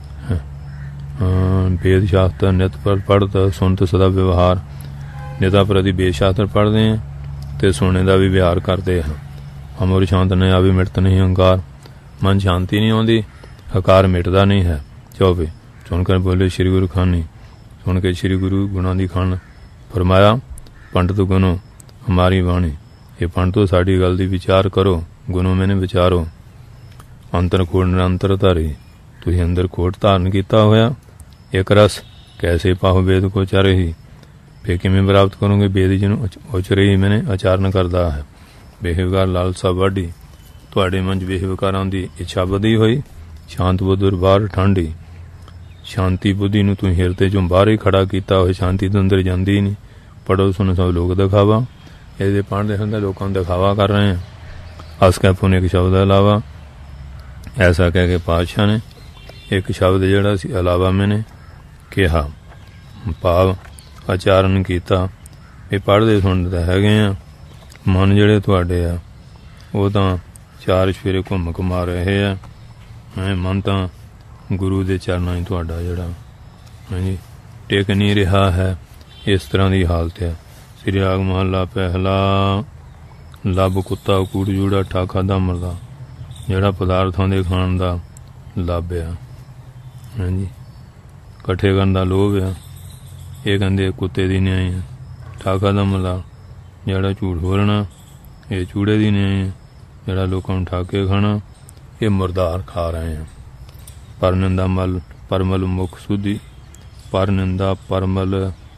वेद शास्त्र नित प्रत पढ़त सुनत सदा व्यवहार। निता प्रति वेद शास्त्र पढ़ते हैं तो सुनने का भी विहार करते हैं। अमर शांत ने आवी मिटत नहीं हंकार, मन शांति नहीं आती, हकार मिटता नहीं है। 24 सुनकर बोले श्री गुरु खानी, सुन के श्री गुरु गुणा की खान फरमाया। पंडित गुनो हमारी वाणी, ये पंडितों साड़ी गल की विचार करो, गुनो मैंने विचारो। अंतर खोड़ निरंतर धारी, तुझे अंदर खोट धारण किया होया। एक रस कैसे पाहो वेद को चारे ही, फिर किमें प्राप्त करोगे वेद जिन्हों उचरे ही मैंने आचारण करता है। बेहविकार लालसा वाढ़ी, तुहाडे मन च बेहविकारां दी इच्छा वधी होई। शांत बुद्धि बाहर ठंडी, शांति बुद्धि नूं तुसीं हिरदे चों बाहर ही खड़ा कीता होए, शांति तो अंदर जांदी ही नहीं। पढ़ो सुनो सब लोग दिखावा, ये पढ़ते हैं लोगों को दिखावा कर रहे हैं। हस कै पुन एक शब्द अलावा, ऐसा कह के पातशाह ने एक शब्द जिहड़ा सी अलावा मैंने कहा, भाव आचारण किया। ये पढ़ते सुनते हैगे आ, मन जिहड़े तुहाडे आ वो तां चार चफेरे घुम घुमा रहे हैं। मन तां गुरु के चरणों ही तुहाडा जिहड़ा हाँ जी टिक नहीं रहा है। इस तरह की हालत है। श्री राग महला पहला। लभ कुत्ता कूड़ जूड़ा ठाखा दा मरदा, जिहड़ा पदार्थों के खाण का लभ आ हाँ जी कट्ठे करन दा लोभ आ, ये कहंदे कुत्ते दी न्याय है। ठाखा दा मरदा जिहड़ा झूठ बोलना, ये चूड़े दी न्याय है। जिहड़ा लोकां नूं ठग के खाना, ये मुरदार खा रहे हैं। पर निंदा मल परमल मुख सुधी, पर निंदा परमल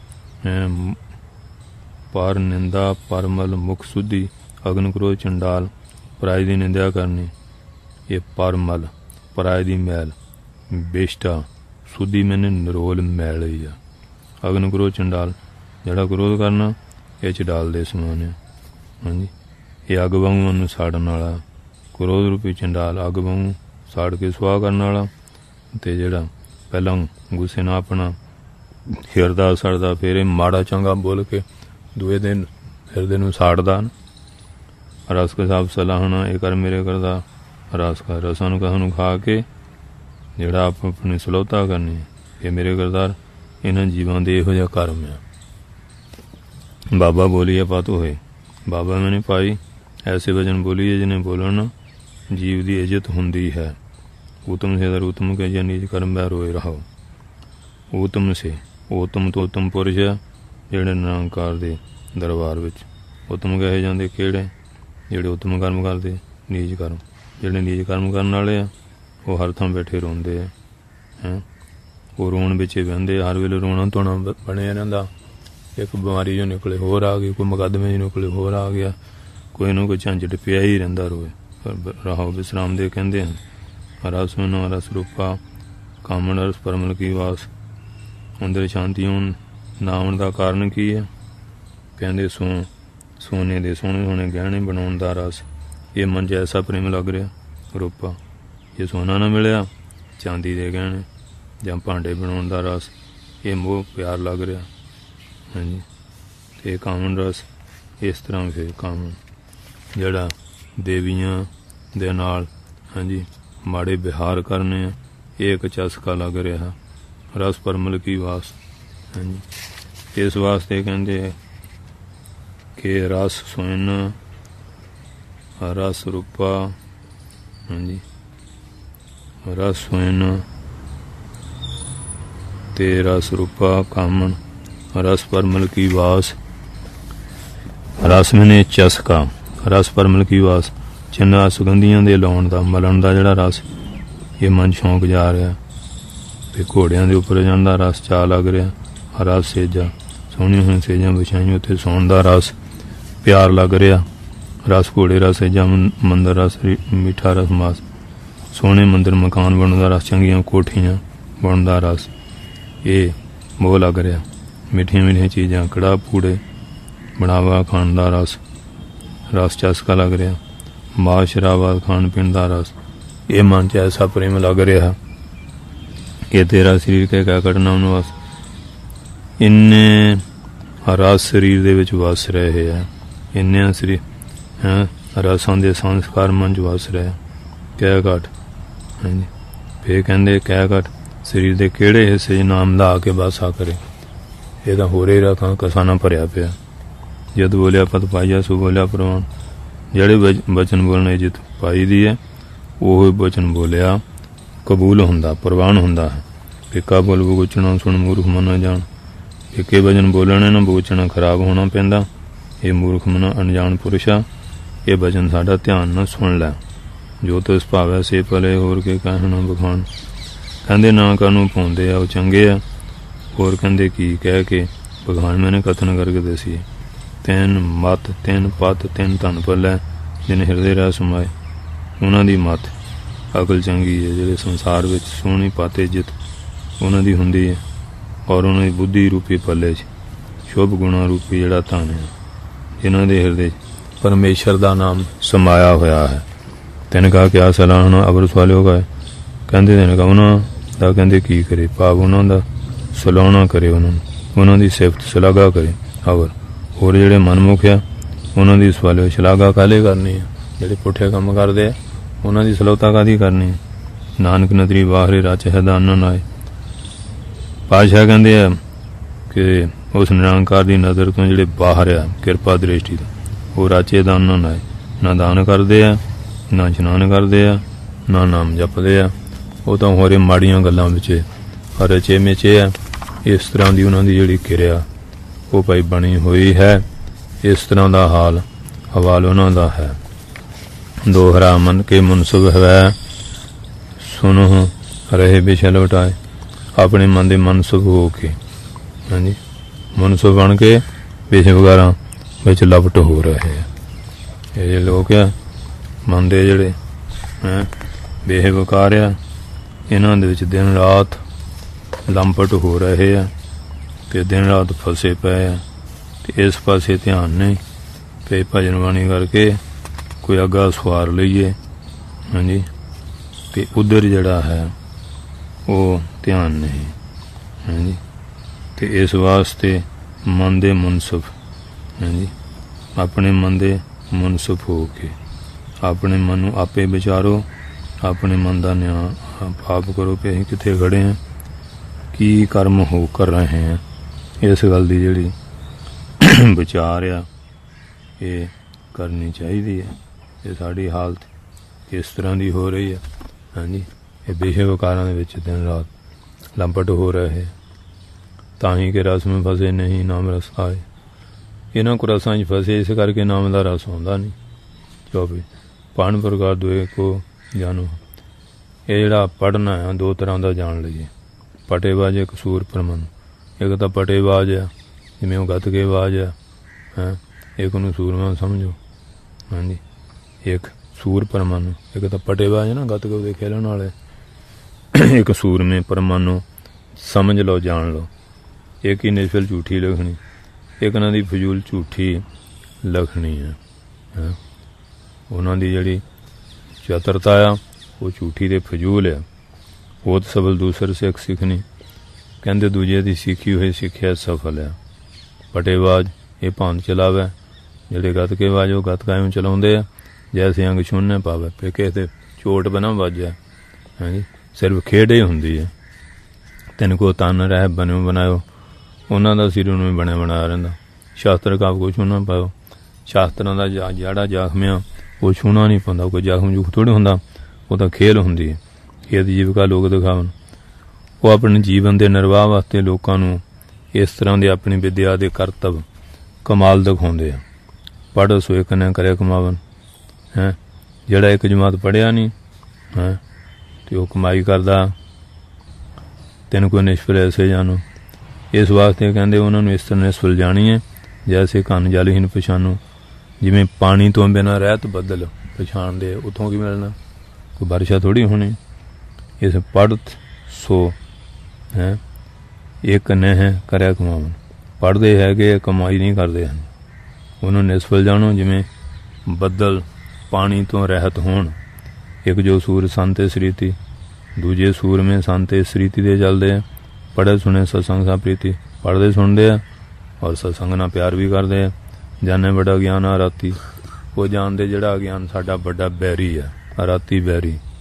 पर निंदा परमल मुख सुधी। अग्न क्रोध चंडाल, पराई की निंदा करनी। ये परमल पराई की मैल, बेष्टा सुधी मैंने निरोल मैल ही आ। अग्न क्रोध चंडाल, जिहड़ा क्रोध करना ये चंडाल दे समान है हाँ जी। ये अग वांगू मन साड़न वाला, क्रोध रूपी चंडाल अग वांगू साड़ के सुहा करने वाला। ते जिहड़ा पहला गुस्से ना अपना हिरदा सड़दा, फिर माड़ा चंगा बोल के दूए दिन हिरदे नूं साड़दा। रस के साहब सलाहना ये कर मेरे करदा, रस का रसां नूं कहूं खा के जिहड़ा आप अपनी सलोता करनी, ये मेरे करदार। इन्हां जीवां दे इहो जिहा कर्म है। बाबा बोलिए पत होए, बाबा मैंने पाई ऐसे वचन बोलिए जिन्हें बोलना जीव की इज्जत हुंदी है। उत्तम से दर उत्तम के नीच कर्म बै रोए रहो। उत्तम से उत्तम तो उत्तम पुरुष है जिहड़े निरंकार दे दरबार विच। उत्तम कहे जाते किहड़े, जिहड़े उत्तम कर्म करते। नीच कर्म, जिहड़े नीच कर्म करने वाले आ वो हर थां बैठे रोंदे हैं। वो रोण विच बहिंदे, हर वेले रोना धोना बने रहिंदा। एक बीमारी जो निकले होर आ गई, कोई मुकदमे जो निकले होर आ गया, कोई ना कोई झंझट पिया ही रहिंदा रोए। राहो विश्राम दे कहंदे हैं। रस न रस रूपा, कामन रस परमल की वास। अंदर शांति होण ना आउण दा कारण की है? कहंदे सोने दे सोहणे सोहणे गहणे बनाउण दा रस। ये मन च ऐसा प्रेम लग रहा रूपा, ये सोना ना मिलिया चांदी दे गहणे जां भांडे बनाउण दा रस, ये मोह प्यार लग रहा हाँ जी। ते कामन रस इस तरह फिर कामन जिहड़ा देवियां दे नाल हाँ जी माड़े बिहार करने एक चस्का लग रहा। रस परमल की वास हाँ जी। इस वास्ते कहते कि रस सोना रस रूपा हाँ जी, रस सोना ते रस रूपा कामन रस परमल की वास। रस मैंने चस्का, रस परमल की वास। चिन्ना सुगंधियां दे लाउण दा मलन दा जिहड़ा रस, ये मन शौक जा रहा। ते घोड़ियां दे उपर जाण दा रस चा लग रहा। रस सेजा, सोहणियां होईयां सेजां विछाईयां उत्ते सौण दा रस प्यार लग रहा। रस घोड़े रस सेजा, मंदिर रस मीठा रस मास। सोहणे मंदिर मकान बनण दा रस, चंगियां कोठियां बनण दा रस, ये मोह लग रहा। मिठियां मिठियां चीज़ां कड़ा पूड़े बनावा खाण दा रस, रस चस्का लग रहा। मां शराबा खाण पीण दा रस, ये मन च ऐसा प्रेम लग रहा कि तेरा शरीर के क्या कटना उन वस। इन्ने रस शरीर दे विच वस रहे हैं। इन्ने शरीर हैं रसां दे संस्कार मन च वस रहे। ਕਹਿ ਘਟ। ਹਾਂਜੀ, ਫੇਰ ਕਹਿੰਦੇ ਕਹਿ ਘਟ ਸਰੀਰ ਦੇ ਕਿਹੜੇ ਹਿੱਸੇ 'ਚ ਨਾਮ ਲਾ ਕੇ ਵਾਸਾ ਕਰੇ। ਇਹ ਤਾਂ ਹੋਰੇ ਰੱਖਾਂ ਕਸਾਨਾ ਭਰਿਆ ਪਿਆ। ਜਦ ਬੋਲਿਆ ਪਤ ਪਾਈਆ ਸੋ ਬੋਲਿਆ ਪ੍ਰਵਾਨ। ਜਿਹੜੇ ਬਚਨ ਬੋਲਣੇ ਜਿੱਤ ਪਾਈ ਦੀ ਹੈ ਉਹ ਬਚਨ ਬੋਲਿਆ ਕਬੂਲ ਹੁੰਦਾ, ਪ੍ਰਵਾਨ ਹੁੰਦਾ ਹੈ। ਫਿੱਕਾ ਬੋਲ ਬਗੋਚਣਾ ਸੁਣ ਮੂਰਖ ਮਨ ਜਾਣ। ਫਿੱਕੇ ਵਚਨ ਬੋਲਣੇ ਨਾ ਬਗੋਚਣਾ ਖਰਾਬ ਹੋਣਾ ਪੈਂਦਾ। ਇਹ ਮੂਰਖ ਮਨ ਅਣਜਾਣ ਪੁਰਸ਼ ਆ, ਇਹ ਵਚਨ ਸਾਡਾ ਧਿਆਨ ਨਾਲ ਸੁਣ ਲੈ। ਜੋ ਤਿਸ ਭਾਵੈ ਸੇ ਭਲੇ ਹੋਰ ਕੇ ਕਹਿਣਾ ਬਖਾਣ। ਕਹਿੰਦੇ ਨਾ ਕਾਨੂੰ ਪਾਉਂਦੇ ਆ ਉਹ ਚੰਗੇ ਆ, ਹੋਰ ਕਹਿੰਦੇ ਕੀ ਕਹਿ ਕੇ ਬਖਾਣ ਮੈਨੇ ਕਥਨ ਕਰਕੇ ਦਸੀਏ। ਤਿੰਨ ਮਤ ਤਿੰਨ ਪਤ ਤਿੰਨ ਧਨ ਭਲੇ ਜਿਨ ਹਿਰਦੇ ਰਹਿ ਸਮਾਏ। ਉਹਨਾਂ ਦੀ ਮਤ ਅਕਲ ਚੰਗੀ ਹੈ, ਜਿਹੜੇ ਸੰਸਾਰ ਵਿੱਚ ਸੋਹਣੀ ਪਤ ਇੱਜ਼ਤ ਉਹਨਾਂ ਦੀ ਹੁੰਦੀ ਹੈ, ਔਰ ਉਹਨਾਂ ਦੀ ਬੁੱਧੀ ਰੂਪੀ ਪੱਲੇ 'ਚ ਸ਼ੁਭ ਗੁਣਾ ਰੂਪੀ ਜਿਹੜਾ ਧਨ ਹੈ, ਜਿਨ੍ਹਾਂ ਦੇ ਹਿਰਦੇ 'ਚ ਪਰਮੇਸ਼ਰ ਦਾ ਨਾਮ ਸਮਾਇਆ ਹੋਇਆ ਹੈ। ਤਿੰਨ ਕਹਾ ਕਿਆ ਸਲਾਹਣਾ ਅਵਰ ਸਵਾਲਿਓ ਗਏ। ਕਹਿੰਦੇ ਤਿੰਨ ਕਹਾ ਉਹਨਾਂ ਦਾ ਕਹਿੰਦੇ ਕੀ ਕਰੇ, ਭਾਵ ਉਹਨਾਂ ਦਾ ਸਲਾਹਣਾ ਕਰੇ, ਉਹਨਾਂ ਦੀ ਸਿਫਤ ਸ਼ਲਾਘਾ ਕਰੇ। ਅਵਰ ਹੋਰ ਜਿਹੜੇ ਮਨਮੁਖ ਆ ਉਹਨਾਂ ਦੀ ਸਵਾਲਿਓ ਸ਼ਲਾਘਾ ਕਾਹਲੇ ਕਰਨੀ ਆ। ਜਿਹੜੇ ਪੁੱਠੇ ਕੰਮ ਕਰਦੇ ਆ ਉਹਨਾਂ ਦੀ ਸਲੋਤਾ ਕਾਹਦੀ ਕਰਨੀ ਹੈ। ਨਾਨਕ ਨਦਰੀ ਵਾਹਰੇ ਰਚ ਹੈ ਦਾਨਨ ਆਏ। ਪਾਤਸ਼ਾਹ ਕਹਿੰਦੇ ਆ ਕਿ ਉਸ ਨਿਰੰਕਾਰ ਦੀ ਨਜ਼ਰ ਤੋਂ ਜਿਹੜੇ ਬਾਹਰ ਆ ਕਿਰਪਾ ਦ੍ਰਿਸ਼ਟੀ ਤੋਂ, ਉਹ ਰਾਚੇ ਦਾਨਨ ਆਏ। ਨਾ ਦਾਨ ਕਰਦੇ ਆ, ਨਾ ਇਸ਼ਨਾਨ ਕਰਦੇ ਆ, ਨਾ ਨਾਮ ਜਪਦੇ ਆ। ਉਹ ਤਾਂ ਹੋਰੇ ਮਾੜੀਆਂ ਗੱਲਾਂ ਵਿੱਚ ਰਚੇ ਮਿਚੇ ਆ। ਇਸ ਤਰ੍ਹਾਂ ਦੀ ਉਹਨਾਂ ਦੀ ਜਿਹੜੀ ਕਿਰਿਆ ਉਹ ਭਾਈ ਬਣੀ ਹੋਈ ਹੈ। ਇਸ ਤਰ੍ਹਾਂ ਦਾ ਹਾਲ ਹਵਾਲ ਉਹਨਾਂ ਦਾ ਹੈ। ਦੋਹਰਾ ਮਨ ਕੇ ਮੁਨਸਬ ਹੈ ਸੁਨੋ ਰਹੇ ਵਿਸ਼ਲ ਵਟਾਏ। ਆਪਣੇ ਮਨ ਦੇ ਮਨਸਬ ਹੋ ਕੇ, ਹਾਂਜੀ, ਮਨਸਬ ਬਣ ਕੇ ਵਿਸ਼ੇ ਵਗੈਰਾ ਵਿੱਚ ਲਪਟ ਹੋ ਰਹੇ ਆ। ਇਹ ਜਿਹੜੇ ਲੋਕ ਆ ਮਨ ਦੇ ਜਿਹੜੇ ਹੈ ਬੇਹ ਵਕਾਰ ਆ, ਇਹਨਾਂ ਦੇ ਵਿੱਚ ਦਿਨ ਰਾਤ ਲੰਪਟ ਹੋ ਰਹੇ ਆ ਤੇ ਦਿਨ ਰਾਤ ਫਸੇ ਪਏ ਆ। ਤੇ ਇਸ ਪਾਸੇ ਧਿਆਨ ਨਹੀਂ ਪਏ। ਭਜਨ ਬਾਣੀ ਕਰਕੇ ਕੋਈ ਅੱਗਾ ਸਵਾਰ ਲਈਏ, ਹਾਂਜੀ, ਤੇ ਉਧਰ ਜਿਹੜਾ ਹੈ ਉਹ ਧਿਆਨ ਨਹੀਂ, ਹਾਂਜੀ। ਤੇ ਇਸ ਵਾਸਤੇ ਮਨ ਦੇ ਮੁਨਸਬ, ਹਾਂਜੀ, ਆਪਣੇ ਮਨ ਦੇ ਮੁਨਸਬ ਹੋ ਕੇ ਆਪਣੇ ਮਨ ਨੂੰ ਆਪੇ ਵਿਚਾਰੋ। ਆਪਣੇ ਮਨ ਦਾ ਨਿਆਂ ਭਾਵ ਕਰੋ ਕਿ ਅਸੀਂ ਕਿੱਥੇ ਖੜੇ ਹਾਂ, ਕੀ ਕਰਮ ਹੋ ਕਰ ਰਹੇ ਹਾਂ। ਇਸ ਗੱਲ ਦੀ ਜਿਹੜੀ ਵਿਚਾਰ ਆ ਇਹ ਕਰਨੀ ਚਾਹੀਦੀ ਹੈ। ਇਹ ਸਾਡੀ ਹਾਲਤ ਕਿਸ ਤਰ੍ਹਾਂ ਦੀ ਹੋ ਰਹੀ ਹੈ, ਹਾਂਜੀ। ਇਹ ਬੇਸ਼ੇ ਵਕਾਰਾਂ ਦੇ ਵਿੱਚ ਦਿਨ ਰਾਤ ਲੰਪਟ ਹੋ ਰਹੇ, ਤਾਂ ਹੀ ਕਿ ਰਸ ਵਿੱਚ ਫਸੇ ਨਹੀਂ ਨਾਮ ਰਸ ਆਏ। ਇਹਨਾਂ ਕੋ ਰਸਾਂ 'ਚ ਫਸੇ, ਇਸ ਕਰਕੇ ਨਾਮ ਦਾ ਰਸ ਆਉਂਦਾ ਨਹੀਂ। 24 ਪਾਣ ਪ੍ਰਕਾਰ ਦੋਏ ਕੋ ਜਾਣੋ। ਇਹ ਜਿਹੜਾ ਪੜ੍ਹਨਾ ਆ ਦੋ ਤਰ੍ਹਾਂ ਦਾ ਜਾਣ ਲਈਏ। ਪਟੇਬਾਜ਼ ਇੱਕ ਸੂਰ ਪਰਮਨ। ਇੱਕ ਤਾਂ ਪਟੇਬਾਜ਼ ਆ ਜਿਵੇਂ ਉਹ ਗੱਤਕੇਬਾਜ਼ ਆ, ਹੈਂ, ਇੱਕ ਨੂੰ ਸੂਰਮਾ ਸਮਝੋ, ਹਾਂਜੀ। ਇੱਕ ਸੂਰ ਪਰਮਨ, ਇੱਕ ਤਾਂ ਪਟੇਬਾਜ਼ ਨਾ ਗੱਤਕੇ ਦੇ ਖੇਲਣ ਵਾਲੇ, ਇੱਕ ਸੂਰਮੇ ਪਰਮਨ ਨੂੰ ਸਮਝ ਲਓ, ਜਾਣ ਲਓ। ਇੱਕ ਹੀ ਨਿਸ਼ਫਲ ਝੂਠੀ ਲਿਖਣੀ, ਇੱਕ ਉਹਨਾਂ ਦੀ ਫਜ਼ੂਲ ਝੂਠੀ ਲਿਖਣੀ ਹੈ। ਉਹਨਾਂ ਦੀ ਜਿਹੜੀ ਚਤਰਤਾ ਆ ਉਹ ਝੂਠੀ ਦੇ ਫਜ਼ੂਲ ਆ। ਉਹ ਸਬਲ ਦੂਸਰ ਸਿੱਖ ਸਿੱਖਣੀ, ਕਹਿੰਦੇ ਦੂਜੇ ਦੀ ਸਿੱਖੀ ਹੋਈ ਸਿੱਖਿਆ ਸਫਲ ਆ। ਪਟੇਬਾਜ਼ ਇਹ ਭਾਂਤ ਚਲਾਵੇ, ਜਿਹੜੇ ਗੱਤਕੇਬਾਜ਼ ਉਹ ਗੱਤਕਾ ਨੂੰ ਚਲਾਉਂਦੇ ਆ ਜੈਸੇ ਅੰਗ ਛੁੰਨੇ ਪਾਵੇ, ਫਿਰ ਕਿਸੇ ਤੇ ਚੋਟ ਬਣਾ ਵੱਜਿਆ, ਹਾਂਜੀ। ਸਿਰਫ ਖੇਡ ਹੀ ਹੁੰਦੀ ਹੈ। ਤਿੰਨ ਕੋ ਤਨ ਰਹਿ ਬਣਿਓ ਬਣਾਇਓ, ਉਹਨਾਂ ਦਾ ਸਿਰ ਨੂੰ ਵੀ ਬਣਿਆ ਬਣਾਇਆ ਰਹਿੰਦਾ। ਸ਼ਾਸਤਰ ਕਾਬ ਕੋ ਛੂਣਾ ਪਾਓ, ਸ਼ਾਸਤਰਾਂ ਦਾ ਜਿਹੜਾ ਜ਼ਖਮ ਆ ਉਹ ਛੂਣਾ ਨਹੀਂ ਪਾਉਂਦਾ। ਕੋਈ ਜ਼ਖਮ ਜੁਖ ਥੋੜ੍ਹੀ ਹੁੰਦਾ, ਉਹ ਤਾਂ ਖੇਲ ਹੁੰਦੀ ਹੈ। ਖੇਤ ਜੀਵਿਕਾ ਲੋਕ ਦਿਖਾਵਣ, ਉਹ ਆਪਣੇ ਜੀਵਨ ਦੇ ਨਿਰਵਾਹ ਵਾਸਤੇ ਲੋਕਾਂ ਨੂੰ ਇਸ ਤਰ੍ਹਾਂ ਦੇ ਆਪਣੀ ਵਿਦਿਆ ਦੇ ਕਰਤੱਵ ਕਮਾਲ ਦਿਖਾਉਂਦੇ ਆ। ਪੜ੍ਹ ਸੋ ਇੱਕ ਨੇ ਕਰਿਆ ਕਮਾਵਨ, ਹੈ। ਜਿਹੜਾ ਇੱਕ ਜਮਾਤ ਪੜ੍ਹਿਆ ਨਹੀਂ ਹੈ ਤੇ ਉਹ ਕਮਾਈ ਕਰਦਾ। ਤੈਨੂੰ ਕੋਈ ਨਿਸ਼ਫਲ ਐਸੇ ਜਾਣੋ। ਇਸ ਵਾਸਤੇ ਕਹਿੰਦੇ ਉਹਨਾਂ ਨੂੰ ਇਸ ਤਰ੍ਹਾਂ ਨਿਸ਼ਫਲ ਜਾਣੀ ਹੈ ਜੈਸੇ ਕੰਨ ਜਲਹੀਨ ਪਛਾਣੋ। ਜਿਵੇਂ ਪਾਣੀ ਤੋਂ ਬਿਨਾਂ ਰਹਿਤ ਬੱਦਲ ਪਛਾਣਦੇ, ਉੱਥੋਂ ਕੀ ਮਿਲਣਾ, ਕੋਈ ਬਾਰਿਸ਼ਾਂ ਥੋੜ੍ਹੀ ਹੋਣੀ। ਇਸ ਪੜ੍ਹਤ ਸੋ ਹੈ ਇੱਕ ਨਹਿ ਕਰਿਆ ਕਮਾਵਨ। ਪੜ੍ਹਦੇ ਹੈਗੇ, ਕਮਾਈ ਨਹੀਂ ਕਰਦੇ ਹਨ। ਉਹਨੂੰ ਨਿਸ਼ਫਲ ਜਾਣੋ ਜਿਵੇਂ ਬੱਦਲ ਪਾਣੀ ਤੋਂ ਰਹਿਤ ਹੋਣ। ਇੱਕ ਜੋ ਸੂਰ ਸੰਤੇ ਸ੍ਰੀਤੀ, ਦੂਜੇ ਸੂਰਮੇ ਸੰਤੇ ਸ੍ਰੀਤੀ ਦੇ ਚੱਲਦੇ ਆ। ਪੜ੍ਹੇ ਸੁਣੇ ਸਤਸੰਗ ਸਾ ਪ੍ਰੀਤੀ, ਪੜ੍ਹਦੇ ਸੁਣਦੇ ਆ ਔਰ ਸਤਸੰਗ ਨਾਲ ਪਿਆਰ ਵੀ ਕਰਦੇ ਆ। ਜਾਣੇ ਬੜਾ ਗਿਆਨ ਆ ਰਾਤੀ, ਉਹ ਜਾਣਦੇ ਜਿਹੜਾ ਗਿਆਨ ਸਾਡਾ ਵੱਡਾ ਬੈਰੀ ਆ, ਰਾਤੀ ਬੈਰੀ।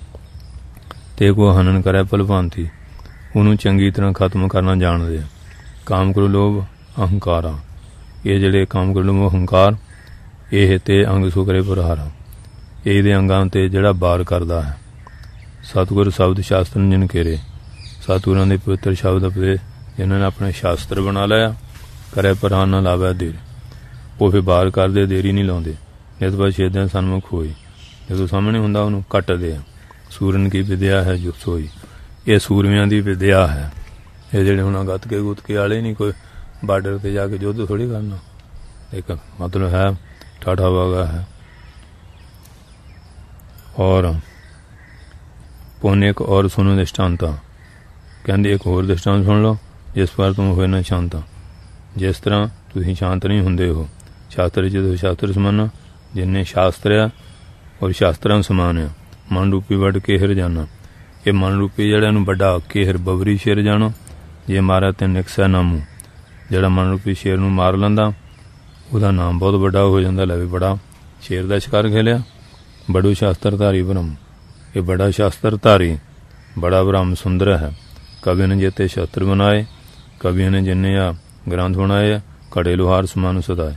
ਤੇ ਕੋ ਹਨਨ ਕਰੇ ਭਲਭਾਂਤੀ, ਉਹਨੂੰ ਚੰਗੀ ਤਰ੍ਹਾਂ ਖਤਮ ਕਰਨਾ ਜਾਣਦੇ। ਕਾਮ ਕ੍ਰੋਧ ਲੋਭ ਅਹੰਕਾਰਾ, ਇਹ ਜਿਹੜੇ ਕਾਮ ਕ੍ਰੋਧ ਲੋਭ ਅਹੰਕਾਰ ਇਹ ਤੇ ਅੰਗ ਸੋ ਕਰੇ ਪ੍ਰਹਾਰਾ, ਇਹਦੇ ਅੰਗਾਂ ਤੇ ਜਿਹੜਾ ਵਾਰ ਕਰਦਾ ਹੈ। ਸਤਿਗੁਰ ਸ਼ਬਦ ਸ਼ਾਸਤਰ ਜਿਨ ਕੇਰੇ, ਸਤਿਗੁਰਾਂ ਦੇ ਪਵਿੱਤਰ ਸ਼ਬਦ ਆਪਣੇ ਜਿਨ੍ਹਾਂ ਨੇ ਆਪਣੇ ਸ਼ਾਸਤਰ ਬਣਾ ਲਿਆ, ਕਰੇ ਪ੍ਰਹਾਰ ਨਾ ਲਾਵੇ ਦੇਰ, ਉਹ ਫਿਰ ਵਾਰ ਕਰਦੇ, ਦੇਰੀ ਨਹੀਂ ਲਾਉਂਦੇ। ਨਿਤ ਬਸ ਛੇਦਿਆਂ ਸਨਮੁਖ ਹੋਈ, ਜਦੋਂ ਸਾਹਮਣੇ ਹੁੰਦਾ ਉਹਨੂੰ ਕੱਟਦੇ ਆ। ਸੂਰਨ ਕੀ ਵਿਦਿਆ ਹੈ ਜੋ ਸੋਈ, ਇਹ ਸੂਰਮਿਆਂ ਦੀ ਵਿਦਿਆ ਹੈ। ਇਹ ਜਿਹੜੇ ਹੁਣ ਗੱਤਕੇ ਗੁਤਕੇ ਵਾਲੇ ਨਹੀਂ, ਕੋਈ ਬਾਰਡਰ ਤੇ ਜਾ ਕੇ ਯੁੱਧ ਥੋੜ੍ਹੀ ਕਰਨਾ, ਇੱਕ ਮਤਲਬ ਹੈ ਠਾਠਾ ਵਾਗਾ ਹੈ। ਔਰ ਪੁੰਨ ਇੱਕ ਔਰ ਸੁਣੋ ਦ੍ਰਿਸ਼ਟਾਂਤਾ, ਕਹਿੰਦੇ ਇੱਕ ਹੋਰ ਦ੍ਰਿਸ਼ਟਾਂਤ ਸੁਣ ਲਓ, ਜਿਸ ਪਰ ਤੁਮ ਹੋਏ ਨਾ ਸ਼ਾਂਤਾ, ਜਿਸ ਤਰ੍ਹਾਂ ਤੁਸੀਂ ਸ਼ਾਂਤ ਨਹੀਂ ਹੁੰਦੇ ਹੋ। ਸ਼ਾਸਤਰ ਜਦੋਂ ਸ਼ਾਸਤਰ ਸਮਾਨਾ, ਜਿੰਨੇ ਸ਼ਾਸਤਰ ਆ ਔਰ ਸ਼ਾਸਤਰਾਂ ਸਮਾਨ ਆ। ਮਨ ਰੂਪੀ ਵੱਡ ਕੇਹਰ ਜਾਣਾ, ਇਹ ਮਨ ਰੂਪੀ ਜਿਹੜਾ ਇਹਨੂੰ ਵੱਡਾ ਕੇਹਰ ਬਵਰੀ ਸ਼ੇਰ ਜਾਣੋ। ਜੇ ਮਾਰਾ ਤੇ ਨਿਕਸਾ ਨਾਮੂ, ਜਿਹੜਾ ਮਨ ਰੂਪੀ ਸ਼ੇਰ ਨੂੰ ਮਾਰ ਲੈਂਦਾ ਉਹਦਾ ਨਾਮ ਬਹੁਤ ਵੱਡਾ ਹੋ ਜਾਂਦਾ। ਲੈ ਵੀ ਬੜਾ ਸ਼ੇਰ ਦਾ ਸ਼ਿਕਾਰ ਖੇਲਿਆ। ਬੜੂ ਸ਼ਾਸਤਰ ਧਾਰੀ ਬ੍ਰਹਮ, ਇਹ ਬੜਾ ਸ਼ਾਸਤਰ ਧਾਰੀ ਬੜਾ ਬ੍ਰਹਮ ਸੁੰਦਰ ਹੈ। ਕਵੀ ਨੇ ਜੇਤੇ ਸ਼ਸਤਰ ਬਣਾਏ, ਕਵੀਆਂ ਨੇ ਜਿੰਨੇ ਆ ਗ੍ਰੰਥ ਬਣਾਏ ਆ, ਘੜੇ ਲੋਹਾਰ ਸਮਾਨ ਸਦਾਏ,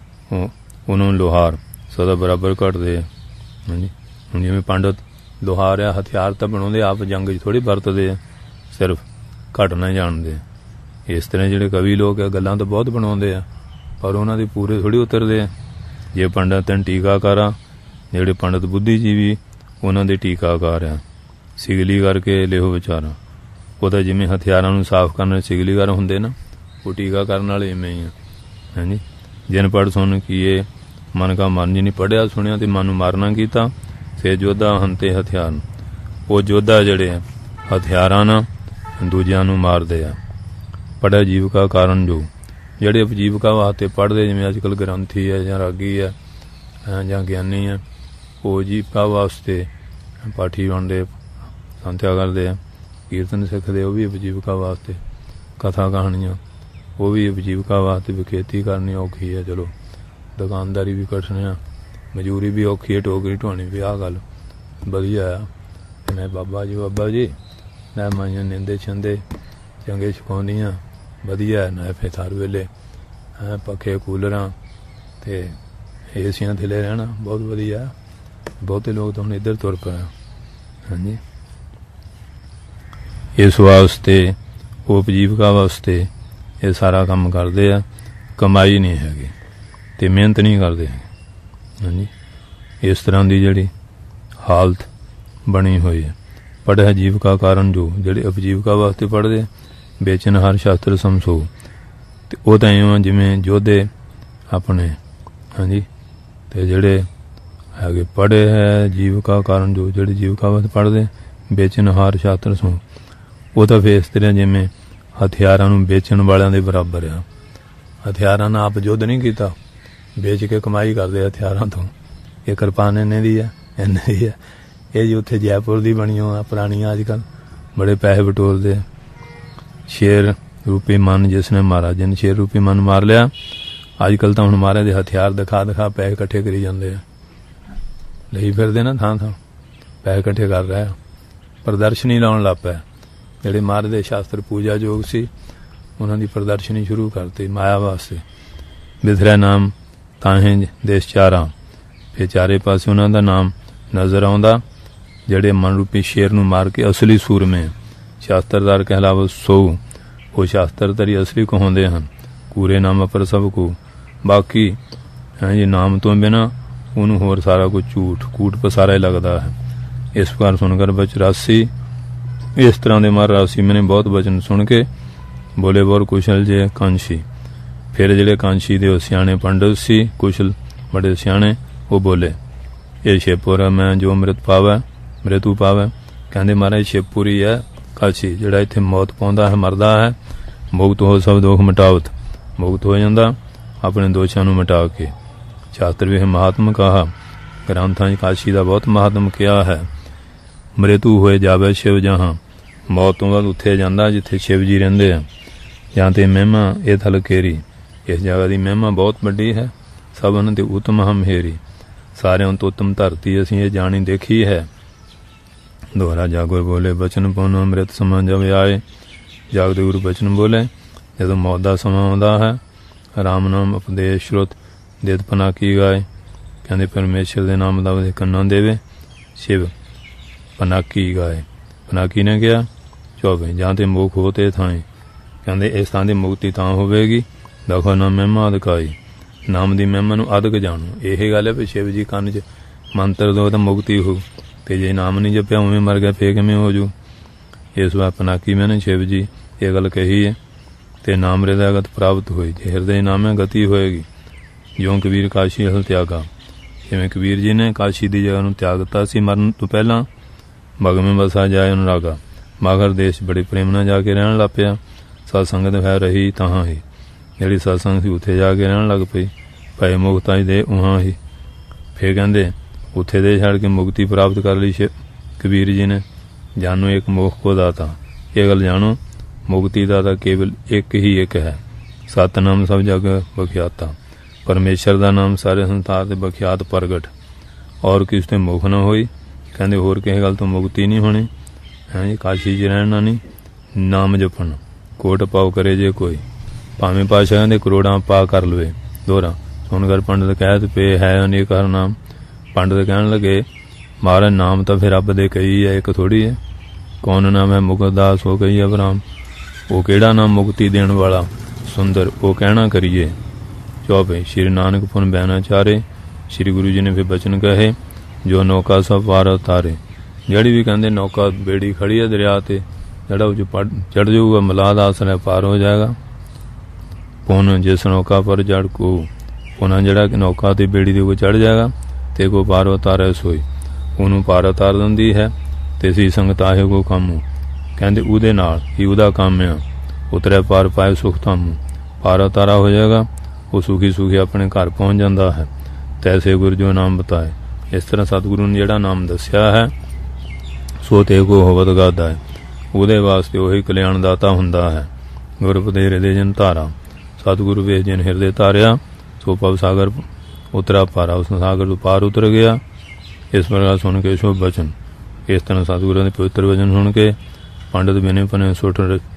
ਉਹਨੂੰ ਲੋਹਾਰ ਸਦਾ ਬਰਾਬਰ ਘਟਦੇ ਆ। ਹਾਂਜੀ, ਹੁਣ ਜਿਵੇਂ ਪੰਡਤ ਲੋਹਾਰ ਆ, ਹਥਿਆਰ ਤਾਂ ਬਣਾਉਂਦੇ, ਆਪ ਜੰਗ 'ਚ ਥੋੜ੍ਹੀ ਵਰਤਦੇ ਆ, ਸਿਰਫ ਘਟਣਾ ਜਾਣਦੇ ਆ। ਇਸ ਤਰ੍ਹਾਂ ਜਿਹੜੇ ਕਵੀ ਲੋਕ ਆ ਗੱਲਾਂ ਤਾਂ ਬਹੁਤ ਬਣਾਉਂਦੇ ਆ, ਪਰ ਉਹਨਾਂ ਦੇ ਪੂਰੇ ਥੋੜ੍ਹੀ ਉਤਰਦੇ ਆ। ਜੇ ਪੰਡਤ ਤਨ ਟੀਕਾਕਾਰ ਆ, ਜਿਹੜੇ ਪੰਡਤ ਬੁੱਧੀਜੀਵੀ ਉਹਨਾਂ ਦੇ ਟੀਕਾਕਾਰ ਆ। ਸਿਗਲੀ ਕਰਕੇ ਲਿਖੋ ਵਿਚਾਰਾ, ਉਹ ਤਾਂ ਜਿਵੇਂ ਹਥਿਆਰਾਂ ਨੂੰ ਸਾਫ਼ ਕਰਨ ਸਿਗਲੀਕਾਰ ਹੁੰਦੇ ਨਾ, ਉਹ ਟੀਕਾ ਕਰਨ ਵਾਲੇ ਇਵੇਂ ਹੀ ਆ। ਹਾਂਜੀ, ਜਿਨ ਪੜ੍ਹ ਸੁਣ ਕੀਏ ਮਨ ਕਾ ਮਨ, ਜੀ ਨਹੀਂ ਪੜ੍ਹਿਆ ਸੁਣਿਆ ਤੇ ਮਨ ਨੂੰ ਮਾਰਨਾ ਕੀਤਾ। ਫਿਰ ਯੋਧਾ ਹੰਤੇ ਹਥਿਆਰ, ਉਹ ਯੋਧਾ ਜਿਹੜੇ ਆ ਹਥਿਆਰਾਂ ਨਾਲ ਦੂਜਿਆਂ ਨੂੰ ਮਾਰਦੇ ਆ। ਪੜ੍ਹਿਆ ਜੀਵਕਾ ਕਾਰਨ, ਜੋ ਜਿਹੜੇ ਉਪਜੀਵਕਾ ਵਾਸਤੇ ਪੜ੍ਹਦੇ, ਜਿਵੇਂ ਅੱਜ ਕੱਲ੍ਹ ਗ੍ਰੰਥੀ ਹੈ ਜਾਂ ਰਾਗੀ ਹੈ ਜਾਂ ਗਿਆਨੀ ਹੈ, ਉਹ ਜੀਵਕਾ ਵਾਸਤੇ ਪਾਠੀ ਬਣਦੇ, ਸੰਥਿਆ ਕਰਦੇ ਆ, ਕੀਰਤਨ ਸਿੱਖਦੇ, ਉਹ ਵੀ ਉਪਜੀਵਕਾ ਵਾਸਤੇ। ਕਥਾ ਕਹਾਣੀਆਂ ਉਹ ਵੀ ਉਪਜੀਵਕਾ ਵਾਸਤੇ। ਵੀ ਖੇਤੀ ਕਰਨੀ ਔਖੀ ਹੈ, ਚਲੋ ਦੁਕਾਨਦਾਰੀ ਵੀ ਕੱਟਣੀ ਆ, ਮਜ਼ਦੂਰੀ ਵੀ ਔਖੀ ਹੈ, ਟੋਕਰੀ ਢੋਣੀ ਵੀ। ਆਹ ਗੱਲ ਵਧੀਆ ਆ। ਮੈਂ ਬਾਬਾ ਜੀ ਨਾ ਮਾਈਆਂ ਨਿੰਦੇ ਛੰਦੇ ਚੰਗੇ ਛਕਾਉਂਦੀਆਂ, ਵਧੀਆ ਨਾ ਫਿਰ ਹਰ ਵੇਲੇ ਪੱਖੇ ਕੂਲਰਾਂ ਅਤੇ ਏਸੀਆਂ ਥੱਲੇ ਰਹਿਣਾ ਬਹੁਤ ਵਧੀਆ। ਬਹੁਤੇ ਲੋਕ ਤਾਂ ਹੁਣ ਇੱਧਰ ਤੁਰ ਪਏ। ਹਾਂਜੀ, ਇਸ ਵਾਸਤੇ ਉਹ ਉਪਜੀਵਕਾ ਵਾਸਤੇ ਇਹ ਸਾਰਾ ਕੰਮ ਕਰਦੇ ਆ। ਕਮਾਈ ਨਹੀਂ ਹੈਗੀ ਅਤੇ ਮਿਹਨਤ ਨਹੀਂ ਕਰਦੇ ਹੈਗੇ। ਹਾਂਜੀ, ਇਸ ਤਰ੍ਹਾਂ ਦੀ ਜਿਹੜੀ ਹਾਲਤ ਬਣੀ ਹੋਈ ਹੈ। ਪੜ੍ਹਿਆ ਜੀਵਕਾ ਕਾਰਨ, ਜੋ ਜਿਹੜੇ ਉਪਜੀਵਕਾ ਵਾਸਤੇ ਪੜ੍ਹਦੇ, ਵੇਚਨ ਹਰ ਸ਼ਾਸਤਰ ਸਮਝੋ, ਅਤੇ ਉਹ ਤਾਂ ਇਉਂ ਜਿਵੇਂ ਯੋਧੇ ਆਪਣੇ। ਹਾਂਜੀ, ਅਤੇ ਜਿਹੜੇ ਹੈਗੇ ਪੜ੍ਹੇ ਹੈ ਜੀਵਕਾ ਕਾਰਨ, ਜੋ ਜਿਹੜੇ ਜੀਵਕਾ ਵਾਸਤੇ ਪੜ੍ਹਦੇ, ਵੇਚਨ ਹਾਰ ਸ਼ਾਸਤਰ ਸਮਝੋ, ਉਹ ਤਾਂ ਫਿਰ ਇਸ ਤਰ੍ਹਾਂ ਜਿਵੇਂ ਹਥਿਆਰਾਂ ਨੂੰ ਵੇਚਣ ਵਾਲਿਆਂ ਦੇ ਬਰਾਬਰ ਆ। ਹਥਿਆਰਾਂ ਨਾਲ ਆਪ ਯੁੱਧ ਨਹੀਂ ਕੀਤਾ, ਵੇਚ ਕੇ ਕਮਾਈ ਕਰਦੇ ਹਥਿਆਰਾਂ ਤੋਂ। ਇਹ ਕਿਰਪਾਨ ਇੰਨੇ ਦੀ ਆ, ਇੰਨੇ ਦੀ ਆ। ਇਹ ਜੀ ਉੱਥੇ ਜੈਪੁਰ ਦੀ ਬਣੀ ਹੋ ਆ, ਪੁਰਾਣੀਆਂ, ਅੱਜ ਕੱਲ੍ਹ ਬੜੇ ਪੈਸੇ ਬਟੋਰਦੇ ਆ। ਸ਼ੇਰ ਰੂਪੀ ਮਨ ਜਿਸ ਨੇ ਮਾਰਾ, ਜਿਨ ਸ਼ੇਰ ਰੂਪੀ ਮਨ ਮਾਰ ਲਿਆ। ਅੱਜ ਕੱਲ੍ਹ ਤਾਂ ਹੁਣ ਮਾਰੇ ਦੇ ਹਥਿਆਰ ਦਿਖਾ ਪੈਸੇ ਇਕੱਠੇ ਕਰੀ ਜਾਂਦੇ ਆ, ਲਈ ਫਿਰਦੇ ਨਾ ਥਾਂ ਥਾਂ, ਪੈਸੇ ਇਕੱਠੇ ਕਰ ਰਹੇ ਆ, ਪ੍ਰਦਰਸ਼ਨੀ ਲਾਉਣ ਲੱਗ ਪਿਆ। ਜਿਹੜੇ ਮਹਾਰਾਜ ਦੇ ਸ਼ਾਸਤਰ ਪੂਜਾ ਯੋਗ ਸੀ, ਉਹਨਾਂ ਦੀ ਪ੍ਰਦਰਸ਼ਨੀ ਸ਼ੁਰੂ ਕਰਤੀ ਮਾਇਆ ਵਾਸਤੇ। ਬਿਸਰਿਆ ਨਾਮ ਤਾਹੇ ਦੇਸ਼ ਚਾਰਾ, ਫਿਰ ਚਾਰੇ ਪਾਸੇ ਉਹਨਾਂ ਦਾ ਨਾਮ ਨਜ਼ਰ ਆਉਂਦਾ। ਜਿਹੜੇ ਮਨ ਰੂਪੀ ਸ਼ੇਰ ਨੂੰ ਮਾਰ ਕੇ ਅਸਲੀ ਸੂਰਮੇ ਸ਼ਾਸਤਰਦਾਰ ਕਹਿਲਾਵੋ ਸੋ, ਉਹ ਸ਼ਾਸਤਰਦਾਰੀ ਅਸਲੀ ਕਹਾਉਂਦੇ ਹਨ। ਕੂਰੇ ਨਾਮ ਪਰ ਸਭ ਕੋ, ਬਾਕੀ ਜੀ ਨਾਮ ਤੋਂ ਬਿਨਾਂ ਉਹਨੂੰ ਹੋਰ ਸਾਰਾ ਕੁਝ ਝੂਠ ਕੂਟ ਪਸਾਰਾ ਹੀ ਲੱਗਦਾ ਹੈ। ਇਸ ਪ੍ਰਕਾਰ ਸੁਣਕਰ ਬਚ ਰਾਸੀ, ਇਸ ਤਰ੍ਹਾਂ ਦੇ ਮਹਾਰਾਜ ਰਾਸੀ ਮੈਨੇ ਬਹੁਤ ਵਚਨ ਸੁਣ ਕੇ ਬੋਲੇ ਬੋਰ ਕੁਸ਼ਲ ਜੇ ਕਾਂਸ਼ੀ। ਫਿਰ ਜਿਹੜੇ ਕਾਂਸ਼ੀ ਦੇ ਉਹ ਸਿਆਣੇ ਪੰਡਤ ਸੀ, ਕੁਸ਼ਲ ਬੜੇ ਸਿਆਣੇ, ਉਹ ਬੋਲੇ ਇਹ ਸ਼ਿਵਪੁਰ ਮੈਂ ਜੋ ਅੰਮ੍ਰਿਤ ਪਾਵੈ ਮ੍ਰਿਤੂ ਪਾਵੈ। ਕਹਿੰਦੇ ਮਹਾਰਾਜ ਸ਼ਿਵਪੁਰੀ ਹੈ ਕਾਸ਼ੀ, ਜਿਹੜਾ ਇੱਥੇ ਮੌਤ ਪਾਉਂਦਾ ਹੈ, ਮਰਦਾ ਹੈ। ਮੁਕਤ ਹੋ ਸਭ ਦੋਖ ਮਿਟਾਵਤ, ਮੁਕਤ ਹੋ ਜਾਂਦਾ ਆਪਣੇ ਦੋਸ਼ਾਂ ਨੂੰ ਮਿਟਾ ਕੇ। ਸ਼ਾਸਤਰ ਵੀ ਮਹਾਤਮ ਕਹਾ, ਗ੍ਰੰਥਾਂ 'ਚ ਕਾਸ਼ੀ ਦਾ ਬਹੁਤ ਮਹਾਤਮ ਕਿਹਾ ਹੈ। ਮ੍ਰਿਤੂ ਹੋਏ ਜਾਵੇ ਸ਼ਿਵ ਜਹਾਂ, ਮੌਤ ਤੋਂ ਬਾਅਦ ਉੱਥੇ ਜਾਂਦਾ ਜਿੱਥੇ ਸ਼ਿਵ ਜੀ ਰਹਿੰਦੇ ਆ। ਜਾਂ ਤੇ ਮਹਿਮਾ ਇਹ ਥਲ ਕੇਰੀ, ਇਸ ਜਗ੍ਹਾ ਦੀ ਮਹਿਮਾ ਬਹੁਤ ਵੱਡੀ ਹੈ। ਸਭਨ ਤੇ ਉਤਮ ਹਮ ਹੇਰੀ, ਸਾਰਿਆਂ ਤੋਂ ਉੱਤਮ ਧਰਤੀ ਅਸੀਂ ਇਹ ਜਾਣੀ ਦੇਖੀ ਹੈ। दोहरा जागुर बोले बचन पुन अमृत समा जब आए। जागते गुरु बचन बोले जदों मौत दा समा आउंदा है। राम नाम उपदेश श्रुत देत पनाकी गाए। कहते परमेश्वर के नाम दा कन्ना देवे शिव पनाकी गाए। पनाकी ने कहा 24 जां ते मुख हो ते थाएं। कहते इस थां दी मुक्ति तां होवेगी दखो ना महिमा अदकाई। नाम दी महिमा नूं अदक जाणो। यही गल है भी शिव जी कन्न च मंत्र दो तो मुक्ति हो, ते जे नाम नहीं जपिया उवें मर गया फिर किवें हो जू। इस बार पनाकी मैंने शिव जी ये गल कही है। ते नाम हृदयगत प्राप्त हुई। जे हृदय नामे गति होएगी। ज्यों कबीर काशी हल त्यागा। जिवें कबीर जी ने काशी की जगह नूं त्यागता सी मरन तो पहला। बग में बसा जाए अनुरागा। माघर देश बड़ी प्रेम नाल जाके रहन लग पिया। सत्संगत है रही तहां ही। जिहड़ी सत्संग सी उत्थे जाके रहन लग पई। भय मुक्ता दे उहां ही। फिर कहंदे उत्थे दे छड़ के मुक्ति प्राप्त कर ली कबीर जी ने। जानो एक मोख को दाता। ये गल जानो मुक्ति दाता केवल एक ही एक है। सतनाम सब जग बख्याता। परमेश्वर का नाम सारे संसार से बख्यात प्रगट। और किस ते मुख न होई। कहते होर किसी गल तो मुक्ति नहीं होनी है जी। काशी च रहना नहीं नाम जपन कोट पाओ करे जे कोई। भावें पाशा कहते करोड़ां पा कर लवे। दोहरा सुनकर पंडित कहत पे है अनेक हर नाम। पंडित कहन लगे महाराज नाम तो फिर रब दे कई है एक थोड़ी है। कौन नाम है मुकदास हो कही अबराम। वो केड़ा नाम मुक्ति देण वाला सुंदर वो कहना करिए। 24 श्री नानक पुन बहना चारे। श्री गुरु जी ने फिर बचन कहे जो नौका सब पार तारे। जड़ी भी कहते नौका बेड़ी खड़ी है दरिया ते जड़ा उच चढ़ जाऊगा मलाद आसरा पार हो जाएगा। पुन जिस नौका पर जड़ को पुनः जड़ा नौका ते बेड़ी दे चढ़ जाएगा ते को पार उतारे सोई। ਉਹਨੂੰ ਪਾਰ ਉਤਾਰ ਦਿੰਦੀ ਹੈ ਤੇ ਸੀ ਸੰਗਤ ਆਹੇ ਕੋ ਕੰਮ। ਕਹਿੰਦੇ ਉਹਦੇ ਨਾਲ ਹੀ ਉਹਦਾ ਕੰਮ ਆ। ਉਤਰੇ ਪਾਰ ਪਾਏ ਸੁਖ ਧਾਮੂ। ਪਾਰ ਉਤਾਰਾ ਹੋ ਜਾਏਗਾ ਉਹ ਸੁਖੀ ਸੁਖੀ ਆਪਣੇ ਘਰ ਪਹੁੰਚ ਜਾਂਦਾ ਹੈ। ਤੈਸੇ ਗੁਰ ਜੋ ਨਾਮ ਬਤਾਏ। ਇਸ ਤਰ੍ਹਾਂ ਸਤਿਗੁਰੂ ਨੇ ਜਿਹੜਾ ਨਾਮ ਦੱਸਿਆ ਹੈ ਸੋ ਤੇ ਕੋ ਹੋਵਤ ਗਾਦਾ ਹੈ। ਉਹਦੇ ਵਾਸਤੇ ਉਹੀ ਕਲਿਆਣ ਦਾਤਾ ਹੁੰਦਾ ਹੈ। ਗੁਰਪਦੇ ਹਿਰਦੇ ਜਨ ਧਾਰਾ। ਸਤਿਗੁਰੂ ਵੇਖ ਜਿਨ ਹਿਰਦੇ ਧਾਰਿਆ ਸੋ ਭਵ ਸਾਗਰ ਉਤਰਾ ਪਾਰਾ। ਉਸ ਸਾਗਰ ਤੋਂ ਪਾਰ ਉਤਰ ਗਿਆ। इस प्रकार सुन के शुभ बचन। इस तरह सतगुरु के पवित्र वचन सुन के पंडित बिने पने सुठ।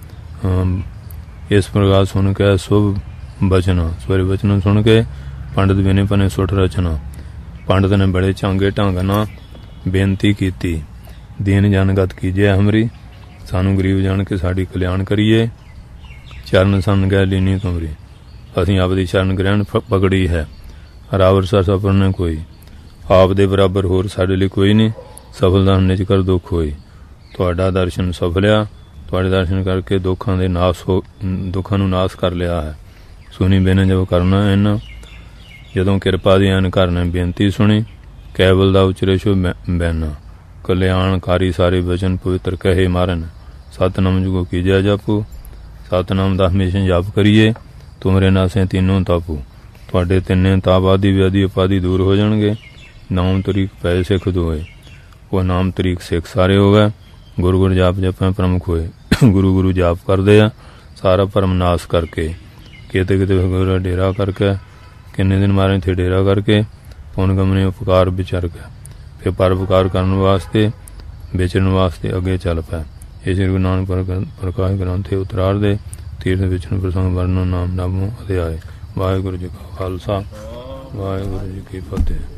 इस प्रकार सुन के शुभ बचन सवेरे वचन सुन के पंडित बिने पने सुठ रचना। पंडित ने बड़े चंगे ढंग नाल बेनती की दीन जनगत कीजिए हमरी। सानू गरीब जान के साड़ी कल्याण करिए। चरण सन गै लीनी तुमरी। असीं आपदी शरण ग्रहण पकड़ी है। रावर सर सफर ने कोई आप दे बराबर होर साडे लई कोई नहीं। सफलता निज कर दुख होई। तुहाडा दर्शन सफलिया। तुहाडे दर्शन करके दुखां दे नाश हो दुखां नूं नाश कर लिया है। सुनी बिन जब करना इन। जदों किरपा दी अन घर ने बेनती सुनी कैवल दा उचरे शो बैन। कल्याणकारी सारे वचन पवित्र कहे मारन। सतनाम जुगो कीजिया जापू। सतनाम दा हमेशा जाप करिए। तुमरे नासे तीनों तापू। तुहाडे तिन्ने ताप आदि व्याधि उपाधि दूर हो जाणगे। नाम तरीक पै सिख दोए। वो नाम तरीक सिख सारे हो गए। गुरु गुरु जाप जपे प्रमुख होए। गुरु गुरु जाप करते हैं सारा भरम नाश करके। किते किते गुरु डेरा करके किन्ने दिन मारे थे डेरा करके पुन गमने उपकार विचार के फिर परोपकार करने वास्ते विचरण वास्ते अगे चल पाए। ये श्री गुरु नानक प्रकाश ग्रंथ उत्तरार्ध दे तीर्थ विचरण प्रसंग वर्णन नाम नवमों अध्याय। वाहिगुरू जी का खालसा वाहिगुरू जी की फतेह।